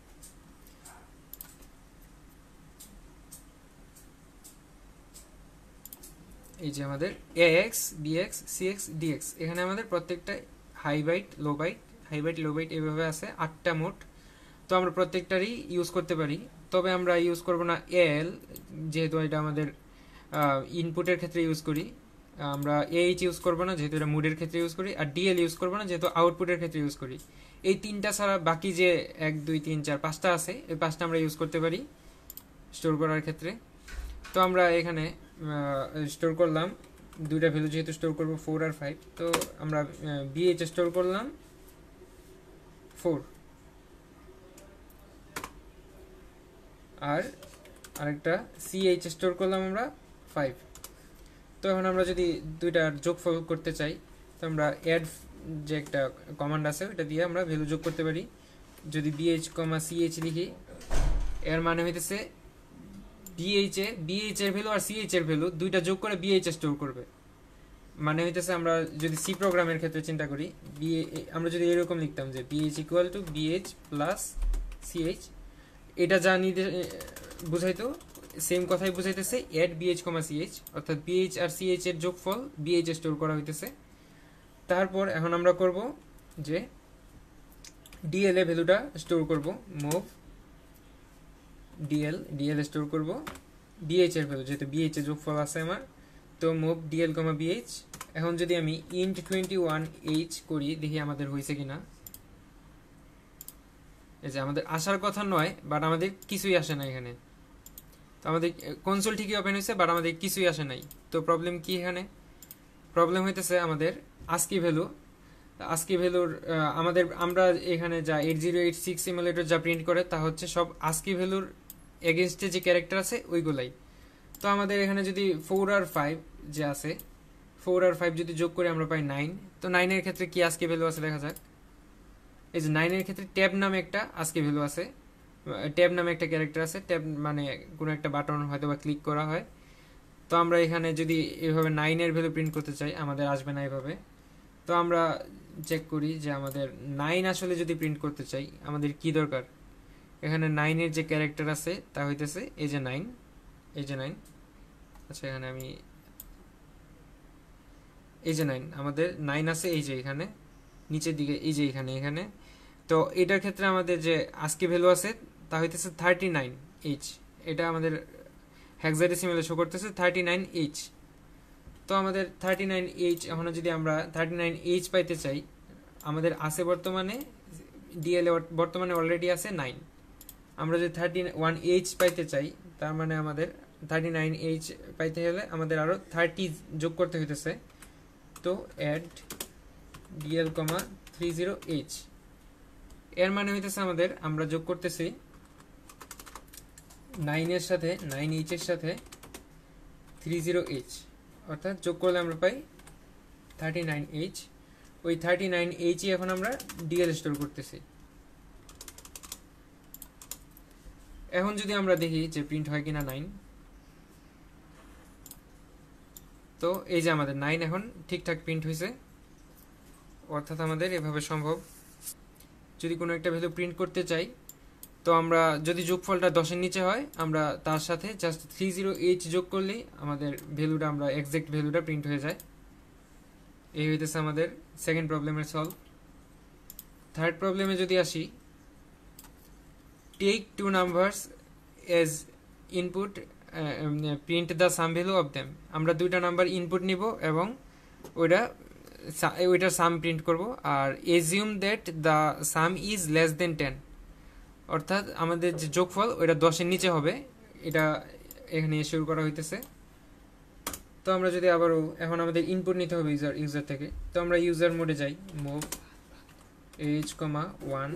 এই যে আমাদের এএক্স বিএক্স সিএক্স ডিএক্স, এখানে আমাদের প্রত্যেকটা high byte low byte high byte low byte এভাবে আছে আটটা মোট। তো আমরা প্রত্যেকটারই ইউজ করতে পারি, তবে আমরা ইউজ করব না এল, যেহেতু এটা আমাদের ইনপুটের ক্ষেত্রে ইউজ করি। আমরা এইচ ইউজ করবো না, যেহেতু এটা মুডের ক্ষেত্রে ইউজ করি। আর ডিএল ইউজ করবো না, যেহেতু আউটপুটের ক্ষেত্রে ইউজ করি। এই তিনটা ছাড়া বাকি যে এক দুই তিন চার পাঁচটা আছে, এই পাঁচটা আমরা ইউজ করতে পারি স্টোর করার ক্ষেত্রে। তো আমরা এখানে স্টোর করলাম দুইটা ভ্যালু, যেহেতু স্টোর করবো ফোর আর ফাইভ, তো আমরা বিএইচ স্টোর করলাম ফোর, আর আরেকটা সিএইচ স্টোর করলাম আমরা ফাইভ। তো এখন আমরা যদি দুইটার যোগফল করতে চাই, তো আমরা অ্যাড যে একটা কমান্ড আছে ওটা দিয়ে আমরা ভ্যালু যোগ করতে পারি। যদি বিএইচ কমা সিএইচ লিখি, এর মানে হইতেছে বিএইচ এ বিএইচ এর ভ্যালু আর সিএইচ এর ভ্যালু দুইটা যোগ করে বিএইচ স্টোর করবে। মানে হইতেছে আমরা যদি সি প্রোগ্রামের ক্ষেত্রে চিন্তা করি, বিএ আমরা যদি এরকম লিখতাম যে BH equal to BH plus CH, এটা যা নিতে বুঝাইতো সেম কথাই বুঝাইতেছে এড বিএইচ কমা সিএইচ, অর্থাৎ বিএইচ আর সিএইচ এর যোগফল বিএইচ স্টোর করা হইতেছে। তারপর এখন আমরা করব যে ডিএল এ ভ্যালুটা স্টোর করব, মুভ ডিএল ডিএল স্টোর করব বিএইচ এর ভ্যালু, যেহেতু বিএইচ এর যোগফল আছে আমার। তো মুভ ডিএল কমা বিএইচ। এখন যদি আমি ইন্ট টোয়েন্টি ওয়ান এইচ করি, দেখি আমাদের হয়েছে কিনা। এই যে আমাদের আসার কথা নয়, বাট আমাদের কিছুই আসে না এখানে। তো আমাদের কনসোল ঠিকই ওপেন হয়েছে, বাট আমাদের কিছুই আসে নাই। তো প্রবলেম কি এখানে? প্রবলেম হইতেছে আমাদের আস্কি ভ্যালু। আস্কি ভ্যালুর আমাদের আমরা এখানে যা eight zero eight six simulator যা প্রিন্ট করে তা হচ্ছে সব আস্কি ভ্যালুর এগেনস্টে যে ক্যারেক্টার আছে ওইগুলাই। তো আমাদের এখানে যদি ফোর আর ফাইভ যে আছে, ফোর আর ফাইভ যদি যোগ করে আমরা পাই নাইন। তো নাইনের ক্ষেত্রে কি আস্কি ভ্যালু আছে দেখা যাক। এই যে নাইনের ক্ষেত্রে ট্যাব নামে একটা আস্কি ভ্যালু আছে, ট্যাব নামে একটা ক্যারেক্টার আছে। ট্যাব মানে কোনো একটা বাটন হয়তো বা ক্লিক করা হয়। তো আমরা এখানে যদি এভাবে নাইনের ভ্যালু প্রিন্ট করতে চাই, আমাদের আসবে না এভাবে। তো আমরা চেক করি যে আমাদের নাইন আসলে যদি প্রিন্ট করতে চাই আমাদের কি দরকার। এখানে নাইনের যে ক্যারেক্টার আছে তা হইতেছে এই যে নাইন, এই যে নাইন। আচ্ছা এখানে আমি এই যে নাইন, আমাদের নাইন আছে এই যে এখানে নিচের দিকে, এই যে এখানে এখানে। তো এটার ক্ষেত্রে আমাদের যে আস্কি ভ্যালু আছে তা হইতেছে থার্টি নাইন এইচ। এটা আমাদের হেক্সাডেসিমালে শো করতেছে থার্টি নাইন এইচ। তো আমাদের থার্টি নাইন এইচ এখন যদি আমরা থার্টি নাইন এইচ পাইতে চাই, আমাদের আছে বর্তমানে ডিএল বর্তমানে অলরেডি আছে নাইন। আমরা যদি থার্টি ওয়ান এইচ পাইতে চাই, তার মানে আমাদের থার্টি নাইন এইচ পাইতে হলে আমাদের আরও থার্টি যোগ করতে হইতেছে। তো add DL comma three zero H, এর মানে হইতেছে আমাদের আমরা যোগ করতেছি নাইনের সাথে নাইন এইচের সাথে থ্রি জিরো এইচ, অর্থাৎ যোগ করলে আমরা পাই থার্টি নাইন এইচ। ওই থার্টি নাইন এইচই এখন আমরা ডিএল স্টোর করতেছি। এখন যদি আমরা দেখি যে প্রিন্ট হয় কিনা নাইন, তো এই যে আমাদের নাইন এখন ঠিকঠাক প্রিন্ট হয়েছে, অর্থাৎ আমাদের এভাবে সম্ভব। যদি কোনো একটা ভ্যালু প্রিন্ট করতে চাই, তো আমরা যদি যোগফলটা দশের নিচে হয়, আমরা তার সাথে জাস্ট থ্রি জিরো এইচ যোগ করলেই আমাদের ভ্যালুটা আমরা এক্সাক্ট ভ্যালুটা প্রিন্ট হয়ে যায়। এই হইতেছে আমাদের সেকেন্ড প্রবলেমের সলভ। থার্ড প্রবলেমে যদি আসি, take two numbers as input, print the sum value of them. আমরা দুইটা নাম্বার ইনপুট নিব এবং ওইটা ওইটার সাম প্রিন্ট করব। আর assume that the sum is less than ten, অর্থাৎ আমাদের যে যোগফল ওইটা দশের নিচে হবে, এটা এখানে শুরু করা হইতেছে। তো আমরা যদি আবারও এখন আমাদের ইনপুট নিতে হবে ইউজার ইউজার থেকে, তো আমরা ইউজার মোডে যাই, মুভ এইচ কমা ওয়ান,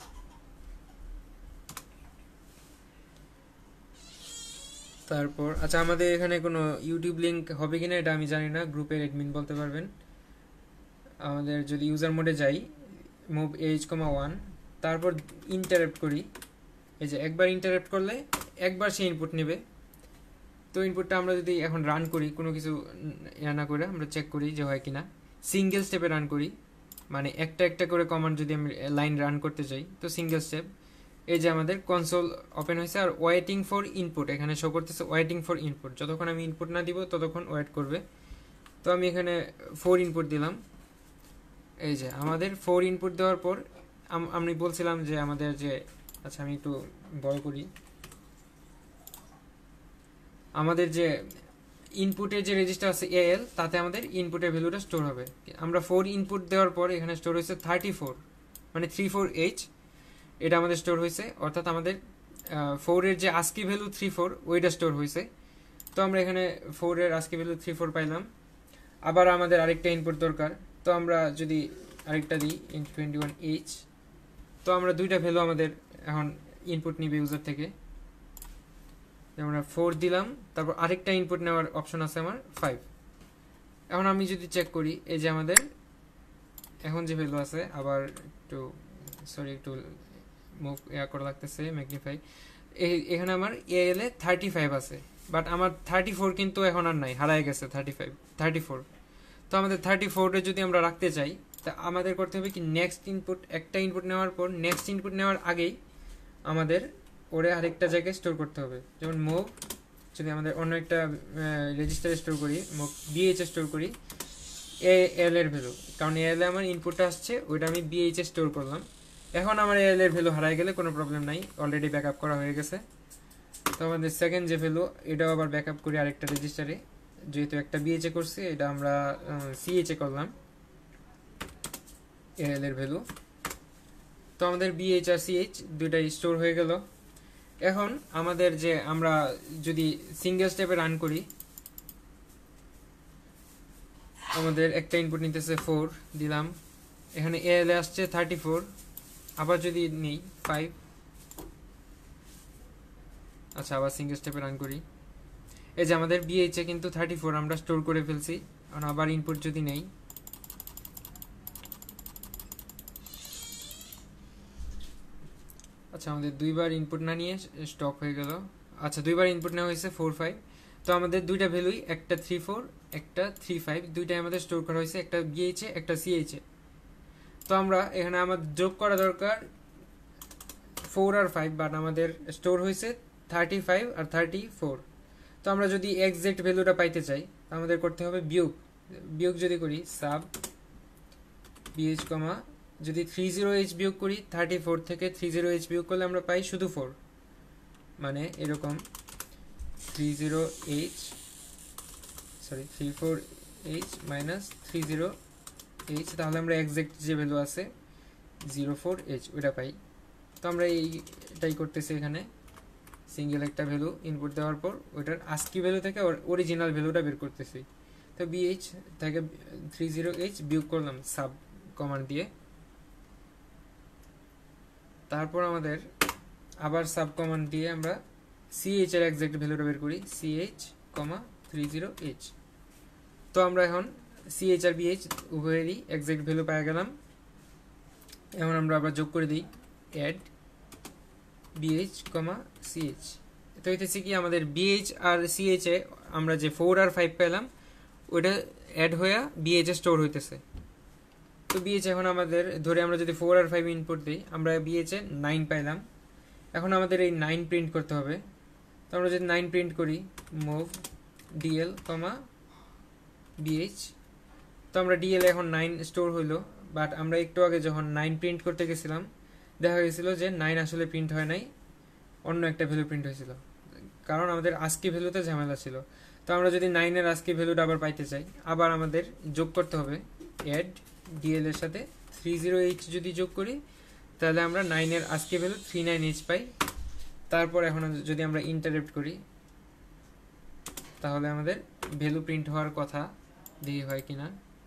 তারপর আচ্ছা আমাদের এখানে কোনো ইউটিউব লিঙ্ক হবে কিনা এটা আমি জানি না, গ্রুপের অ্যাডমিন বলতে পারবেন। আমাদের যদি ইউজার মোডে যাই, মুভ এইচ কমা ওয়ান, তারপর ইন্টারাপ্ট করি। এই যে একবার ইন্টারাপ্ট করলে একবার সে ইনপুট নেবে। তো ইনপুটটা আমরা যদি এখন রান করি, কোনো কিছু ইয়া না করে আমরা চেক করি যে হয় কিনা, সিঙ্গেল স্টেপে রান করি, মানে একটা একটা করে কমান্ড যদি আমি লাইন রান করতে চাই, তো সিঙ্গেল স্টেপ। এই যে আমাদের কনসোল ওপেন হয়েছে, আর ওয়েটিং ফর ইনপুট এখানে শো করতেছে, ওয়েটিং ফর ইনপুট। যতক্ষণ আমি ইনপুট না দিব ততক্ষণ ওয়েট করবে। তো আমি এখানে ফোর ইনপুট দিলাম। এই যে আমাদের ফোর ইনপুট দেওয়ার পর আমি বলছিলাম যে আমাদের যে, আচ্ছা আমি একটু বড় করি, আমাদের যে ইনপুটের যে রেজিস্টার আছে এএল, তাতে আমাদের ইনপুটের ভ্যালুটা স্টোর হবে। আমরা ফোর ইনপুট দেওয়ার পর এখানে স্টোর হয়েছে থার্টি ফোর, মানে থ্রি ফোর এইচ, এটা আমাদের স্টোর হয়েছে। অর্থাৎ আমাদের ফোরের যে আস্কি ভ্যালু থ্রি ফোর ওইটা স্টোর হয়েছে। তো আমরা এখানে ফোরের আস্কি ভ্যালু থ্রি ফোর পাইলাম। আবার আমাদের আরেকটা ইনপুট দরকার, তো আমরা যদি আরেকটা দিই টোয়েন্টি ওয়ান এইচ, তো আমরা দুইটা ভ্যালু আমাদের এখন ইনপুট নিবে ইউজার থেকে। আমরা ফোর দিলাম, তারপর আরেকটা ইনপুট নেওয়ার অপশন আছে আমার ফাইভ। এখন আমি যদি চেক করি, এই যে আমাদের এখন যে ভ্যালু আছে, আবার একটু সরি একটু মুভ ইয়া করা লাগতেছে, ম্যাগনিফাই। এখানে আমার এএল এ থার্টি ফাইভ আছে, বাট আমার থার্টি ফোর কিন্তু এখন আর নাই, হারাই গেছে থার্টি ফাইভ থার্টি ফোর। তো আমাদের থার্টি ফোরে যদি আমরা রাখতে চাই, তা আমাদের করতে হবে কি, নেক্সট ইনপুট, একটা ইনপুট নেওয়ার পর নেক্সট ইনপুট নেওয়ার আগেই আমাদের ওরে আরেকটা জায়গায় স্টোর করতে হবে। যেমন মুভ, যদি আমাদের অন্য একটা রেজিস্টারে স্টোর করি, মুভ বিএইচ এ স্টোর করি এ এল এর ভ্যালু, কারণ এ এল এ আমার ইনপুটটা আসছে, ওইটা আমি বিএইচ এ স্টোর করলাম। এখন আমার এ এল এর ভ্যালু হারাই গেলে কোনো প্রবলেম নাই, অলরেডি ব্যাকআপ করা হয়ে গেছে। তো আমাদের সেকেন্ড যে ভ্যালু, এটাও আবার ব্যাকআপ করি আরেকটা রেজিস্টারে, যেহেতু একটা বিএইচ এ করছি, এটা আমরা সিএইচ এ করলাম এ এল এর ভ্যালু। তো আমাদের বিএইচ আর সিএইচ দুইটাই স্টোর হয়ে গেল। এখন আমাদের যে আমরা যদি সিঙ্গেল স্টেপে রান করি, আমাদের একটা ইনপুট নিতেছে ফোর দিলাম, এখানে এল এ আসছে থার্টি ফোর, আবার যদি নেই ফাইভ, আচ্ছা আবার সিঙ্গেল স্টেপে রান করি, এই যে আমাদের বিএইচ এ কিন্তু থার্টি ফোর আমরা স্টোর করে ফেলছি। আবার ইনপুট যদি নেই, আচ্ছা আমাদের দুইবার ইনপুট না নিয়ে স্টপ হয়ে গেল। আচ্ছা দুইবার ইনপুট নেওয়া হয়েছে ফোর ফাইভ। তো আমাদের দুইটা ভ্যালুই, একটা থ্রি ফোর একটা থ্রি ফাইভ, দুইটাই আমাদের স্টোর করা হয়েছে, একটা বিএইচ এ একটা সিএইচ এ। তো আমরা এখানে আমাদের যোগ করা দরকার ফোর আর ফাইভ, বাট আমাদের স্টোর হয়েছে থার্টি ফাইভ আর থার্টি ফোর। তো আমরা যদি এক্সাক্ট ভ্যালুটা পাইতে চাই, আমাদের করতে হবে বিয়োগ। বিয়োগ যদি করি সাব বিএইচ কমা, যদি থ্রি জিরো এইচ বিয়োগ করি, থার্টি ফোর থেকে থ্রি জিরো এইচ বিয়োগ করলে আমরা পাই শুধু ফোর, মানে এরকম three zero H sorry three four H minus three zero H, তাহলে আমরা এক্সাক্ট যে ভ্যালু আছে জিরো ফোর এইচ ওইটা পাই। তো আমরা এইটাই করতেছি, এখানে সিঙ্গেল একটা ভ্যালু ইনপুট দেওয়ার পর ওইটার আস্কি ভ্যালু থেকে অরিজিনাল ভ্যালুটা বের করতেছি। তো বিএইচ থেকে থ্রি জিরো এইচ বিয়োগ করলাম সাব কমান্ড দিয়ে, তারপর আমাদের আবার সাব কমান্ড দিয়ে আমরা সিএইচ এর এক্সাক্ট ভ্যালুটা বের করি, CH comma three zero H. তো আমরা এখন সিএইচ আর বিএইচ উভয়েরই এক্সাক্ট ভ্যালু পেয়ে গেলাম। এখন আমরা আবার যোগ করে দিই অ্যাড বিএইচ কমা সিএইচ। তো হইতেছে কি আমাদের বিএইচ আর সিএইচ এ আমরা যে ফোর আর ফাইভ পেলাম ওইটা অ্যাড হয়ে বিএইচ এ স্টোর হইতেছে। তো বিএইচ এখন আমাদের ধরে আমরা যদি ফোর আর ফাইভ ইনপুট দিই, আমরা বিএইচ এ নাইন পাইলাম। এখন আমাদের এই নাইন প্রিন্ট করতে হবে। তো আমরা যদি নাইন প্রিন্ট করি মুভ ডিএল কমা বিএইচ, তো আমরা ডিএল এখন নাইন স্টোর হইলো, বাট আমরা একটু আগে যখন নাইন প্রিন্ট করতে গেছিলাম দেখা গেছিল যে নাইন আসলে প্রিন্ট হয় নাই, অন্য একটা ভ্যালু প্রিন্ট হয়েছিল, কারণ আমাদের আস্কি ভ্যালুতে ঝামেলা ছিল। তো আমরা যদি নাইনের আস্কি ভ্যালুটা আবার পাইতে চাই, আবার আমাদের যোগ করতে হবে অ্যাড ডিএল এর সাথে থ্রি জিরো এইচ। যদি যোগ করি তাহলে আমরা নাইনের ASCII value three nine H পাই। তারপর এখন যদি আমরা ইন্টারেপ্ট করি তাহলে আমাদের ভ্যালু প্রিন্ট হওয়ার কথা, দেখি হয় কিনা।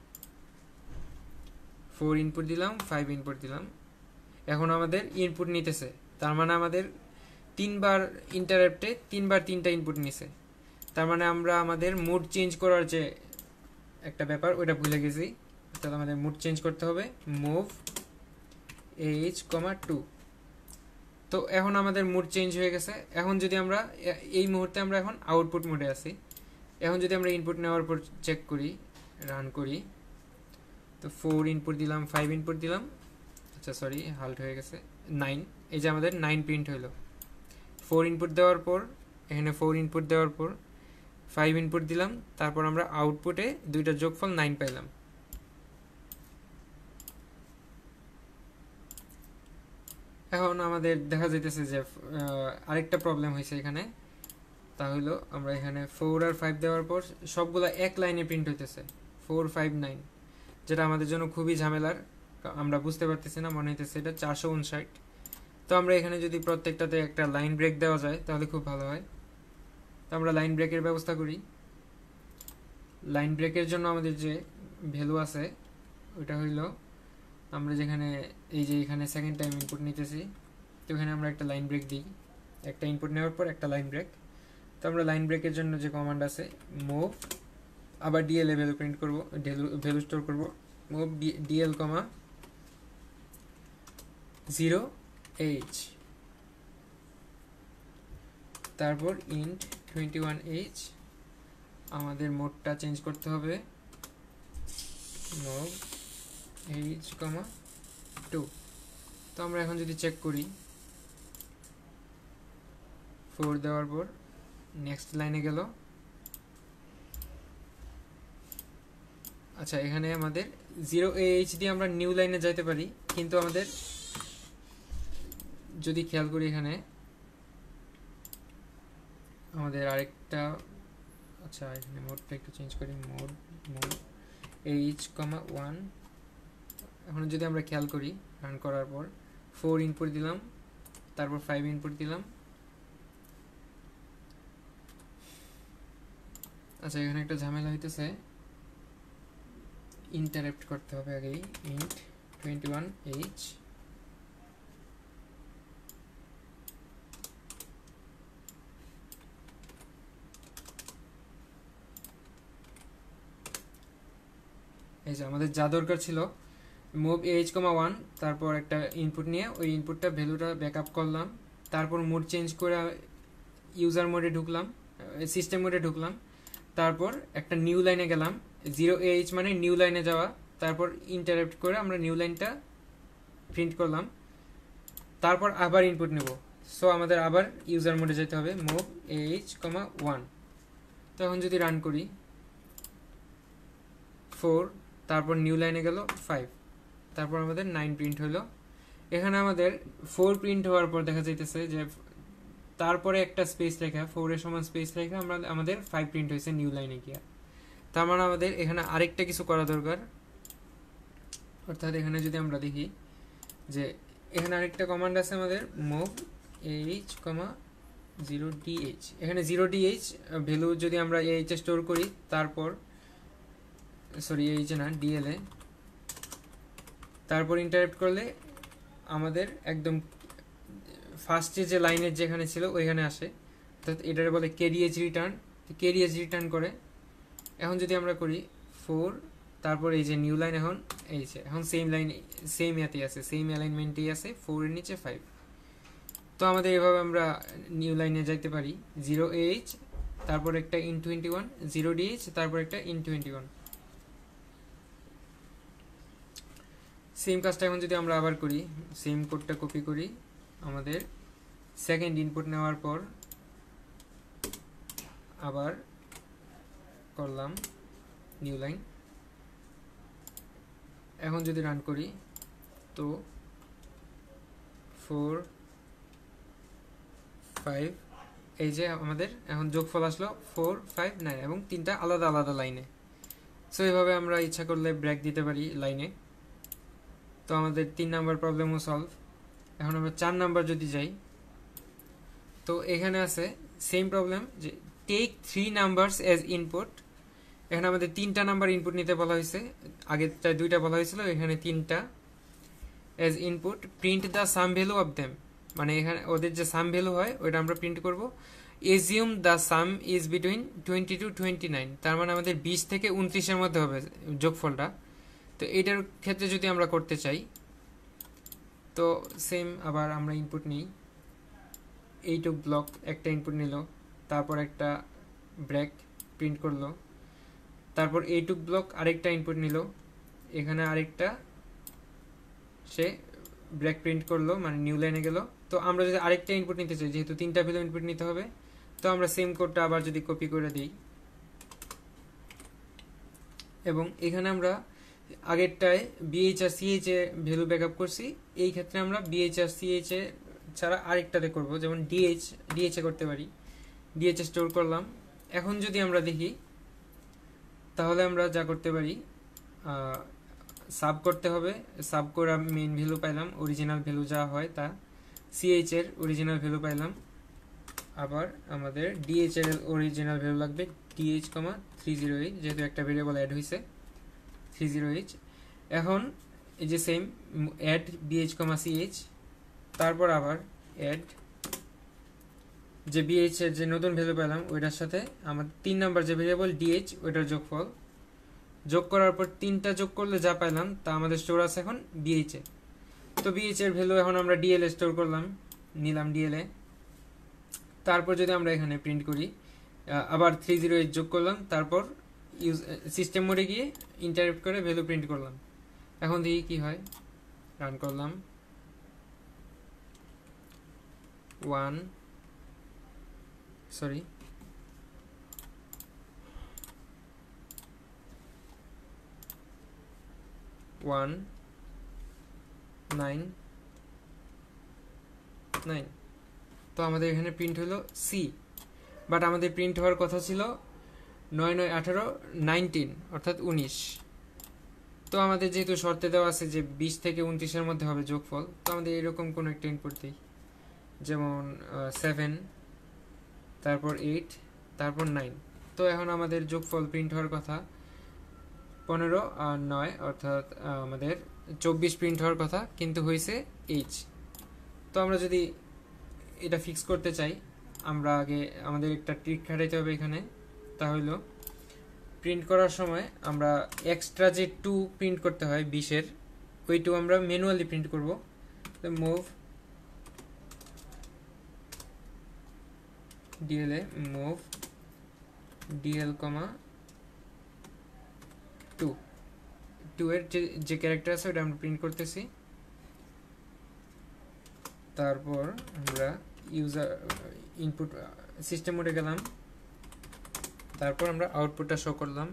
ফোর ইনপুট দিলাম, ফাইভ ইনপুট দিলাম, এখন আমাদের ইনপুট নিতেছে, তার মানে আমাদের তিনবার ইন্টারাপ্টে তিনবার তিনটা ইনপুট নিছে। তার মানে আমরা আমাদের মুড চেঞ্জ করার যে একটা ব্যাপার ওইটা ভুলে গেছি। তাহলে আমাদের মুড চেঞ্জ করতে হবে মুভ এইচ কমা টু। তো এখন আমাদের মুড চেঞ্জ হয়ে গেছে। এখন যদি আমরা এই মুহূর্তে আমরা এখন আউটপুট মোডে আছি, এখন যদি আমরা ইনপুট নেওয়ার পর চেক করি, রান করি, তো ফোর ইনপুট দিলাম, ফাইভ ইনপুট দিলাম, আচ্ছা সরি হাল্ট হয়ে গেছে, নাইন, এই যে আমাদের নাইন প্রিন্ট হইলো। ফোর ইনপুট দেওয়ার পর এখানে ফোর ইনপুট দেওয়ার পর ফাইভ ইনপুট দিলাম, তারপর আমরা আউটপুটে দুইটা যোগফল নাইন পাইলাম। এখন আমাদের দেখা যাইতেছে যে আরেকটা প্রবলেম হয়েছে এখানে, তা হলো আমরা এখানে ফোর আর ফাইভ দেওয়ার পর সবগুলা এক লাইনে প্রিন্ট হইতেছে ফোর ফাইভ নাইন, যেটা আমাদের জন্য খুবই ঝামেলার। আমরা বুঝতে পারতেছি না, মনে হইতেছে এটা চারশো উনষাট। তো আমরা এখানে যদি প্রত্যেকটাতে একটা লাইন ব্রেক দেওয়া যায় তাহলে খুব ভালো হয়। তো আমরা লাইন ব্রেকের ব্যবস্থা করি। লাইন ব্রেকের জন্য আমাদের যে ভ্যালু আছে ওইটা হইল, আমরা যেখানে এই যে এখানে সেকেন্ড টাইম ইনপুট নিতেছি, তো এখানে আমরা একটা লাইন ব্রেক দিই, একটা ইনপুট নেওয়ার পর একটা লাইন ব্রেক। তো আমরা লাইন ব্রেকের জন্য যে কমান্ড আছে মুভ, আবার ডিএল এ ভ্যালু প্রিন্ট করবো, ভ্যালু স্টোর করবো, move DL comma zero H, তারপর ইন্ট টোয়েন্টি ওয়ান এইচ। আমাদের মোডটা চেঞ্জ করতে হবে মুভ এইচ কমা টু। তো আমরা এখন যদি চেক করি, ফোর দেওয়ার পর নেক্সট লাইনে গেল, আচ্ছা এখানে আমাদের জিরো এইচ দিয়ে আমরা নিউ লাইনে যাইতে পারি, কিন্তু আমাদের যদি খেয়াল করি এখানে আমাদের আরেকটা, আচ্ছা এখানে মোডটা একটু চেঞ্জ করি, mode mode H comma one. এখন যদি আমরা খেয়াল করি রান করার পর ফোর ইনপুট দিলাম, তারপর ফাইভ ইনপুট দিলাম, আচ্ছা এখানে একটা ঝামেলা হইতেছে, ইন্টারেপ্ট করতে হবে আগেই, ইন্ট টোয়েন্টি ওয়ান এইচ। এই যে আমাদের যা দরকার ছিল মুভ এইচ কমা ওয়ান, তারপর একটা ইনপুট নিয়ে ওই ইনপুটটা ভ্যালুটা ব্যাকআপ করলাম, তারপর মোড চেঞ্জ করে ইউজার মোডে ঢুকলাম, সিস্টেম মোডে ঢুকলাম, তারপর একটা নিউ লাইনে গেলাম, জিরো এইচ মানে নিউ লাইনে যাওয়া, তারপর ইন্টারাপ্ট করে আমরা নিউ লাইনটা প্রিন্ট করলাম, তারপর আবার ইনপুট নেব। সো আমাদের আবার ইউজার মোডে যেতে হবে, মুভ এইচ কমা ওয়ান। তো এখন যদি রান করি ফোর, তারপর নিউ লাইনে গেল ফাইভ, তারপর আমাদের নাইন প্রিন্ট হলো। এখানে আমাদের ফোর প্রিন্ট হওয়ার পর দেখা যাইতেছে যে তারপরে একটা স্পেস রেখা ফোর এর সমান স্পেস রেখা আমরা আমাদের ফাইভ প্রিন্ট হয়েছে নিউ লাইনে গিয়া। তার মানে আমাদের এখানে আরেকটা কিছু করা দরকার, অর্থাৎ এখানে যদি আমরা দেখি যে এখানে আরেকটা কমান্ড আছে আমাদের move H comma zero DH. এখানে জিরো ডিএইচ ভ্যালু যদি আমরা এইচ এ স্টোর করি, তারপর সরি এইচ না ডিএল এ, তারপর ইন্টারেক্ট করলে আমাদের একদম ফার্স্টে যে লাইনের যেখানে ছিল ওইখানে আসে, অর্থাৎ এটারে বলে কেডিএইচ রিটার্ন, কেডিএইচ রিটার্ন করে। এখন যদি আমরা করি ফোর, তারপর এই যে নিউ লাইন, এখন এই যে এখন সেম লাইন সেম ইয়াতেই আছে, সেম অ্যালাইনমেন্টেই আছে, ফোর এর নিচে ফাইভ। তো আমাদের এভাবে আমরা নিউ লাইনে যাইতে পারি, জিরো এইচ তারপর একটা int twenty one, zero DH তারপর একটা ইন টোয়েন্টি ওয়ান। সেম কাজটা এখন যদি আমরা আবার করি, সেম কোডটা কপি করি, আমাদের সেকেন্ড ইনপুট নেওয়ার পর আবার করলাম নিউ লাইন। এখন যদি রান করি তো ফোর ফাইভ, এই যে আমাদের এখন যোগফল আসলো ফোর ফাইভ নাইন, এবং তিনটা আলাদা আলাদা লাইনে। সো এইভাবে আমরা ইচ্ছা করলে ব্রেক দিতে পারি লাইনে। তো আমাদের তিন নাম্বার প্রবলেমও সলভ। এখন আমরা চার নাম্বার যদি যাই, তো এখানে আছে সেম প্রবলেম, যে take three numbers as input. এখানে আমাদের তিনটা নাম্বার ইনপুট নিতে বলা হয়েছে, আগেরটা দুইটা বলা হয়েছিল, এখানে তিনটা। As input print the sum value of them, মানে এখানে ওদের যে সাম ভ্যালু হয় ওইটা আমরা প্রিন্ট করব। Assume the sum is between twenty to twenty nine, তার মানে আমাদের বিশ থেকে উনত্রিশের মধ্যে হবে যোগফলটা। তো এইটার ক্ষেত্রে যদি আমরা করতে চাই, তো সেম আবার আমরা ইনপুট নিই, এইটুক ব্লক একটা ইনপুট নিল, তারপর একটা ব্রেক প্রিন্ট করলো, তারপর এইটুক ব্লক আরেকটা ইনপুট নিল, এখানে আরেকটা সে ব্রেক প্রিন্ট করলো, মানে নিউ লাইনে গেল। তো আমরা যদি আরেকটা ইনপুট নিতে চাই, যেহেতু তিনটা ভ্যালু ইনপুট নিতে হবে, তো আমরা সেম কোডটা আবার যদি কপি করে দিই, এবং এখানে আমরা আগেরটায় বিএইচ আর সিএইচ এ ভ্যালু ব্যাকআপ করছি, এই ক্ষেত্রে আমরা বিএইচ আর সিএইচ এ ছাড়া আরেকটাতে করব, যেমন ডিএইচ ডিএইচ এ করতে পারি, ডিএইচ এ স্টোর করলাম। এখন যদি আমরা দেখি, তাহলে আমরা যা করতে পারি, সাব করতে হবে, সাব করা মেইন ভ্যালু পাইলাম, অরিজিনাল ভ্যালু যা হয় তা, সিএইচ এর অরিজিনাল ভ্যালু পাইলাম, আবার আমাদের ডিএইচ এর অরিজিনাল ভ্যালু লাগবে, DH comma three zero eight, যেহেতু একটা ভেরিয়েবল অ্যাড হয়েছে থ্রি জিরো এইট। এখন এই যে same add BH comma CH, তারপর আবার অ্যাড যে বিএইচ এর যে নতুন ভ্যালু পেলাম ওইটার সাথে আমার তিন নাম্বার যে ভেরিয়েবল ডিএইচ ওইটার যোগফল, যোগ করার পর তিনটা যোগ করলে যা পাইলাম তা আমাদের স্টোর আছে এখন বিএইচ এ। তো বিএইচ এর ভ্যালু এখন আমরা ডিএল এ স্টোর করলাম, নিলাম ডিএল এ। তারপর যদি আমরা এখানে প্রিন্ট করি, আবার থ্রি জিরো এইট যোগ করলাম, তারপর ইউজ সিস্টেম মোডে গিয়ে ইন্টারেক্ট করে ভ্যালু প্রিন্ট করলাম। এখন দেখি কি হয়, রান করলাম, one sorry one nine nine. তো আমাদের এখানে প্রিন্ট হলো সি, বাট আমাদের প্রিন্ট হওয়ার কথা ছিল নয় নয় আঠারো নাইনটিন, অর্থাৎ উনিশ। তো আমাদের যেহেতু শর্তে দেওয়া আছে যে বিশ থেকে উনত্রিশের মধ্যে হবে যোগফল, তো আমাদের এরকম কোনো একটা ইনপুট দিই, যেমন সেভেন, তারপর এইট, তারপর নাইন। তো এখন আমাদের যোগফল প্রিন্ট হওয়ার কথা পনেরো আর নয়, অর্থাৎ আমাদের চব্বিশ প্রিন্ট হওয়ার কথা, কিন্তু হয়েছে এইচ। তো আমরা যদি এটা ফিক্স করতে চাই, আমরা আগে আমাদের একটা ট্রিক খাটাইতে হবে এখানে, তা হলো প্রিন্ট করার সময় আমরা এক্সট্রা যে টু প্রিন্ট করতে হয় বিশের, ওই টু আমরা ম্যানুয়ালি প্রিন্ট করব। তো মুভ ডিএল এ move DL comma two, two এর যে যে ক্যারেক্টার আছে ওটা আমরা প্রিন্ট করতেছি। তারপর আমরা ইউজার ইনপুট সিস্টেম মোডে গেলাম, তারপর আমরা আউটপুটটা শো করলাম।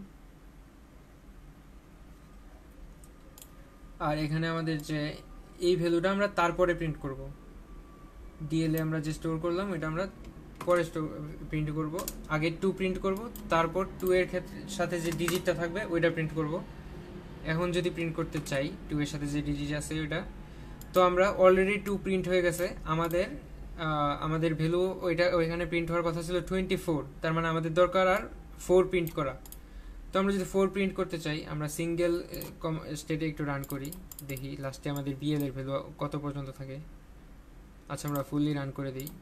আর এখানে আমাদের যে এই ভ্যালুটা আমরা তারপরে প্রিন্ট করব, ডিএল এ আমরা যে স্টোর করলাম এটা আমরা পরে প্রিন্ট করব। আগে টু প্রিন্ট করব, তারপর টু এর ক্ষেত্রে সাথে যে ডিজিটটা থাকবে ওইটা প্রিন্ট করব। এখন যদি প্রিন্ট করতে চাই টু এর সাথে যে ডিজিট আছে ওইটা, তো আমরা অলরেডি টু প্রিন্ট হয়ে গেছে, আমাদের আমাদের ভ্যালু ওইটা ওইখানে প্রিন্ট হওয়ার কথা ছিল টোয়েন্টি ফোর, তার মানে আমাদের দরকার আর ফোর প্রিন্ট করা। তো আমরা যদি ফোর প্রিন্ট করতে চাই আমরা সিঙ্গেল স্টেটে একটু রান করি, দেখি লাস্টে আমাদের বিএল এর ভ্যালু কত পর্যন্ত থাকে। আচ্ছা আমরা ফুললি রান করে দিই,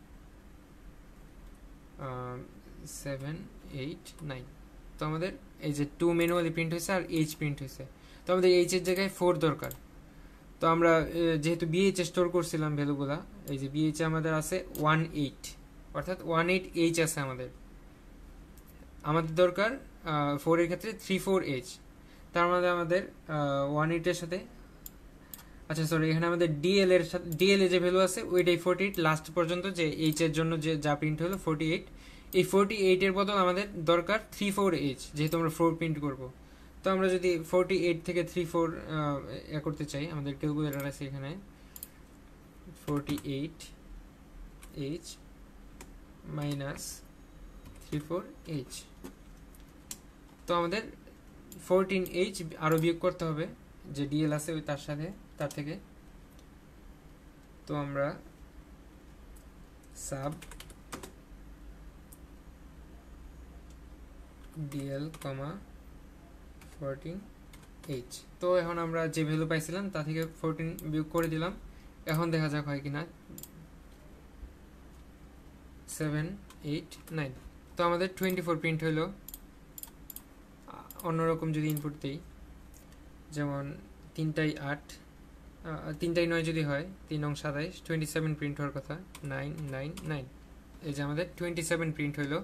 সেভেন এইট নাইন। তো আমাদের এই যে টু ম্যানুয়ালি প্রিন্ট হয়েছে আর এইচ প্রিন্ট হয়েছে, তো আমাদের এইচ এর জায়গায় ফোর দরকার। তো আমরা যেহেতু বিএইচ স্টোর করছিলাম ভ্যালুগুলা, এই যে বিএইচ আমাদের আছে ওয়ান এইট, অর্থাৎ ওয়ান এইট এইচ আছে আমাদের, আমাদের দরকার ফোর এর ক্ষেত্রে থ্রি ফোর এইচ। তার মধ্যে আমাদের ওয়ান এইটের সাথে, আচ্ছা সরি এখানে আমাদের ডিএল এর সাথে ডিএল এ যে ভ্যালু আছে ওইটাই ফোরটি এইট লাস্ট পর্যন্ত, যে এইচ এর জন্য যে যা প্রিন্ট হলো ফোরটি এইট, এই ফোরটি এইট এর বদল আমাদের দরকার থ্রি ফোর এইচ, যেহেতু আমরা ফোর প্রিন্ট করব। তো আমরা যদি ফোরটি এইট থেকে থ্রি ফোর এ করতে চাই, আমাদের ক্যালকুলেটর আছে এখানে, forty eight H minus three four H, তো আমাদের ফোরটিন এইচ আরও বিয়োগ করতে হবে যে ডিএল আছে ওই তার সাথে তার থেকে। তো আমরা sub DL comma fourteen H, তো এখন আমরা যে ভ্যালু পাইছিলাম তা থেকে ফোরটিন বিয়োগ করে দিলাম। এখন দেখা যাক হয় কিনা, সেভেন এইট নাইন। তো আমাদের টোয়েন্টি ফোর প্রিন্ট হইলো। অন্যরকম যদি ইনপুট দিই, যেমন তিনটাই আট, তিনটাই নয় যদি হয়, তিন নং সাতাইশ, টোয়েন্টি সেভেন প্রিন্ট হওয়ার কথা, নাইন নাইন নাইন, এই যে আমাদের টোয়েন্টি সেভেন প্রিন্ট হইলো।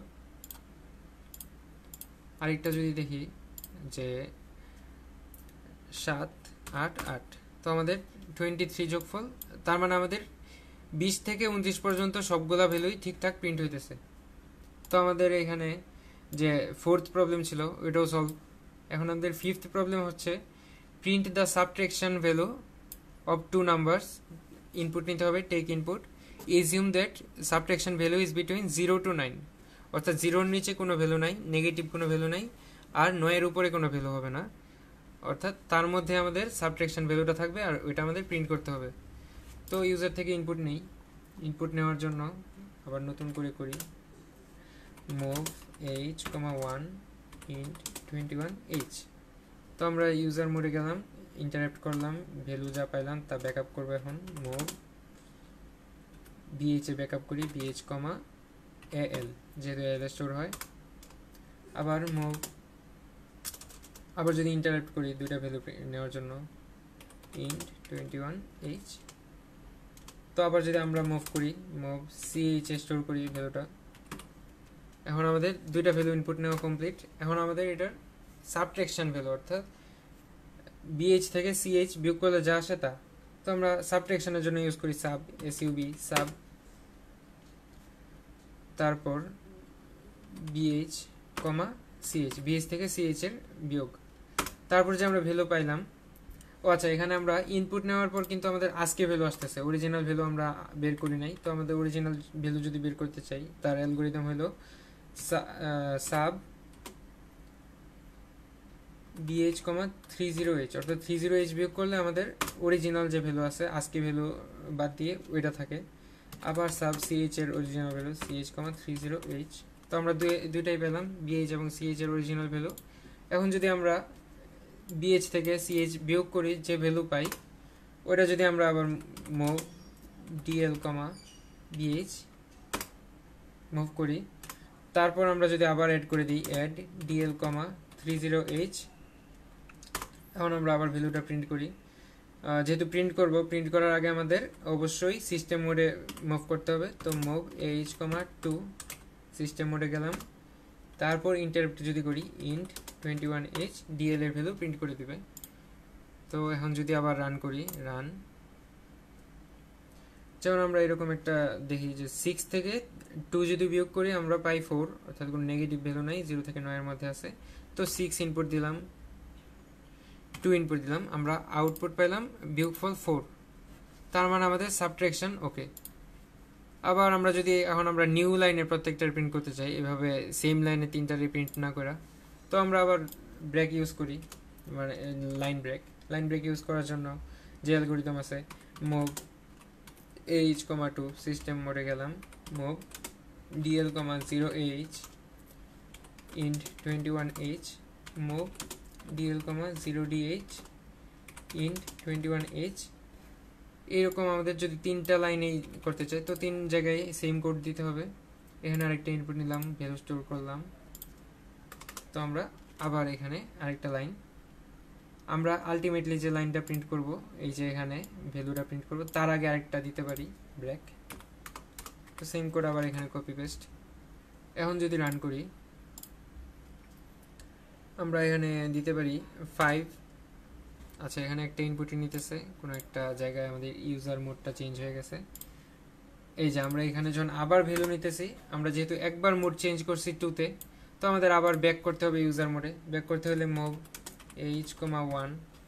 আরেকটা যদি দেখি যে সাত আট আট, তো আমাদের টোয়েন্টি থ্রি যোগফল, তার মানে আমাদের বিশ থেকে উনত্রিশ পর্যন্ত সবগুলা ভ্যালুই ঠিকঠাক প্রিন্ট হইতেছে। তো আমাদের এখানে যে ফোর্থ প্রবলেম ছিল ওইটাও সলভ। এখন আমাদের ফিফথ প্রবলেম হচ্ছে print the subtraction value of two numbers. Input নিতে হবে, take input, assume that subtraction value is between zero to nine, অর্থাৎ জিরোর নিচে কোনো ভ্যালু নাই, নেগেটিভ কোনো ভ্যালু নাই, আর নয়ের উপরে কোনো ভ্যালু হবে না, অর্থাৎ তার মধ্যে আমাদের সাবট্রাকশন ভ্যালুটা থাকবে আর ওইটা আমাদের প্রিন্ট করতে হবে। তো ইউজার থেকে ইনপুট নেই, ইনপুট নেওয়ার জন্য আবার নতুন করে করি, move H comma one int twenty one H. তো আমরা ইউজার মোডে গেলাম, ইন্টারাপ্ট করলাম, ভ্যালু যা পাইলাম তা ব্যাকআপ করবো। এখন মুভ বিএইচ এ ব্যাকআপ করি, বিএইচ কমা এল, যেহেতু এল স্টোর হয়। আবার মুভ, আবার যদি ইন্টারাপ্ট করি দুইটা ভ্যালু নেওয়ার জন্য, ইন্ট টোয়েন্টি ওয়ান এইচ। তো আবার যদি আমরা মুভ করি, মুভ সিএইচ এ স্টোর করি ভ্যালুটা। এখন আমাদের দুইটা ভ্যালু ইনপুট নেওয়া কমপ্লিট। এখন আমাদের এটার সাবট্রাকশন ভ্যালু, অর্থাৎ বিএইচ থেকে সিএইচ বিয়োগ করলে যা আসে তা। তো আমরা সাবট্রাকশনের জন্য ইউজ করি সাব, এসইউবি সাব, তারপর বিএইচ কমা সিএইচ, বিএইচ থেকে সিএইচ এর বিয়োগ, তারপর যে আমরা ভ্যালু পাইলাম। ও আচ্ছা, এখানে আমরা ইনপুট নেওয়ার পর কিন্তু আমাদের আজকে ভ্যালু আসতেছে, অরিজিনাল ভ্যালু আমরা বের করি নাই। তো আমাদের অরিজিনাল ভ্যালু যদি বের করতে চাই তার অ্যালগোরিদম হলো sub BH comma three zero H, অর্থাৎ থ্রি জিরো এইচ বিয়োগ করলে আমাদের অরিজিনাল যে ভ্যালু আছে আজকে ভ্যালু বাদ দিয়ে ওইটা থাকে। আবার সাব সিএইচ এর original value CH comma three zero H. তো আমরা দুই দুইটাই পেলাম, বিএইচ এবং সিএইচ এর অরিজিনাল ভ্যালু। এখন যদি আমরা বিএইচ থেকে সিএইচ বিয়োগ করি যে ভ্যালু পাই, ওইটা যদি আমরা আবার move DL comma BH move করি, তারপর আমরা যদি আবার অ্যাড করে দিই add DL comma three zero H, এখন আমরা আবার ভ্যালুটা প্রিন্ট করি। যেহেতু প্রিন্ট করব, প্রিন্ট করার আগে আমাদের অবশ্যই সিস্টেম মোডে মুভ করতে হবে। তো move H comma two, system মোডে গেলাম, তারপর ইন্টারাপ্ট যদি করি int twenty one H, DL এর ভ্যালু প্রিন্ট করে দিবে। তো এখন যদি আবার রান করি, রান, যেমন আমরা এরকম একটা দেখি যে সিক্স থেকে টু যদি বিয়োগ করি আমরা পাই ফোর, অর্থাৎ কোনো নেগেটিভ ভ্যালু নাই, জিরো থেকে নয়ের মধ্যে আছে। তো সিক্স ইনপুট দিলাম, টু ইনপুট দিলাম, আমরা আউটপুট পেলাম বিয়োগফল ফোর, তার মানে আমাদের সাবট্রাকশন ওকে। আবার আমরা যদি এখন আমরা নিউ লাইনে প্রত্যেকটার প্রিন্ট করতে চাই, এভাবে সেম লাইনে তিনটারই প্রিন্ট না করা, তো আমরা আবার ব্রেক ইউজ করি, মানে line break. Line break use করার জন্য যে অ্যালগরিদম আছে, move H comma two, system মোডে গেলাম, move DL comma zero H int twenty one H, move DL comma zero DH int twenty one H. এইরকম আমাদের যদি তিনটা লাইনেই করতে চাই তো তিন জায়গায় সেম কোড দিতে হবে। এখানে আরেকটা ইনপুট নিলাম, ভ্যালু স্টোর করলাম, তো আমরা আবার এখানে আরেকটা লাইন, আমরা আলটিমেটলি যে লাইনটা প্রিন্ট করব, এই যে এখানে ভ্যালুটা প্রিন্ট করব, তার আগে আরেকটা দিতে পারি ব্রেক। তো সেম কোড আবার এখানে কপি পেস্ট। এখন যদি রান করি, আমরা এখানে দিতে পারি ফাইভ। আচ্ছা, এখানে একটা ইনপুটই নিতেছে, কোনো একটা জায়গায় আমাদের ইউজার মোডটা চেঞ্জ হয়ে গেছে। এই যে আমরা এখানে যখন আবার ভ্যালু নিতেছি, আমরা যেহেতু একবার মোড চেঞ্জ করছি টুতে, তো আমাদের আবার ব্যাক করতে হবে ইউজার মোডে। ব্যাক করতে হলে মুভ এইচ কমা ওয়ান,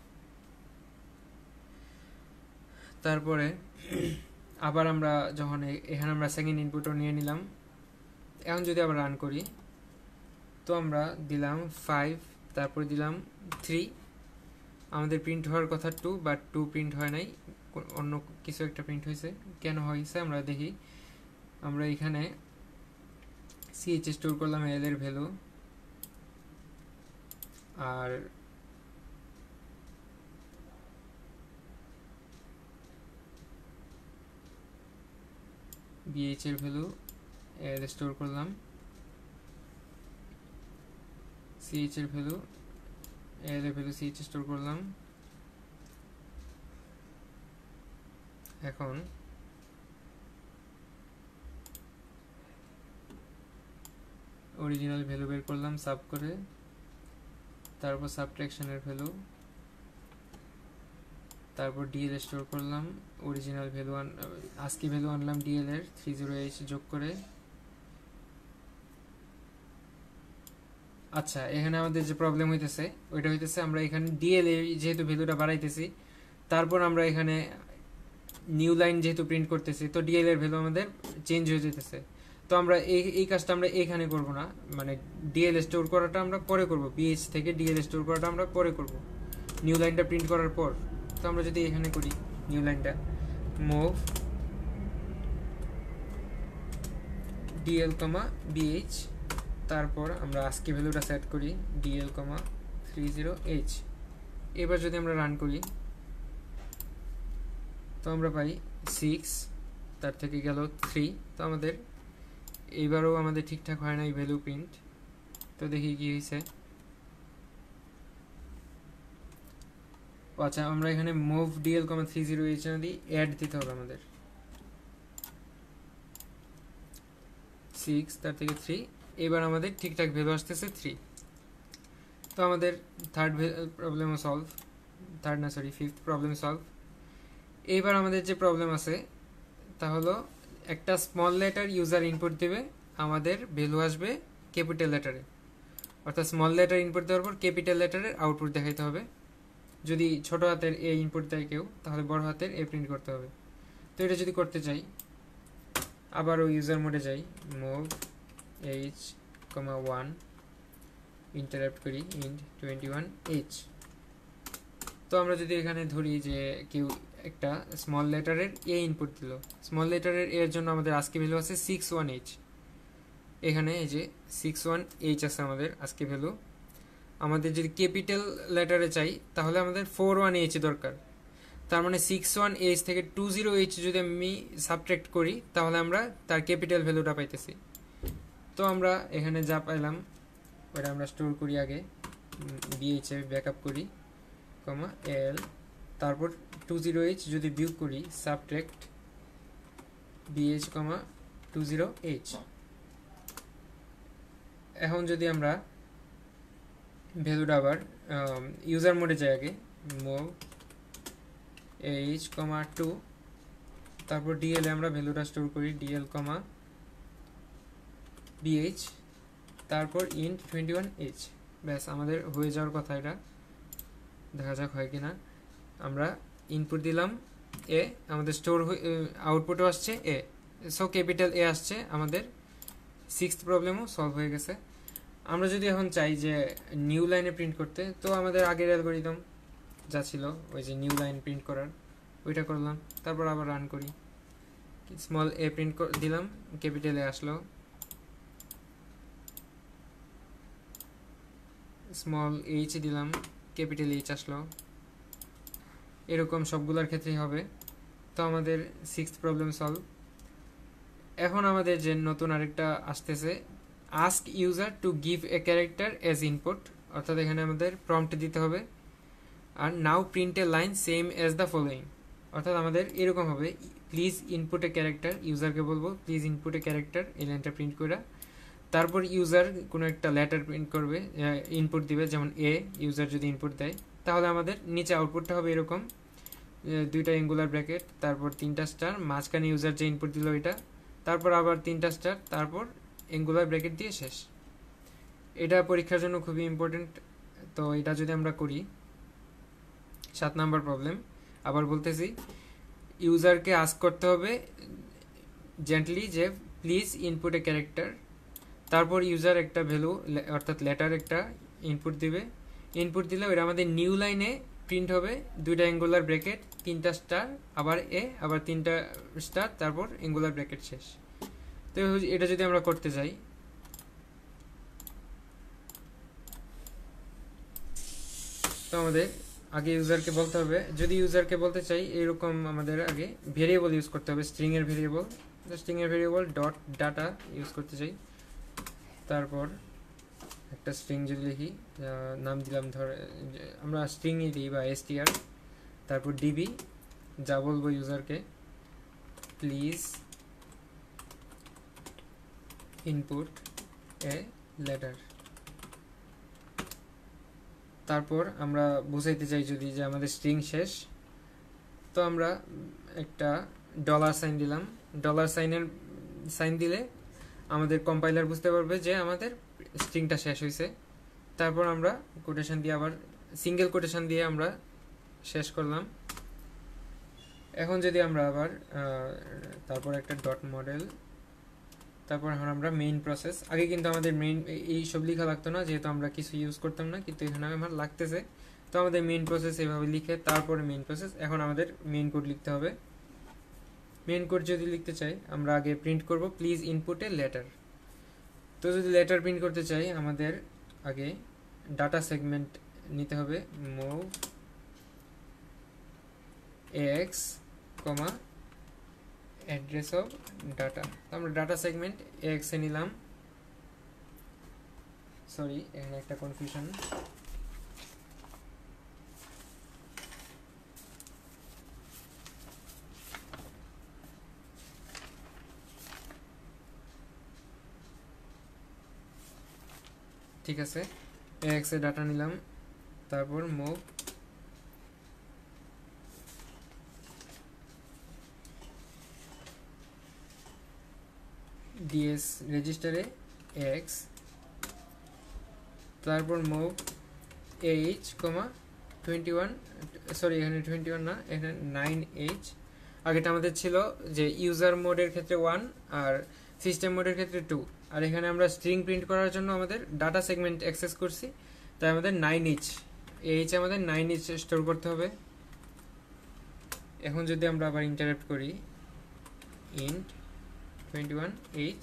তারপরে আবার আমরা যখন এখানে আমরা সেকেন্ড ইনপুটও নিয়ে নিলাম। এখন যদি আবার রান করি, তো আমরা দিলাম ফাইভ, তারপর দিলাম থ্রি। আমাদের প্রিন্ট হওয়ার কথা টু, বাট টু প্রিন্ট হয় নাই, অন্য কিছু একটা প্রিন্ট হয়েছে। কেন হয়েছে আমরা দেখি। আমরা এখানে সিএইচ স্টোর করলাম এল এর ভ্যালু, আর বিএইচ এর ভ্যালু এল স্টোর করলাম, সিএইচ এর ভ্যালু এল এর ভ্যালু সিএইচ স্টোর করলাম। এখন অরিজিনাল ভ্যালু বের করলাম সাব করে, তারপর সাবট্রাকশনের ভ্যালু, তারপর ডিএল স্টোর করলাম, অরিজিনাল ভ্যালু আন আজকি ভ্যালু আনলাম ডিএল এর থ্রি জিরো এইচ যোগ করে। আচ্ছা, এখানে আমাদের যে প্রবলেম হইতেছে ওইটা হইতেছে আমরা এখানে ডিএল এ যেহেতু ভ্যালুটা বাড়াইতেছি, তারপর আমরা এখানে নিউ লাইন যেহেতু প্রিন্ট করতেছি, তো ডিএল এর ভ্যালু আমাদের চেঞ্জ হয়ে যেতেছে। তো আমরা এই এই কাজটা আমরা এখানে করব না, মানে ডিএল স্টোর করাটা আমরা পরে করব, বিএইচ থেকে ডিএল স্টোর করাটা আমরা পরে করব নিউ লাইনটা প্রিন্ট করার পর। তো আমরা যদি এখানে করি নিউ লাইনটা, মুভ ডিএল কমা বিএইচ, তারপর আমরা আজকে ভ্যালুটা সেট করি DL comma three zero H. এবার যদি আমরা রান করি, তো আমরা পাই সিক্স, তার থেকে গেল থ্রি। তো আমাদের এইবারও আমাদের ঠিকঠাক হয় না এই ভ্যালু প্রিন্ট। তো দেখি কি হয়েছে। আচ্ছা, আমরা এখানে move DL comma three zero H দিয়ে অ্যাড দিতে হবে আমাদের সিক্স, তার থেকে থ্রি। এবার আমাদের ঠিকঠাক ভ্যালু আসতেছে থ্রি। তো আমাদের থার্ড প্রবলেম সলভ, থার্ড না সরি ফিফথ প্রবলেম সলভ। এইবার আমাদের যে প্রবলেম আছে তা হলো একটা স্মল লেটার ইউজার ইনপুট দেবে, আমাদের ভ্যালু আসবে ক্যাপিটাল লেটারে, অর্থাৎ স্মল লেটার ইনপুট দেওয়ার পর ক্যাপিটাল লেটারের আউটপুট দেখাইতে হবে। যদি ছোট হাতের এ ইনপুট দেয় কেউ, তাহলে বড় হাতের এ প্রিন্ট করতে হবে। তো এটা যদি করতে চাই, আবারও ইউজার মোডে যাই, move H comma one, interrupt করি ইন্ট টোয়েন্টি ওয়ান এইচ। তো আমরা যদি এখানে ধরি যে কেউ একটা স্মল লেটারের এ ইনপুট দিল, স্মল লেটারের এর জন্য আমাদের আজকে ভ্যালু আছে সিক্স ওয়ান এইচ। এখানে এই যে সিক্স ওয়ান এইচ আছে আমাদের আজকে ভ্যালু। আমাদের যদি ক্যাপিটাল লেটারে চাই তাহলে আমাদের ফোর ওয়ান এইচ দরকার। তার মানে সিক্স ওয়ান এইচ থেকে টু জিরো এইচ যদি আমি সাবট্রাক্ট করি, তাহলে আমরা তার ক্যাপিটাল ভ্যালুটা পাইতেছি। তো আমরা এখানে যা পাইলাম ওটা আমরা স্টোর করি আগে, বিএইচ এ ব্যাকআপ করি, কমা এল, তারপর টু জিরো এইচ যদি বিয়োগ করি, subtract BH comma two zero H. এখন যদি আমরা ভ্যালুটা আবার ইউজার মোডে যাই আগে, মুভ এইচ কমা টু, তারপর ডিএল এ আমরা ভ্যালুটা স্টোর করি ডিএল কমা বিএইচ, তারপর ইন্ট টোয়েন্টি ওয়ান এইচ। ব্যাস, আমাদের হয়ে যাওয়ার কথা। এটা দেখা যাক হয় কিনা। আমরা ইনপুট দিলাম এ, আমাদের স্টোর আউটপুটও আসছে এ। সো ক্যাপিটাল এ আসছে, আমাদের সিক্সথ প্রবলেমও সলভ হয়ে গেছে। আমরা যদি এখন চাই যে নিউ লাইনে প্রিন্ট করতে, তো আমাদের আগের অ্যালগরিদম যা ছিল ওই যে নিউ লাইন প্রিন্ট করার ওইটা করলাম, তারপর আবার রান করি, স্মল এ প্রিন্ট দিলাম, ক্যাপিটাল এ আসলো, স্মল এইচ দিলাম, ক্যাপিটাল এইচ আসলো, এরকম সবগুলোর ক্ষেত্রেই হবে। তো আমাদের সিক্সথ প্রবলেম সলভ। এখন আমাদের যে নতুন আরেকটা আসতেছে, ask user to give a character as input, অর্থাৎ এখানে আমাদের প্রম্পট দিতে হবে। আর now print a line same as the following, অর্থাৎ আমাদের এরকম হবে, প্লিজ ইনপুট এ ক্যারেক্টার, ইউজারকে বলবো প্লিজ ইনপুট এ ক্যারেক্টার, এই লাইনটা প্রিন্ট করে, তারপর ইউজার কোনো একটা লেটার প্রিন্ট করবে, ইনপুট দিবে, যেমন এ, ইউজার যদি ইনপুট দেয় তাহলে আমাদের নিচে আউটপুটটা হবে এরকম, দুইটা অ্যাঙ্গুলার ব্র্যাকেট, তারপর তিনটা স্টার, মাঝখানে ইউজার যে ইনপুট দিল এটা, তারপর আবার তিনটা স্টার, তারপর অ্যাঙ্গুলার ব্র্যাকেট দিয়ে শেষ। এটা পরীক্ষার জন্য খুবই ইম্পর্টেন্ট। তো এটা যদি আমরা করি, সাত নাম্বার প্রবলেম, আবার বলতেছি, ইউজারকে আস্ক করতে হবে জেন্টলি যে প্লিজ ইনপুট এ ক্যারেক্টার, তারপর ইউজার একটা ভ্যালু অর্থাৎ লেটার একটা ইনপুট দিবে, ইনপুট দিলে ওটা আমাদের নিউ লাইনে প্রিন্ট হবে, দুইটা অ্যাঙ্গুলার ব্র্যাকেট, তিনটা স্টার, আবার এ, আবার তিনটা স্টার, তারপর অ্যাঙ্গুলার ব্র্যাকেট শেষ। তো এটা যদি আমরা করতে চাই, তো আমাদের আগে ইউজারকে বলতে হবে, যদি ইউজারকে বলতে চাই এরকম আমাদের আগে ভেরিয়েবল ইউজ করতে হবে, স্ট্রিং এর ভেরিয়েবল, স্ট্রিং এর ভেরিয়েবল ডট ডাটা ইউজ করতে চাই, তারপর একটা স্ট্রিং যদি লিখি, নাম দিলাম ধর আমরা স্ট্রিংই দিই বা এসটিআর, তারপর ডিবি, যা বলবো ইউজারকে প্লিজ ইনপুট এ লেটার, তারপর আমরা বুঝাইতে চাই যদি যে আমাদের স্ট্রিং শেষ, তো আমরা একটা ডলার সাইন দিলাম, ডলার সাইনের সাইন দিলে আমাদের কম্পাইলার বুঝতে পারবে যে আমাদের স্ট্রিংটা শেষ হয়েছে। তারপর আমরা কোটেশন দিয়ে আবার সিঙ্গেল কোটেশন দিয়ে আমরা শেষ করলাম। এখন যদি আমরা আবার তারপর একটা ডট মডেল, তারপর এখন আমরা মেইন প্রসেস, আগে কিন্তু আমাদের মেইন এই সব লেখা লাগতো না যেহেতু আমরা কিছু ইউজ করতাম না, কিন্তু এখানে আমার লাগতেছে, তো আমাদের মেইন প্রসেস এভাবে লিখে তারপরে মেইন প্রসেস। এখন আমাদের মেইন কোড লিখতে হবে। মেইন কোড যদি লিখতে চাই আমরা আগে প্রিন্ট করব প্লিজ ইনপুট এ লেটার। তো যদি লেটার প্রিন্ট করতে চাই আমাদের আগে ডাটা সেগমেন্ট নিতে হবে, move X comma address of data, তো আমরা ডাটা সেগমেন্ট এক্স এ নিলাম, সরি এখানে একটা কনফিউশন, ঠিক আছে, এক্স এ ডাটা নিলাম, তারপর মুভ ডিএস রেজিস্টারে এক্স, তারপর move H comma twenty one, sorry এখানে টোয়েন্টি ওয়ান না, এখানে নাইন এইচ। আগেটা আমাদের ছিল যে ইউজার মোডের ক্ষেত্রে ওয়ান আর সিস্টেম মোডের ক্ষেত্রে টু, আর এখানে আমরা স্ট্রিং প্রিন্ট করার জন্য আমাদের ডাটা সেগমেন্ট অ্যাক্সেস করছি, তাই আমাদের নাইন এইচ, এইচ আমাদের নাইন এইচ স্টোর করতে হবে। এখন যদি আমরা আবার ইন্টারাপ্ট করি ইন্ট টোয়েন্টি ওয়ান এইচ,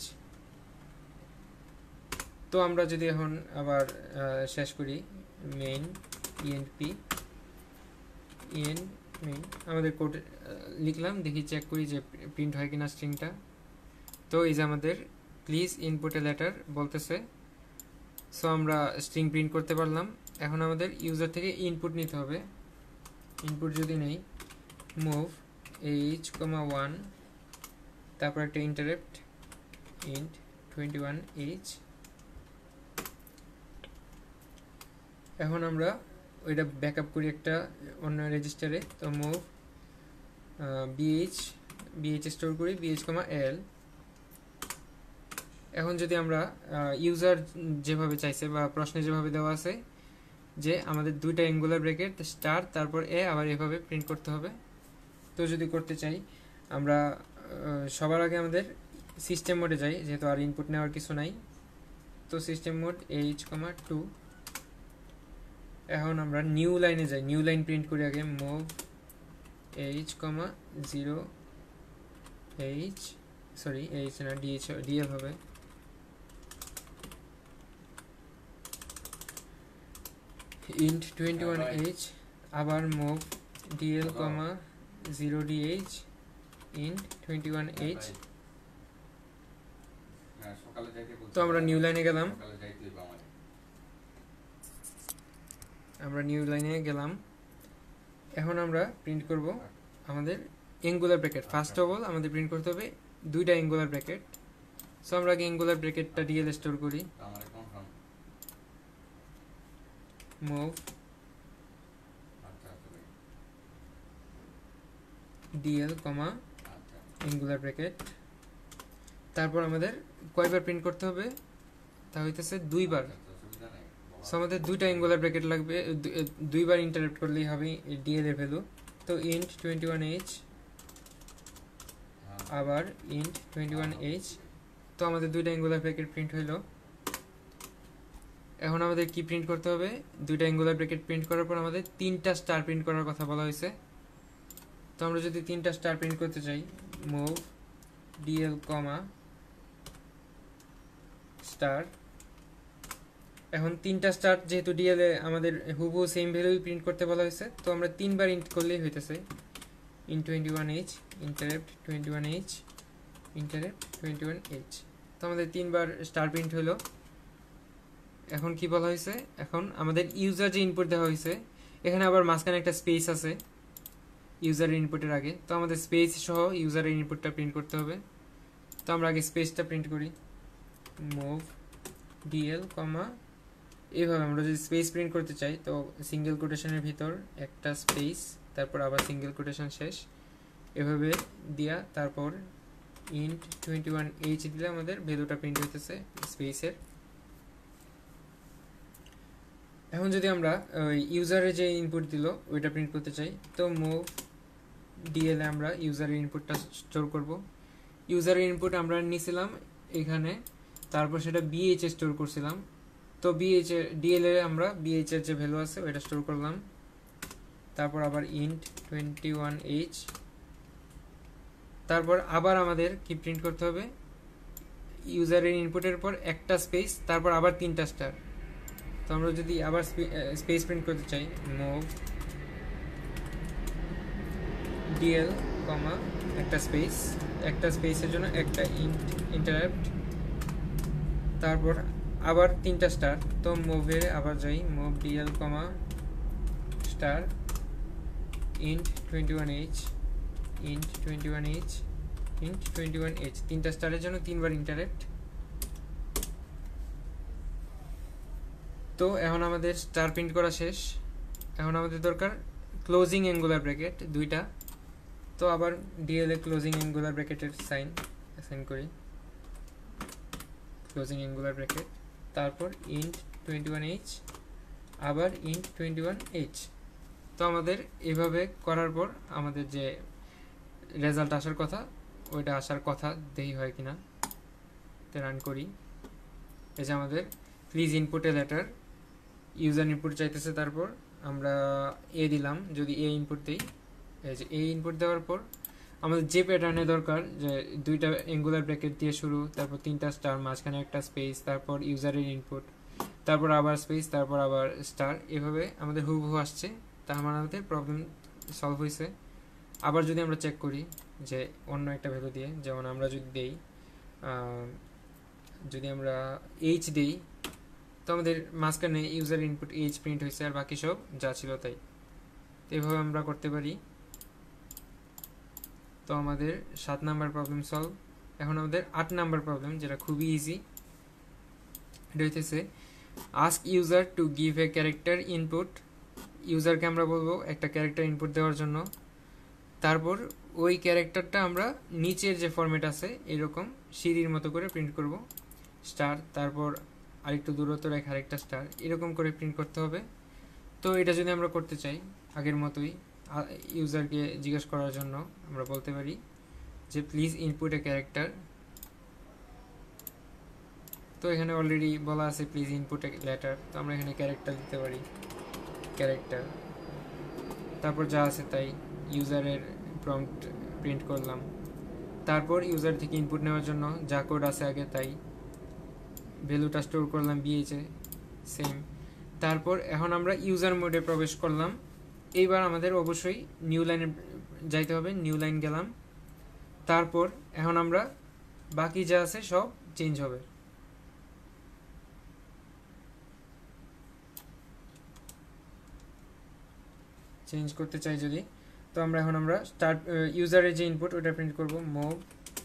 তো আমরা যদি এখন আবার শেষ করি মেইন ইএনপি ইএন মেইন, আমাদের কোড লিখলাম, দেখি চেক করি যে প্রিন্ট হয় কিনা স্ট্রিংটা। তো এই যে আমাদের প্লিজ ইনপুট এ লেটার বলতেছে, সো আমরা স্ট্রিং প্রিন্ট করতে পারলাম। এখন আমাদের ইউজার থেকে ইনপুট নিতে হবে, ইনপুট যদি নেই মুভ এইচ কমা ওয়ান, তারপর একটা interrupt int twenty one H. এখন আমরা ওইটা ব্যাকআপ করি একটা অন্য রেজিস্টারে, তো মুভ বিএইচ, বিএইচ স্টোর করি বিএইচ কমা এল। এখন যদি আমরা ইউজার যেভাবে চাইছে বা প্রশ্নে যেভাবে দেওয়া আছে যে আমাদের দুইটা অ্যাঙ্গুলার ব্র্যাকেট স্টার তারপর এ, আবার এভাবে প্রিন্ট করতে হবে, তো যদি করতে চাই আমরা সবার আগে আমাদের সিস্টেম মোডে যাই, যেহেতু আর ইনপুট নেওয়ার কিছু নাই। তো system mode H comma two. এখন আমরা নিউ লাইনে যাই, নিউ লাইন প্রিন্ট করি আগে। Move H comma zero H, sorry H না ডিএইচ, ডিএল হবে। ইন্ট টোয়েন্টি ওয়ান এইচ, আবার move DL comma zero DH int twenty one H. তো আমরা নিউ লাইনে গেলাম, আমরা নিউ লাইনে গেলাম। এখন আমরা প্রিন্ট করব আমাদের angular bracket. First of all আমাদের প্রিন্ট করতে হবে দুইটা অ্যাঙ্গুলার ব্র্যাকেট। সো আমরা আগে অ্যাঙ্গুলার ব্র্যাকেটটা ডিএল স্টোর করি। Move DL comma angular bracket. তারপর আমাদের কয়বার প্রিন্ট করতে হবে, তা হইতেছে দুইবার। সো আমাদের দুইটা অ্যাঙ্গুলার ব্র্যাকেট লাগবে, দুইবার ইন্টারাপ্ট করলেই হবে ডিএল এর ভ্যালু। তো ইন্ট টোয়েন্টি ওয়ান এইচ, আবার ইন্ট টোয়েন্টি ওয়ান এইচ। তো আমাদের দুইটা অ্যাঙ্গুলার ব্র্যাকেট প্রিন্ট হইলো। এখন আমাদের কি প্রিন্ট করতে হবে, দুইটা অ্যাঙ্গুলার ব্র্যাকেট প্রিন্ট করার পর আমাদের তিনটা স্টার প্রিন্ট করার কথা বলা হয়েছে। তো আমরা যদি তিনটা স্টার প্রিন্ট করতে চাই, মুভ ডিএল কমা স্টার। এখন তিনটা স্টার যেহেতু ডিএল এ আমাদের হুবহু সেম ভ্যালুই প্রিন্ট করতে বলা হয়েছে, তো আমরা তিনবার ইন্ট করলেই হইতেছে। Int twenty one H interrupt twenty one H interrupt twenty one H. তো আমাদের তিনবার স্টার প্রিন্ট হলো। এখন কি বলা হয়েছে, এখন আমাদের ইউজার যে ইনপুট দেওয়া হয়েছে, এখানে আবার মাঝখানে একটা স্পেস আছে ইউজারের ইনপুটের আগে। তো আমাদের স্পেস সহ ইউজারের ইনপুটটা প্রিন্ট করতে হবে। তো আমরা আগে স্পেসটা প্রিন্ট করি। মুভ ডিএল কমা, এইভাবে আমরা যদি স্পেস প্রিন্ট করতে চাই তো সিঙ্গেল কোটেশনের ভিতর একটা স্পেস, তারপর আবার সিঙ্গেল কোটেশন শেষ, এভাবে দিয়া তারপর ইন্ট টোয়েন্টি ওয়ান এইচ দিলে আমাদের ভ্যালুটা প্রিন্ট হইতেছে স্পেসের। এখন যদি আমরা ইউজারে যে ইনপুট দিল ওইটা প্রিন্ট করতে চাই, তো মুভ ডিএল এ আমরা ইউজারের ইনপুটটা স্টোর করব। ইউজারের ইনপুট আমরা নিয়েছিলাম এখানে, তারপর সেটা বিএইচ এ স্টোর করছিলাম। তো বিএইচ এর ডিএল এ আমরা বিএইচ এর যে ভ্যালু আছে ওইটা স্টোর করলাম। তারপর আবার ইন্ট টোয়েন্টি ওয়ান এইচ, তারপর আবার আমাদের কি প্রিন্ট করতে হবে, ইউজারের ইনপুটের পর একটা স্পেস, তারপর আবার তিনটা স্টার। তো আমরা যদি আবার স্পেস প্রিন্ট করতে চাই, মুভ ডিএল কমা একটা স্পেস, একটা স্পেসের জন্য একটা ইন্ট ইন্টারাপ্ট, তারপর আবার তিনটা স্টার। তো মুভে আবার যাই, move DL comma star int twenty one H int twenty one H int twenty one H, তিনটা স্টারের জন্য তিনবার ইন্টারাপ্ট। তো এখন আমাদের স্টার প্রিন্ট করা শেষ। এখন আমাদের দরকার ক্লোজিং অ্যাঙ্গুলার ব্র্যাকেট দুইটা। তো আবার ডিএল এ ক্লোজিং অ্যাঙ্গুলার ব্র্যাকেটের সাইন অ্যাসাইন করি, ক্লোজিং অ্যাঙ্গুলার ব্র্যাকেট, তারপর ইন্ট টোয়েন্টি ওয়ান এইচ, আবার ইন্ট টোয়েন্টি ওয়ান এইচ। তো আমাদের এভাবে করার পর আমাদের যে রেজাল্ট আসার কথা ওইটা আসার কথা, দেখি হয় কিনা। তো রান করি, এই যে আমাদের please input a letter, user input চাইতেছে, তারপর আমরা এ দিলাম। যদি এ ইনপুট দিই, এই যে এ ইনপুট দেওয়ার পর আমাদের যে প্যাটার্নে দরকার, যে দুইটা অ্যাঙ্গুলার ব্র্যাকেট দিয়ে শুরু, তারপর তিনটা স্টার, মাঝখানে একটা স্পেস, তারপর ইউজারের ইনপুট, তারপর আবার স্পেস, তারপর আবার স্টার, এভাবে আমাদের হুবহু আসছে। তার মানে আমাদের প্রবলেম সলভ হয়েছে। আবার যদি আমরা চেক করি যে অন্য একটা ভ্যালু দিয়ে, যেমন আমরা যদি দেই, যদি আমরা এইচ দিই, তো আমাদের মাঝখানে ইউজার ইনপুট এইচ প্রিন্ট হয়েছে, আর বাকি সব যা ছিল তাই। তো এভাবে আমরা করতে পারি। তো আমাদের সাত নাম্বার প্রবলেম সলভ। এখন আমাদের আট নাম্বার প্রবলেম, যেটা খুবই ইজি। এটা হইতেছে ask user to give a character input. ইউজারকে আমরা বলবো একটা ক্যারেক্টার ইনপুট দেওয়ার জন্য, তারপর ওই ক্যারেক্টারটা আমরা নিচের যে ফরম্যাট আছে এরকম সিঁড়ির মতো করে প্রিন্ট করব, স্টার, তারপর আরেকটু দূরত্ব রেখে আরেকটা স্টার, এরকম করে প্রিন্ট করতে হবে। তো এটা যদি আমরা করতে চাই আগের মতোই, ইউজারকে জিজ্ঞেস করার জন্য আমরা বলতে পারি যে প্লিজ ইনপুট এ ক্যারেক্টার, তো এখানে অলরেডি বলা আছে প্লিজ ইনপুট এ লেটার, তো আমরা এখানে ক্যারেক্টার দিতে পারি, ক্যারেক্টার, তারপর যা আছে তাই ইউজারের প্রম্পট প্রিন্ট করলাম। তারপর ইউজার থেকে ইনপুট নেওয়ার জন্য যা কোড আছে আগে তাই ভ্যালুটা স্টোর করলাম বিএইচে, সেম। তারপর এখন আমরা ইউজার মোডে প্রবেশ করলাম। এইবার আমাদের অবশ্যই নিউ লাইনে যাইতে হবে, নিউ লাইন গেলাম। তারপর এখন আমরা বাকি যা আছে সব চেঞ্জ হবে। চেঞ্জ করতে চাই যদি, তো আমরা এখন আমরা স্টার্ট ইউজারের যে ইনপুট ওটা প্রিন্ট করব, move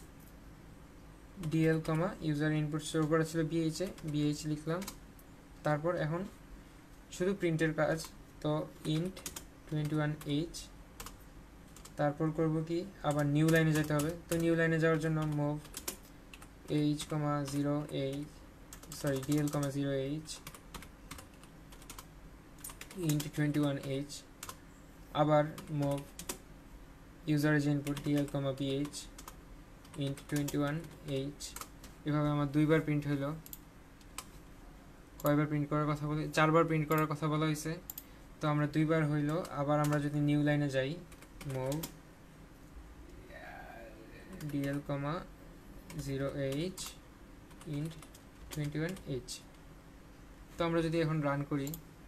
DL comma user input store করা ছিল বিএইচে, বিএইচ লিখলাম। তারপর এখন শুধু প্রিন্টের কাজ, তো ইন্ট টোয়েন্টি ওয়ান এইচ। তারপর করব কি, আবার নিউ লাইনে যেতে হবে, তো নিউ লাইনে যাওয়ার জন্য move H comma zero H, sorry DL comma zero H int twenty one H. আবার মুভ ইউজারের যে input DL comma BH int twenty one H. এভাবে আমার দুইবার প্রিন্ট হইলো। কয়বার প্রিন্ট করার কথা বলে, চারবার প্রিন্ট করার কথা বলা হয়েছে, তো আমরা দুইবার হইলো। আবার আমরা যদি নিউ লাইনে যাই, move DL comma zero H int twenty one H. তো আমরা যদি এখন রান করি,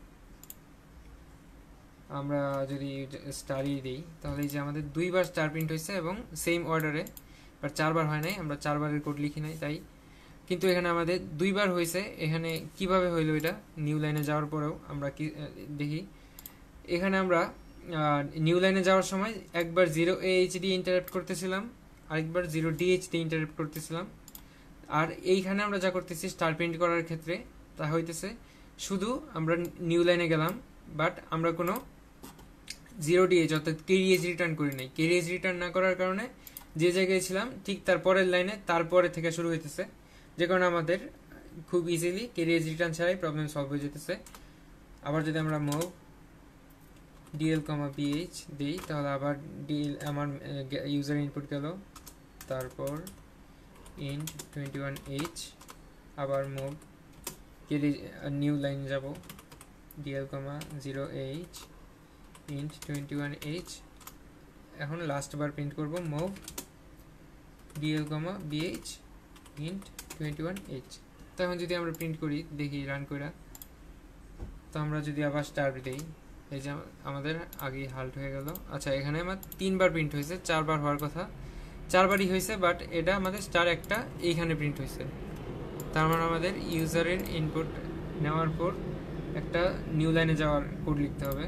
আমরা যদি স্টারই দিই, তাহলে যে আমাদের দুইবার স্টার প্রিন্ট হয়েছে এবং সেম অর্ডারে, বাট চারবার হয় নাই, আমরা চারবারের কোড লিখি নাই তাই, কিন্তু এখানে আমাদের দুইবার হয়েছে। এখানে কিভাবে হইলো এটা, নিউ লাইনে যাওয়ার পরেও আমরা কি দেখি, এখানে আমরা নিউ লাইনে যাওয়ার সময় একবার জিরো এইচ দিয়ে ইন্টারাপ্ট করতেছিলাম, আরেকবার জিরো ডিএইচ দিয়ে ইন্টারাপ্ট করতেছিলাম। আর এইখানে আমরা যা করতেছি স্টার প্রিন্ট করার ক্ষেত্রে, তা হইতেছে শুধু আমরা নিউ লাইনে গেলাম, বাট আমরা কোনো জিরো ডিএইচ অর্থাৎ কেরিএইচ রিটার্ন করি নাই। কেরিএইচ রিটার্ন না করার কারণে যে জায়গায় ছিলাম ঠিক তার পরের লাইনে তারপরে থেকে শুরু হইতেছে, যে কারণে আমাদের খুব ইজিলি কেরিএইচ রিটার্ন ছাড়াই প্রবলেম সলভ হয়ে যেতেছে। আবার যদি আমরা মুভ ডিএল কমা বিএইচ দিই, তাহলে আবার ডিএল আমার ইউজার ইনপুট গেল, তারপর ইন্ট টোয়েন্টি ওয়ান এইচ, আবার মুভ কেরি নিউ লাইন যাব, DL comma zero H int twenty one H. এখন লাস্ট বার প্রিন্ট করব, move DL comma BH int twenty one H. তো এখন যদি আমরা প্রিন্ট করি, দেখি রান করে, তো আমরা যদি আবার স্টার দিই, এই যে আমাদের আগে হাল্ট হয়ে গেল। আচ্ছা, এখানে আমার তিনবার প্রিন্ট হয়েছে, চারবার হওয়ার কথা, চারবারই হয়েছে, বাট এটা আমাদের স্টার একটা এইখানে প্রিন্ট হয়েছে। তার মানে আমাদের ইউজারের ইনপুট নেওয়ার পর একটা নিউ লাইনে যাওয়ার কোড লিখতে হবে।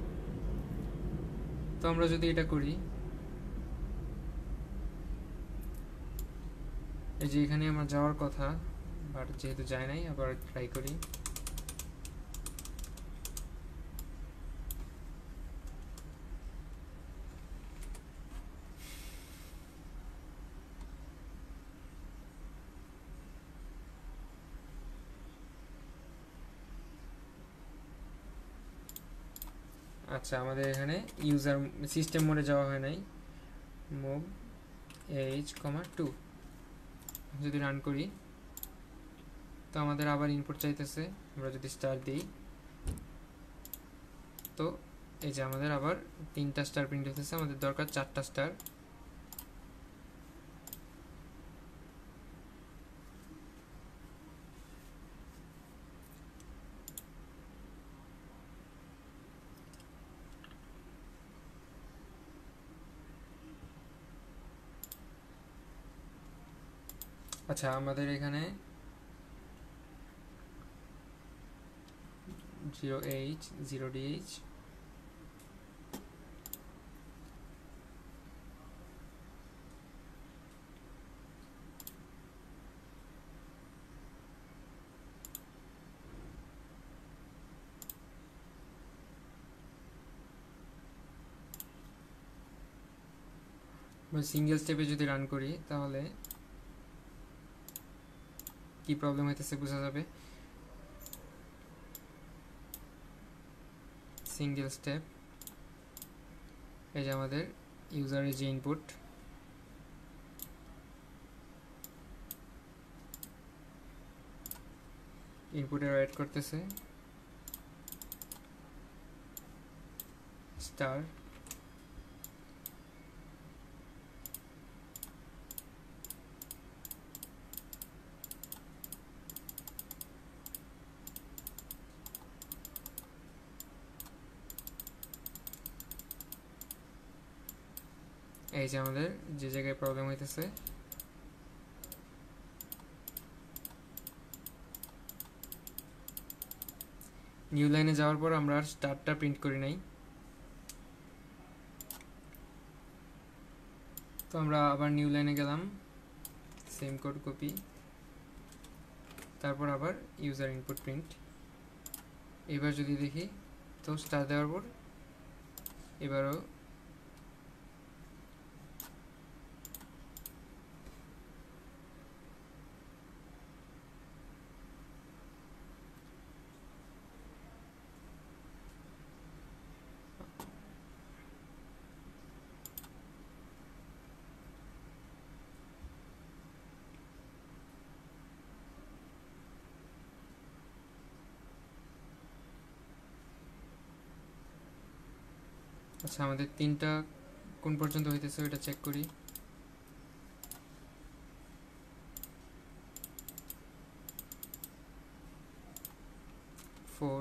তো আমরা যদি এটা করি, এই যে এখানে আমার যাওয়ার কথা, বাট যেহেতু যায় নাই, আবার ট্রাই করি। আচ্ছা, আমাদের এখানে ইউজার সিস্টেম মোডে যাওয়া হয় নাই, মুভ এইচ কমা টু। যদি রান করি, তো আমাদের আবার ইনপুট চাইতেছে, আমরা যদি স্টার দিই, তো এই যে আমাদের আবার তিনটা স্টার প্রিন্ট হতেছে, আমাদের দরকার চারটা স্টার। আচ্ছা, আমাদের এখানে zero H zero DH, single স্টেপে যদি রান করি, তাহলে কি প্রবলেম হইতেছে বোঝা যাবে। সিঙ্গেল স্টেপ, এই যে আমাদের ইউজারের যে ইনপুট, ইনপুটে রাইট করতেছে স্টার এই যে আমাদের যে জায়গায় প্রবলেম হইতেছে নিউ লাইনে যাওয়ার পর আমরা আর স্টারটা প্রিন্ট করি নাই তো আমরা আবার নিউ লাইনে গেলাম সেম কোড কপি তারপর আবার ইউজার ইনপুট প্রিন্ট এবার যদি দেখি তো স্টার দেওয়ার পর এবারও আচ্ছা আমাদের তিনটা কোন পর্যন্ত হইতেছে ওটা চেক করি ফোর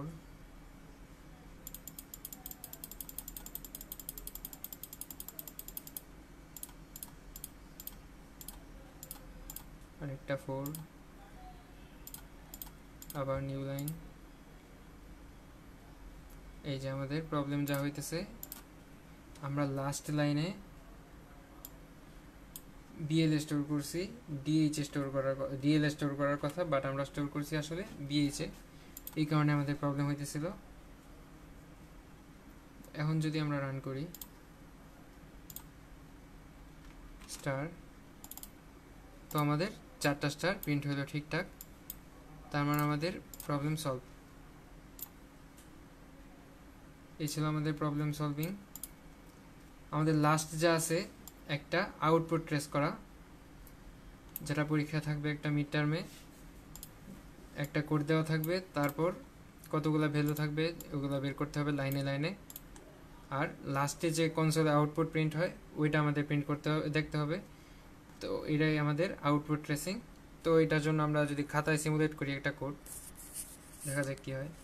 আরেকটা ফোর আবার নিউ লাইন এই যে আমাদের প্রবলেম যা হইতেছে আমরা লাস্ট লাইনে বিএল স্টোর করছি ডিএইচ স্টোর করার ডিএল স্টোর করার কথা বাট আমরা স্টোর করছি আসলে বিএইচ এ এই কারণে আমাদের প্রবলেম হইতেছিল এখন যদি আমরা রান করি স্টার তো আমাদের চারটা স্টার প্রিন্ট হলো ঠিকঠাক তার মানে আমাদের প্রবলেম সলভ এই ছিল আমাদের প্রবলেম সলভিং আমাদের লাস্ট যা আছে একটা আউটপুট ট্রেস করা যেটা পরীক্ষা থাকবে একটা মিড টার্মে একটা কোড দেওয়া থাকবে তারপর কতগুলো ভ্যালু থাকবে ওগুলো বের করতে হবে লাইনে লাইনে আর লাস্টে যে কনসোলে আউটপুট প্রিন্ট হয় ওইটা আমাদের প্রিন্ট করতে হবে দেখতে হবে তো এটাই আমাদের আউটপুট ট্রেসিং তো এটার জন্য আমরা যদি খাতায় সিমুলেট করি একটা কোড দেখা যাক কি হয়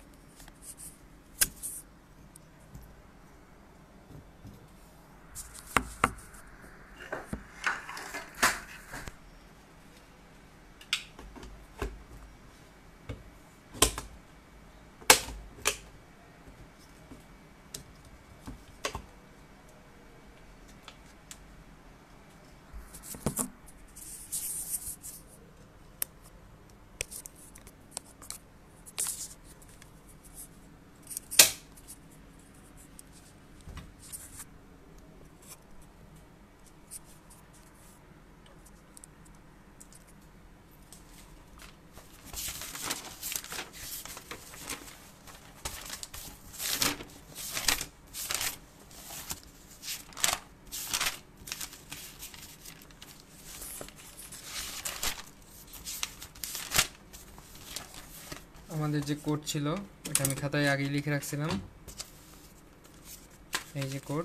আমাদের যে কোড ছিল এটা আমি খাতায় আগেই লিখে রাখছিলাম এই যে কোড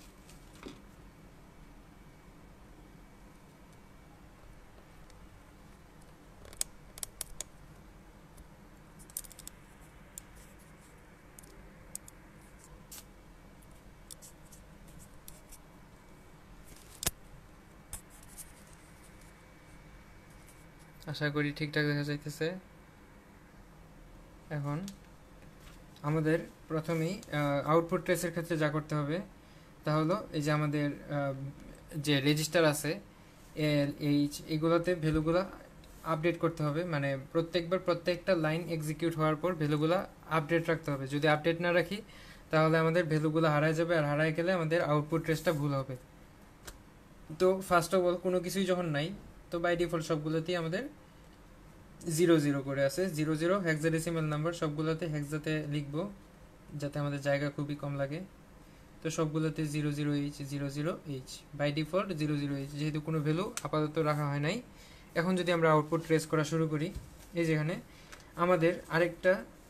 আশা করি ঠিকঠাক দেখা যাইতেছে এখন আমাদের প্রথমেই আউটপুট ট্রেসের ক্ষেত্রে যা করতে হবে তা হলো এই যে আমাদের যে রেজিস্টার আছে এল এইচ এগুলোতে ভ্যালুগুলো আপডেট করতে হবে মানে প্রত্যেকবার প্রত্যেকটা লাইন এক্সিকিউট হওয়ার পর ভ্যালুগুলো আপডেট রাখতে হবে যদি আপডেট না রাখি তাহলে আমাদের ভ্যালুগুলো হারায় যাবে আর হারায় গেলে আমাদের আউটপুট ট্রেসটা ভুল হবে তো ফার্স্ট অফ অল কোনো কিছুই যখন নাই তো বাই ডিফল্ট সবগুলোতেই আমাদের জিরো জিরো করে আছে জিরো জিরো হেক্সাডেসিমাল নাম্বার সবগুলোতে হেক্সাতে লিখবো যাতে আমাদের জায়গা খুবই কম লাগে তো সবগুলোতে zero zero H zero zero H by default zero zero H যেহেতু কোনো ভ্যালু আপাতত রাখা হয় নাই এখন যদি আমরা আউটপুট ট্রেস করা শুরু করি এই যেখানে আমাদের আরেকটা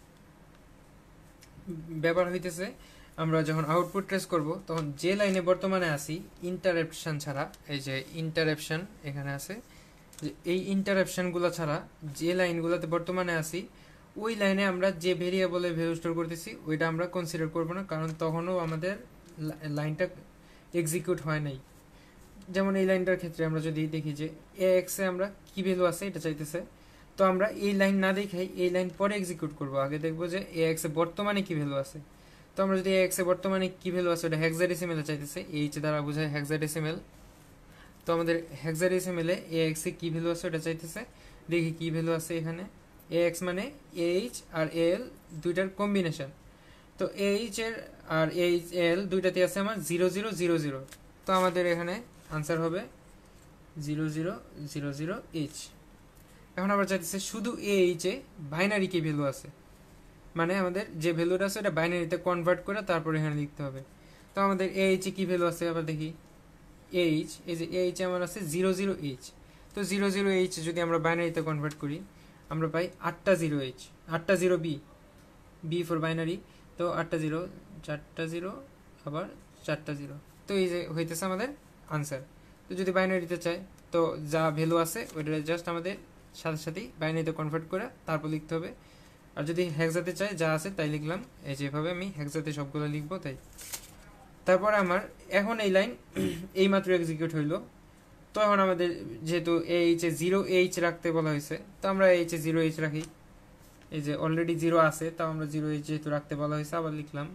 ব্যাপার হইতেছে, আমরা যখন আউটপুট ট্রেস করব তখন যে লাইনে বর্তমানে আসি ইন্টারাপশন ছাড়া, এই যে ইন্টারাপশন এখানে আছে, যে এই ইন্টারাপশনগুলো ছাড়া যে লাইনগুলোতে বর্তমানে আসি ওই লাইনে আমরা যে ভেরিয়েবলে ভ্যালু স্টোর করতেছি ওইটা আমরা কনসিডার করব না, কারণ তখনও আমাদের লাইনটা এক্সিকিউট হয় নাই। যেমন এই লাইনটার ক্ষেত্রে আমরা যদি দেখি যে এ এক্সে আমরা কি ভ্যালু আছে এটা চাইতেছে, তো আমরা এই লাইন না দেখাই এই লাইন পরে এক্সিকিউট করব, আগে দেখবো যে এ এক্সে বর্তমানে কি ভ্যালু আছে। তো আমরা যদি এ এক্সে বর্তমানে কি ভ্যালু আছে ওটা হেক্সাডেসিমেলে চাইতেছে, এইচ দ্বারা বোঝায় হেক্সাডেসিমেল। তো আমাদের হেক্সাডেসিমেলে এ এক্সে কি ভ্যালু আছে ওটা চাইতেছে, দেখি কি ভ্যালু আছে এখানে। এ এক্স মানে এইচ আর এল দুইটার কম্বিনেশন, তো এইচ এর আর এইচ এল দুইটাতে আছে আমার জিরো জিরো জিরো জিরো, তো আমাদের এখানে আনসার হবে zero zero zero zero H. এখন আবার চাইতেছে শুধু এইচ এ বাইনারি কি ভ্যালু আছে, মানে আমাদের যে ভ্যালুটা আছে ওটা বাইনারিতে কনভার্ট করে তারপর এখানে লিখতে হবে। তো আমাদের এইচ এ কি ভ্যালু আছে আবার দেখি, এইচ এই যে এইচ আমার আছে জিরো জিরো এইচ, তো জিরো জিরো এইচ যদি আমরা বাইনারিতে কনভার্ট করি আমরা পাই আটটা জিরো এইচ, আটটা zero B, B for binary, তো আটটা জিরো, চারটা জিরো, আবার চারটা জিরো, তো এই যে হইতেছে আমাদের আনসার। তো যদি বাইনারিতে চাই তো যা ভ্যালু আছে ওইটা জাস্ট আমাদের সাথে সাথেই বাইনারিতে কনভার্ট করে তারপর লিখতে হবে, আর যদি হেক্সাতে চাই যা আছে তাই লিখলাম, এই যেভাবে আমি হেক্সাতে সবগুলো লিখবো তাই। তারপর আমার এখন এই লাইন এই মাত্র এক্সিকিউট হইলো, তো এখন আমাদের যেহেতু এইচ এ জিরো এইচ রাখতে বলা হয়েছে তো আমরা এইচ এ জিরো এইচ রাখি, এই যে অলরেডি জিরো আছে তাও আমরা জিরো এইচ যেহেতু রাখতে বলা হয়েছে আবার লিখলাম।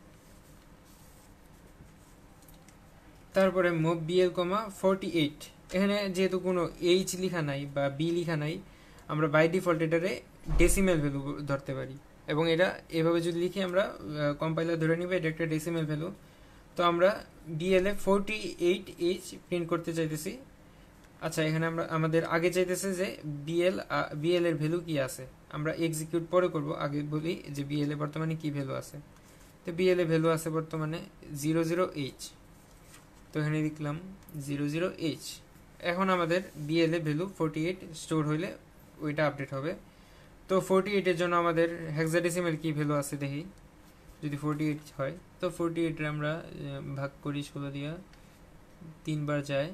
তারপরে move BL comma forty eight, এখানে যেহেতু কোনো এইচ লিখা নাই বা বি লিখা নাই আমরা বাই ডিফল্ট এটারে ডেসিমেল ভ্যালু ধরতে পারি, এবং এটা এভাবে যদি লিখি আমরা কম্পাইলার ধরে নিবে এটা একটা ডেসিমেল ভ্যালু। তো আমরা বিএল এ ফোরটি এইট এইচ প্রিন্ট করতে চাইতেছি। আচ্ছা এখানে আমরা আমাদের আগে চাইতেছে যে বিএল বিএল এর ভ্যালু কি আছে, আমরা এক্সিকিউট পরে করব, আগে বলি যে বিএল এ বর্তমানে কি ভ্যালু আছে। তো বিএল এ ভ্যালু আছে বর্তমানে জিরো জিরো এইচ, তো এখানে লিখলাম জিরো জিরো এইচ। এখন আমাদের বিএল এ ভ্যালু ফোরটি এইট স্টোর হইলে ওইটা আপডেট হবে। তো ফোরটি এইটের জন্য আমাদের হেক্সাডেসিমেল কি ভ্যালু আছে দেখি, যদি ফোরটি এইট হয় তো ফোরটি এইটের আমরা ভাগ করি ষোলো দিয়া, তিনবার যায়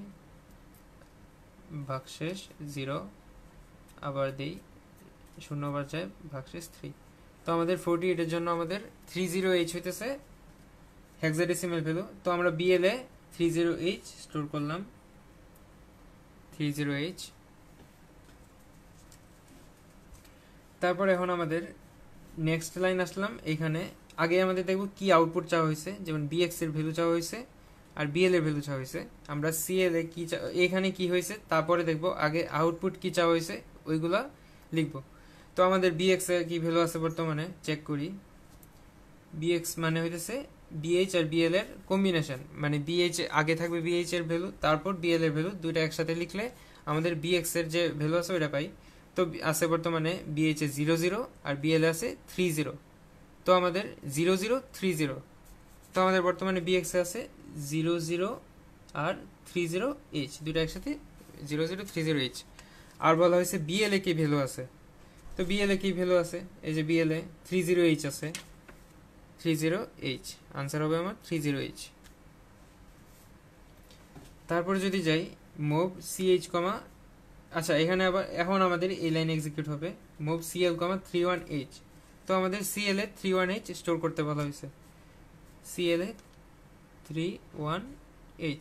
ভাগশেষ জিরো, আবার দেই শূন্যবার যায় ভাগশেষ থ্রি, তো আমাদের ফোরটি এইটের জন্য আমাদের থ্রি জিরো এইচ হইতেছে হেক্সাডেসিমেল ভ্যালু। তো আমরা বিএল এ থ্রি জিরো এইচ স্টোর করলাম, থ্রি জিরো এইচ। তারপর এখন আমাদের নেক্সট লাইন আসলাম, এখানে আগে আমাদের দেখব কি আউটপুট চাওয়া হয়েছে, যেমন বিএক্স এর ভ্যালু চাওয়া হয়েছে আর বিএল এর ভ্যালু চাওয়া হয়েছে, আমরা সিএল এ কি এখানে কি হয়েছে তারপরে দেখব, আগে আউটপুট কি চাওয়া হয়েছে ওইগুলা লিখব। তো আমাদের বিএক্স এর কি ভ্যালু আছে বর্তমানে চেক করি, বিএক্স মানে হইতেছে বিএইচ আর বিএল এর কম্বিনেশন, মানে বিএইচ আগে থাকবে বিএইচ এর ভ্যালু তারপর বিএল এর ভ্যালু, দুইটা একসাথে লিখলে আমাদের বিএক্স এর যে ভ্যালু আছে ওইটা পাই। তো আছে বর্তমানে বিএইচ এ জিরো জিরো আর বিএল এ আছে থ্রি জিরো, তো আমাদের জিরো জিরো থ্রি জিরো, তো আমাদের বর্তমানে বিএক্স এ আছে জিরো জিরো আর থ্রি জিরো এইচ, দুইটা একসাথে zero zero three zero H. আর বলা হয়েছে বিএল এ কি ভ্যালু আছে, তো বিএল এ কি ভ্যালু আছে, এই যে বিএল এ থ্রি জিরো এইচ আছে, থ্রি জিরো এইচ আনসার হবে আমার থ্রি জিরো এইচ। তারপরে যদি যাই মুভ সিএইচ কমা, আচ্ছা এখানে আবার এখন আমাদের এই লাইন এক্সিকিউট হবে move CL comma three one H, তো আমাদের সিএল এ থ্রি ওয়ান এইচ স্টোর করতে বলা হয়েছে, সিএল এ থ্রি ওয়ান এইচ।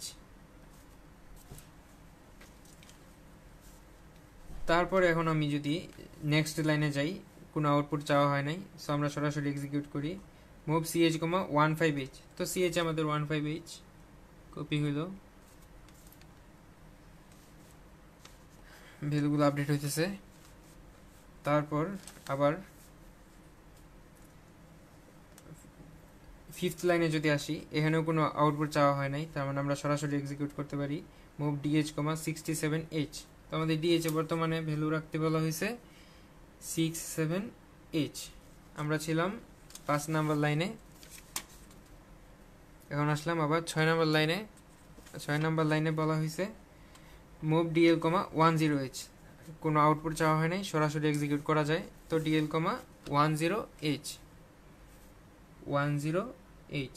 তারপরে এখন আমি যদি নেক্সট লাইনে যাই কোনো আউটপুট চাওয়া হয় নাই, সো আমরা সরাসরি এক্সিকিউট করি move CH comma one five H, তো সিএইচ আমাদের ওয়ান ফাইভ এইচ কপি হইল, ভ্যালুগুলো আপডেট হইতেছে। তারপর আবার ফিফথ লাইনে যদি আসি এখানেও কোনো আউটপুট চাওয়া হয় নাই, তার মানে আমরা সরাসরি এক্সিকিউট করতে পারি move DH comma sixty seven H, তো আমাদের ডিএইচ এ বর্তমানে ভ্যালু রাখতে বলা হয়েছে সিক্স সেভেন এইচ। আমরা ছিলাম পাঁচ নাম্বার লাইনে, এখন আসলাম আবার ছয় নাম্বার লাইনে। ছয় নাম্বার লাইনে বলা হয়েছে move DL comma one zero H, কোনো আউটপুট চাওয়া হয় নাই, সরাসরি এক্সিকিউট করা যায়। তো DL comma one zero H one zero H.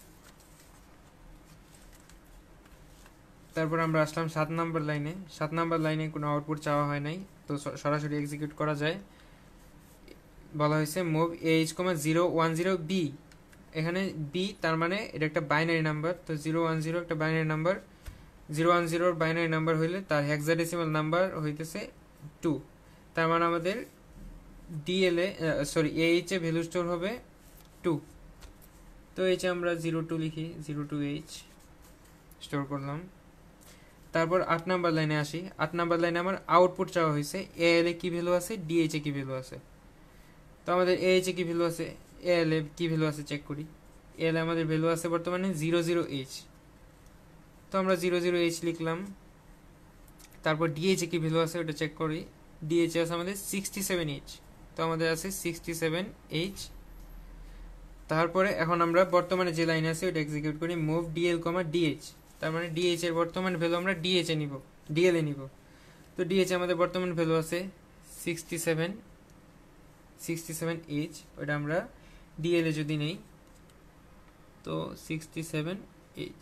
তারপর আমরা আসলাম সাত নাম্বার লাইনে। সাত নাম্বার লাইনে কোনো আউটপুট চাওয়া হয় নাই, তো সরাসরি এক্সিকিউট করা যায়। বলা হয়েছে move H comma zero one zero B. এখানে বি তার মানে এটা একটা বাইনারি নাম্বার, তো জিরো ওয়ান জিরো একটা বাইনারি নাম্বার। জিরো ওয়ান জিরোর বাইনারি নাম্বার হইলে তার হেক্সাডেসিমাল নাম্বার হইতেছে টু। তার মানে আমাদের ডিএল এ সরি এইচ এ ভ্যালু স্টোর হবে টু। তো এইচ আমরা জিরো টু লিখি, জিরো টু এইচ স্টোর করলাম। তারপর আট নাম্বার লাইনে আসি। আট নাম্বার লাইনে আমার আউটপুট চাওয়া হয়েছে এএল এ কি ভ্যালু আছে, ডিএইচ এ কি ভ্যালু আছে। তো আমাদের এইচ এ কি ভ্যালু আছে, এএল এ কি ভ্যালু আছে চেক করি। এএল এ আমাদের ভ্যালু আছে বর্তমানে জিরো জিরো এইচ, তো আমরা জিরো জিরো এইচ লিখলাম। তারপর ডিএইচ এ কি ভ্যালু আছে ওটা চেক করি। ডিএইচ আছে আমাদের সিক্সটি সেভেন এইচ, তো আমাদের আছে সিক্সটি সেভেন এইচ। তারপরে এখন আমরা বর্তমানে যে লাইন আছে ওটা এক্সিকিউট করি, মুভ ডিএল কমা ডিএইচ। তার মানে ডিএইচ এর বর্তমান ভ্যালু আমরা ডিএইচ এ নিব, ডিএল এ নিব। তো ডিএইচ আমাদের বর্তমান ভ্যালু আছে sixty seven sixty seven H, ওটা আমরা ডিএল এ যদি নেই তো সিক্সটি সেভেন এইচ।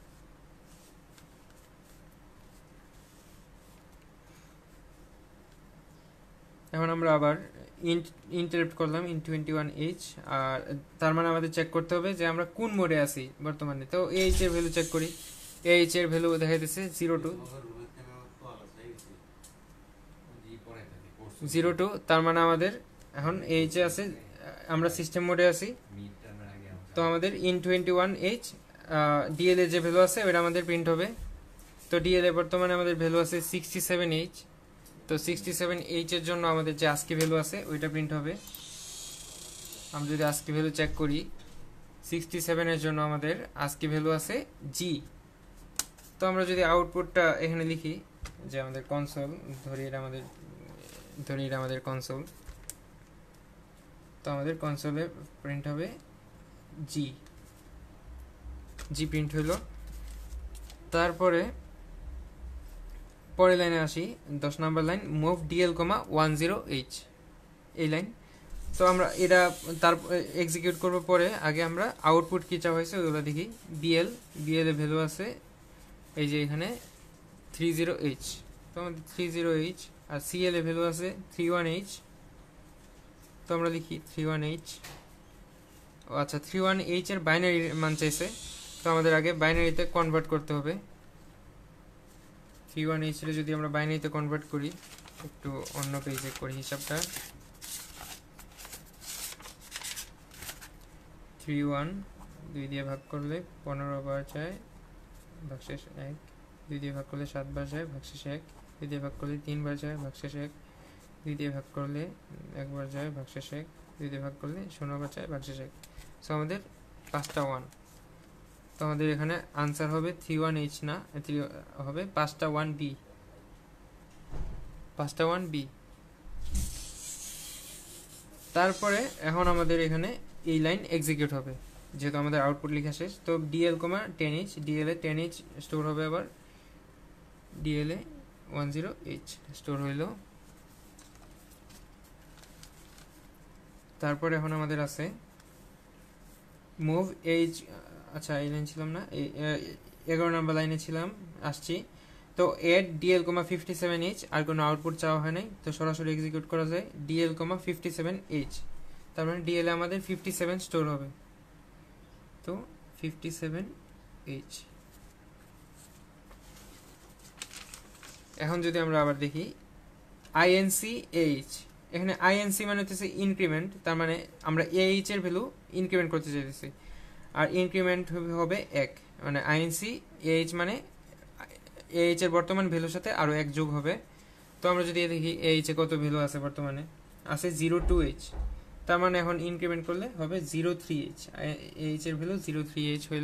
এখন আমরা আবার ইন্ট ইন্টারাপ্ট করলাম ইন টোয়েন্টি ওয়ান এইচ, আর তার মানে আমাদের চেক করতে হবে যে আমরা কোন মোডে আছি বর্তমানে। তো এইচ এর ভ্যালু চেক করি। এইচ এর ভ্যালু দেখা যাচ্ছে জিরো টু জিরো টু তার মানে আমাদের এখন এইচ এ আছে, আমরা সিস্টেম মোডে আছি। তো আমাদের int twenty one H DL এ যে ভ্যালু আছে ওটা আমাদের প্রিন্ট হবে। তো ডিএল এ বর্তমানে আমাদের ভ্যালু আছে সিক্সটি সেভেন এইচ, তো সিক্সটি সেভেন এইচ এর জন্য আমাদের যে আজকে ভ্যালু আছে ওইটা প্রিন্ট হবে। আমরা যদি আজকে ভ্যালু চেক করি, সিক্সটি সেভেন এর জন্য আমাদের আজকে ভ্যালু আছে জি। তো আমরা যদি আউটপুটটা এখানে লিখি যে আমাদের কনসোল, ধরি এটা আমাদের ধরি এটা আমাদের কনসোল, তো আমাদের কনসোলে প্রিন্ট হবে জি জি প্রিন্ট হইল। তারপরে পরের লাইনে আসি, দশ নম্বর line, move DL comma one zero H, এই লাইন। তো আমরা এটা তার এক্সিকিউট করবো পরে, আগে আমরা আউটপুট কী চাওয়া হয়েছে ওগুলো দেখি। বিএল বিএল এর ভ্যালু আছে এই যে এখানে থ্রি জিরো এইচ, তো আমাদের থ্রি জিরো এইচ। আর সিএল এর ভ্যালু আছে থ্রি ওয়ান এইচ, তো আমরা লিখি থ্রি ওয়ান এইচ। ও আচ্ছা, থ্রি ওয়ান এইচ এর বাইনারি মান চাইছে, তো আমাদের আগে বাইনারিতে কনভার্ট করতে হবে। থ্রি ওয়ান এইচ এর যদি আমরা বাইনারিতে কনভার্ট করি, একটু অন্য পেজে করি হিসাবটা। থ্রি ওয়ান দুই দিয়ে ভাগ করলে পনেরো বার যায়, ভাগশেষ এক। দুই দিয়ে ভাগ করলে সাত বার যায়, ভাগশেষ এক। দুই দিয়ে ভাগ করলে তিন বার যায়, ভাগশেষ এক। দুই দিয়ে ভাগ করলে একবার যায়, ভাগশেষ এক। দুই দিয়ে ভাগ করলে শূন্য বার যায়, ভাগশেষ এক। সো আমাদের পাঁচটা ওয়ান, তো আমাদের এখানে আনসার হবে থ্রি ওয়ান এইচ না, থ্রি হবে পাঁচটা ওয়ান বি, পাঁচটা ওয়ান বি। তারপরে এখন আমাদের এখানে এই লাইন এক্সিকিউট হবে, যেহেতু আমাদের আউটপুট লেখা শেষ। তো DL comma ten H, DL এ টেন এইচ স্টোর হবে, আবার ডিএল এ ওয়ান জিরো এইচ স্টোর হইল। তারপরে এখন আমাদের আছে মুভ এইচ, আচ্ছা এই লাইন ছিলাম না, এগারো নম্বর লাইনে ছিলাম, আসছি। তো add DL comma fifty seven H, আর কোনো আউটপুট চাওয়া হয় নাই, তো সরাসরি এক্সিকিউট করা যায় DL comma fifty seven H. তার মানে ডিএল এ আমাদের ফিফটি সেভেন স্টোর হবে, তো ফিফটি সেভেন এইচ। এখন যদি আমরা আবার দেখি আইএনসি এইচ, এখানে আইএনসি মানে হচ্ছে ইনক্রিমেন্ট, তার মানে আমরা এইচ এর ভ্যালু ইনক্রিমেন্ট করতে চাইতেছি, আর ইনক্রিমেন্ট হবে এক, মানে আইএনসি এইচ মানে এইচ এর বর্তমান ভ্যালুর সাথে আরও এক যোগ হবে। তো আমরা যদি দেখি এইচ এ কত ভ্যালু আছে, বর্তমানে আছে জিরো টু এইচ, তার মানে এখন ইনক্রিমেন্ট করলে হবে জিরো থ্রি এইচ, এইচ এর ভ্যালু জিরো থ্রি এইচ হইল।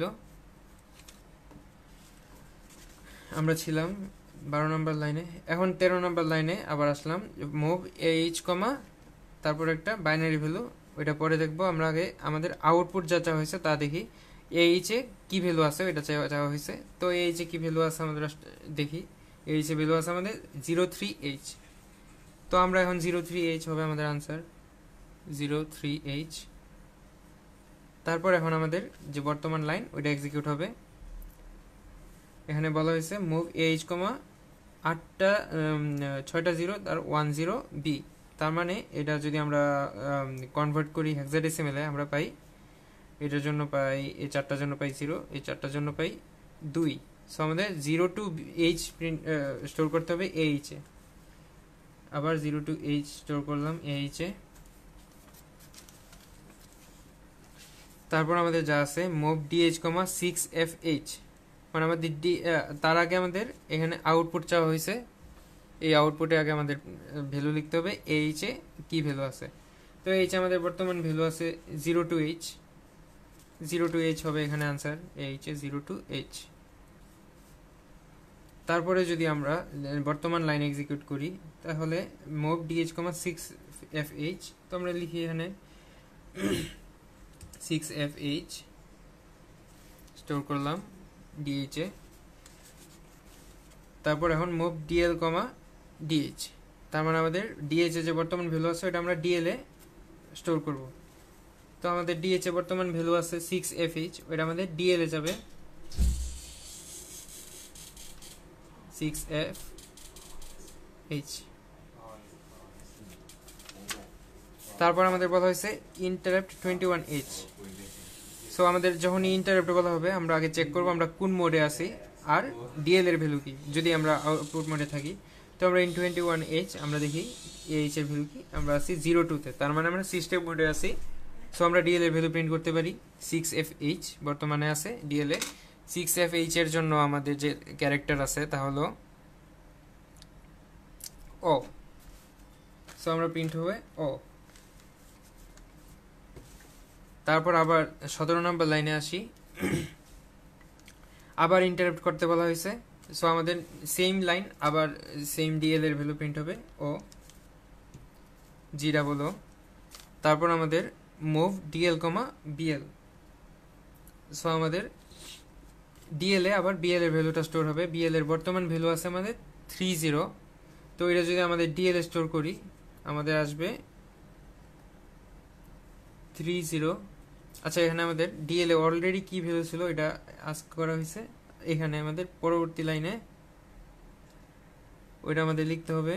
আমরা ছিলাম বারো নম্বর লাইনে। এখন তেরো নম্বর লাইনে আবার আসলাম, মুভ এইচ কমা তারপর একটা বাইনারি ভ্যালু, ওইটা পরে দেখবো। আমরা আগে আমাদের আউটপুট যা চাওয়া হয়েছে তা দেখি, এইচ এ কি ভ্যালু আছে ওইটা চাওয়া হয়েছে। তো এইচ এ কি ভ্যালু আছে আমাদের দেখি, এইচ এ ভ্যালু আছে আমাদের জিরো থ্রি এইচ, তো আমরা এখন জিরো থ্রি এইচ হবে আমাদের আনসার, জিরো থ্রি এইচ। তারপর এখন আমাদের যে বর্তমান লাইন ওইটা এক্সিকিউট হবে। এখানে বলা হয়েছে মুভ এইচ কমা আটটা ছয়টা জিরো আর ওয়ান জিরো বি, তার মানে এটা যদি আমরা কনভার্ট করি হেক্সাডেসিমেলে আমরা পাই, এটার জন্য পাই, এই চারটার জন্য পাই জিরো, এই চারটার জন্য পাই দুই। সো আমাদের zero two H print store করতে হবে এইচে, আবার জিরো টু এইচ স্টোর করলাম এইচে। তারপর আমাদের যা আছে move DH comma six F H, মানে আমাদের ডি তার আগে আমাদের এখানে আউটপুট চাওয়া হয়েছে, এই আউটপুটে আগে আমাদের ভ্যালু লিখতে হবে এইচে কি ভ্যালু আছে। তো এইচে আমাদের বর্তমান ভ্যালু আছে zero two H, zero two H হবে এখানে আনসার, এইচে জিরো টু এইচ। তারপরে যদি আমরা বর্তমান লাইন এক্সিকিউট করি তাহলে move DH comma six F H, তো আমরা লিখি এখানে সিক্স এফ এইচ স্টোর করলাম ডিএইচে। তারপর এখন মুভ ডিএল কমা ডিএইচ, তার মানে আমাদের ডিএইচে যে বর্তমান ভ্যালু আছে ওটা আমরা ডিএল এ স্টোর করব। তো আমাদের ডিএইচে বর্তমান ভ্যালু আছে সিক্স এফ এইচ, ওটা আমাদের ডিএল এ যাবে সিক্স এফ এইচ। তারপর আমাদের বলা হয়েছে interrupt twenty one H. So আমাদের যখনই ইন্টারাপ্ট বলা হবে আমরা আগে চেক করবো আমরা কোন মোডে আছি আর ডিএল এর ভ্যালু কি। যদি আমরা আউটপুট মোডে থাকি তো আমরা ইন টোয়েন্টি ওয়ান এইচ আমরা দেখি এইচ এর ভ্যালু কি, আমরা আছি জিরো টুতে, তার মানে আমরা সিস্টেম মোডে আছি। সো আমরা ডিএল এর ভ্যালু প্রিন্ট করতে পারি সিক্স এফ এইচ বর্তমানে আছে ডিএল এ। সিক্স এফ এইচ এর জন্য আমাদের যে ক্যারেক্টার আছে তা হলো ও, সো আমরা প্রিন্ট হবে ও। তারপর আবার সতেরো নম্বর লাইনে আসি, আবার ইন্টারাপ্ট করতে বলা হয়েছে। সো আমাদের সেম লাইন আবার সেম ডিএল এর ভ্যালু প্রিন্ট হবে ও জি ডাবল ও। তারপর আমাদের move DL comma BL, so আমাদের ডিএল এ আবার বিএল এর ভ্যালুটা স্টোর হবে। বিএল এর বর্তমান ভ্যালু আছে আমাদের থ্রি জিরো, তো এটা যদি আমাদের ডিএল এ স্টোর করি আমাদের আসবে থ্রি জিরো। আচ্ছা এখানে আমাদের ডিএল এ অলরেডি কি ভ্যালু ছিল এটা আস্ক করা হয়েছে, এখানে আমাদের পরবর্তী লাইনে ওইটা আমাদের লিখতে হবে।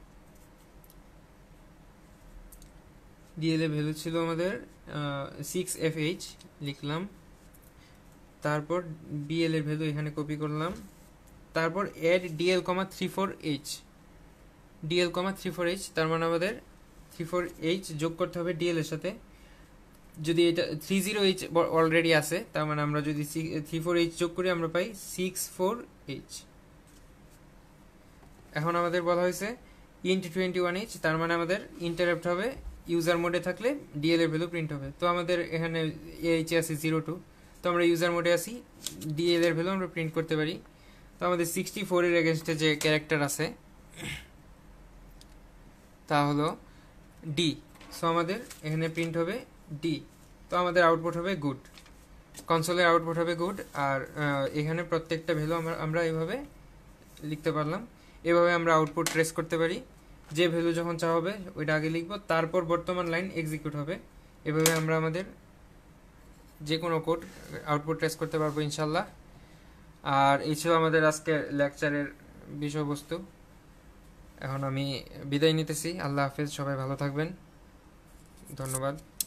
ডিএল এ ভ্যালু ছিল আমাদের সিক্স এফ এইচ লিখলাম, তারপর বিএল এর ভ্যালু এখানে কপি করলাম, তারপর add DL comma three four H, DL comma three four H, তার মানে আমাদের থ্রি ফোর এইচ যোগ করতে হবে ডিএল এর সাথে। যদি এটা থ্রি জিরো এইচ অলরেডি আছে তার মানে আমরা যদি থ্রি ফোর এইচ যোগ করি আমরা পাই সিক্স ফোর এইচ। এখন আমাদের বলা হয়েছে ইন্ট টোয়েন্টি ওয়ান এইচ, তার মানে আমাদের ইন্টারাপ্ট হবে ইউজার মোডে থাকলে ডিএল এর ভ্যালু প্রিন্ট হবে। তো আমাদের এখানে এইচে আছে জিরো টু, তো আমরা ইউজার মোডে আছি, ডিএল এর ভ্যালু আমরা প্রিন্ট করতে পারি। তো আমাদের সিক্সটি ফোর এর এগেনস্টে যে ক্যারেক্টার আছে তা হলো ডি, সো আমাদের এখানে প্রিন্ট হবে ডি। তো আমাদের আউটপুট হবে গুড, কনসোলের আউটপুট হবে গুড। আর এখানে প্রত্যেকটা ভ্যালু আমরা আমরা এইভাবে লিখতে পারলাম। এভাবে আমরা আউটপুট ট্রেস করতে পারি, যে ভ্যালু যখন চাওয়া হবে ওইটা আগে লিখবো, তারপর বর্তমান লাইন এক্সিকিউট হবে। এভাবে আমরা আমাদের যে কোনো কোড আউটপুট ট্রেস করতে পারবো ইনশাল্লাহ। আর এই ছিল আমাদের আজকের লেকচারের বিষয়বস্তু। এখন আমি বিদায় নিতেছি, আল্লাহ হাফেজ, সবাই ভালো থাকবেন, ধন্যবাদ।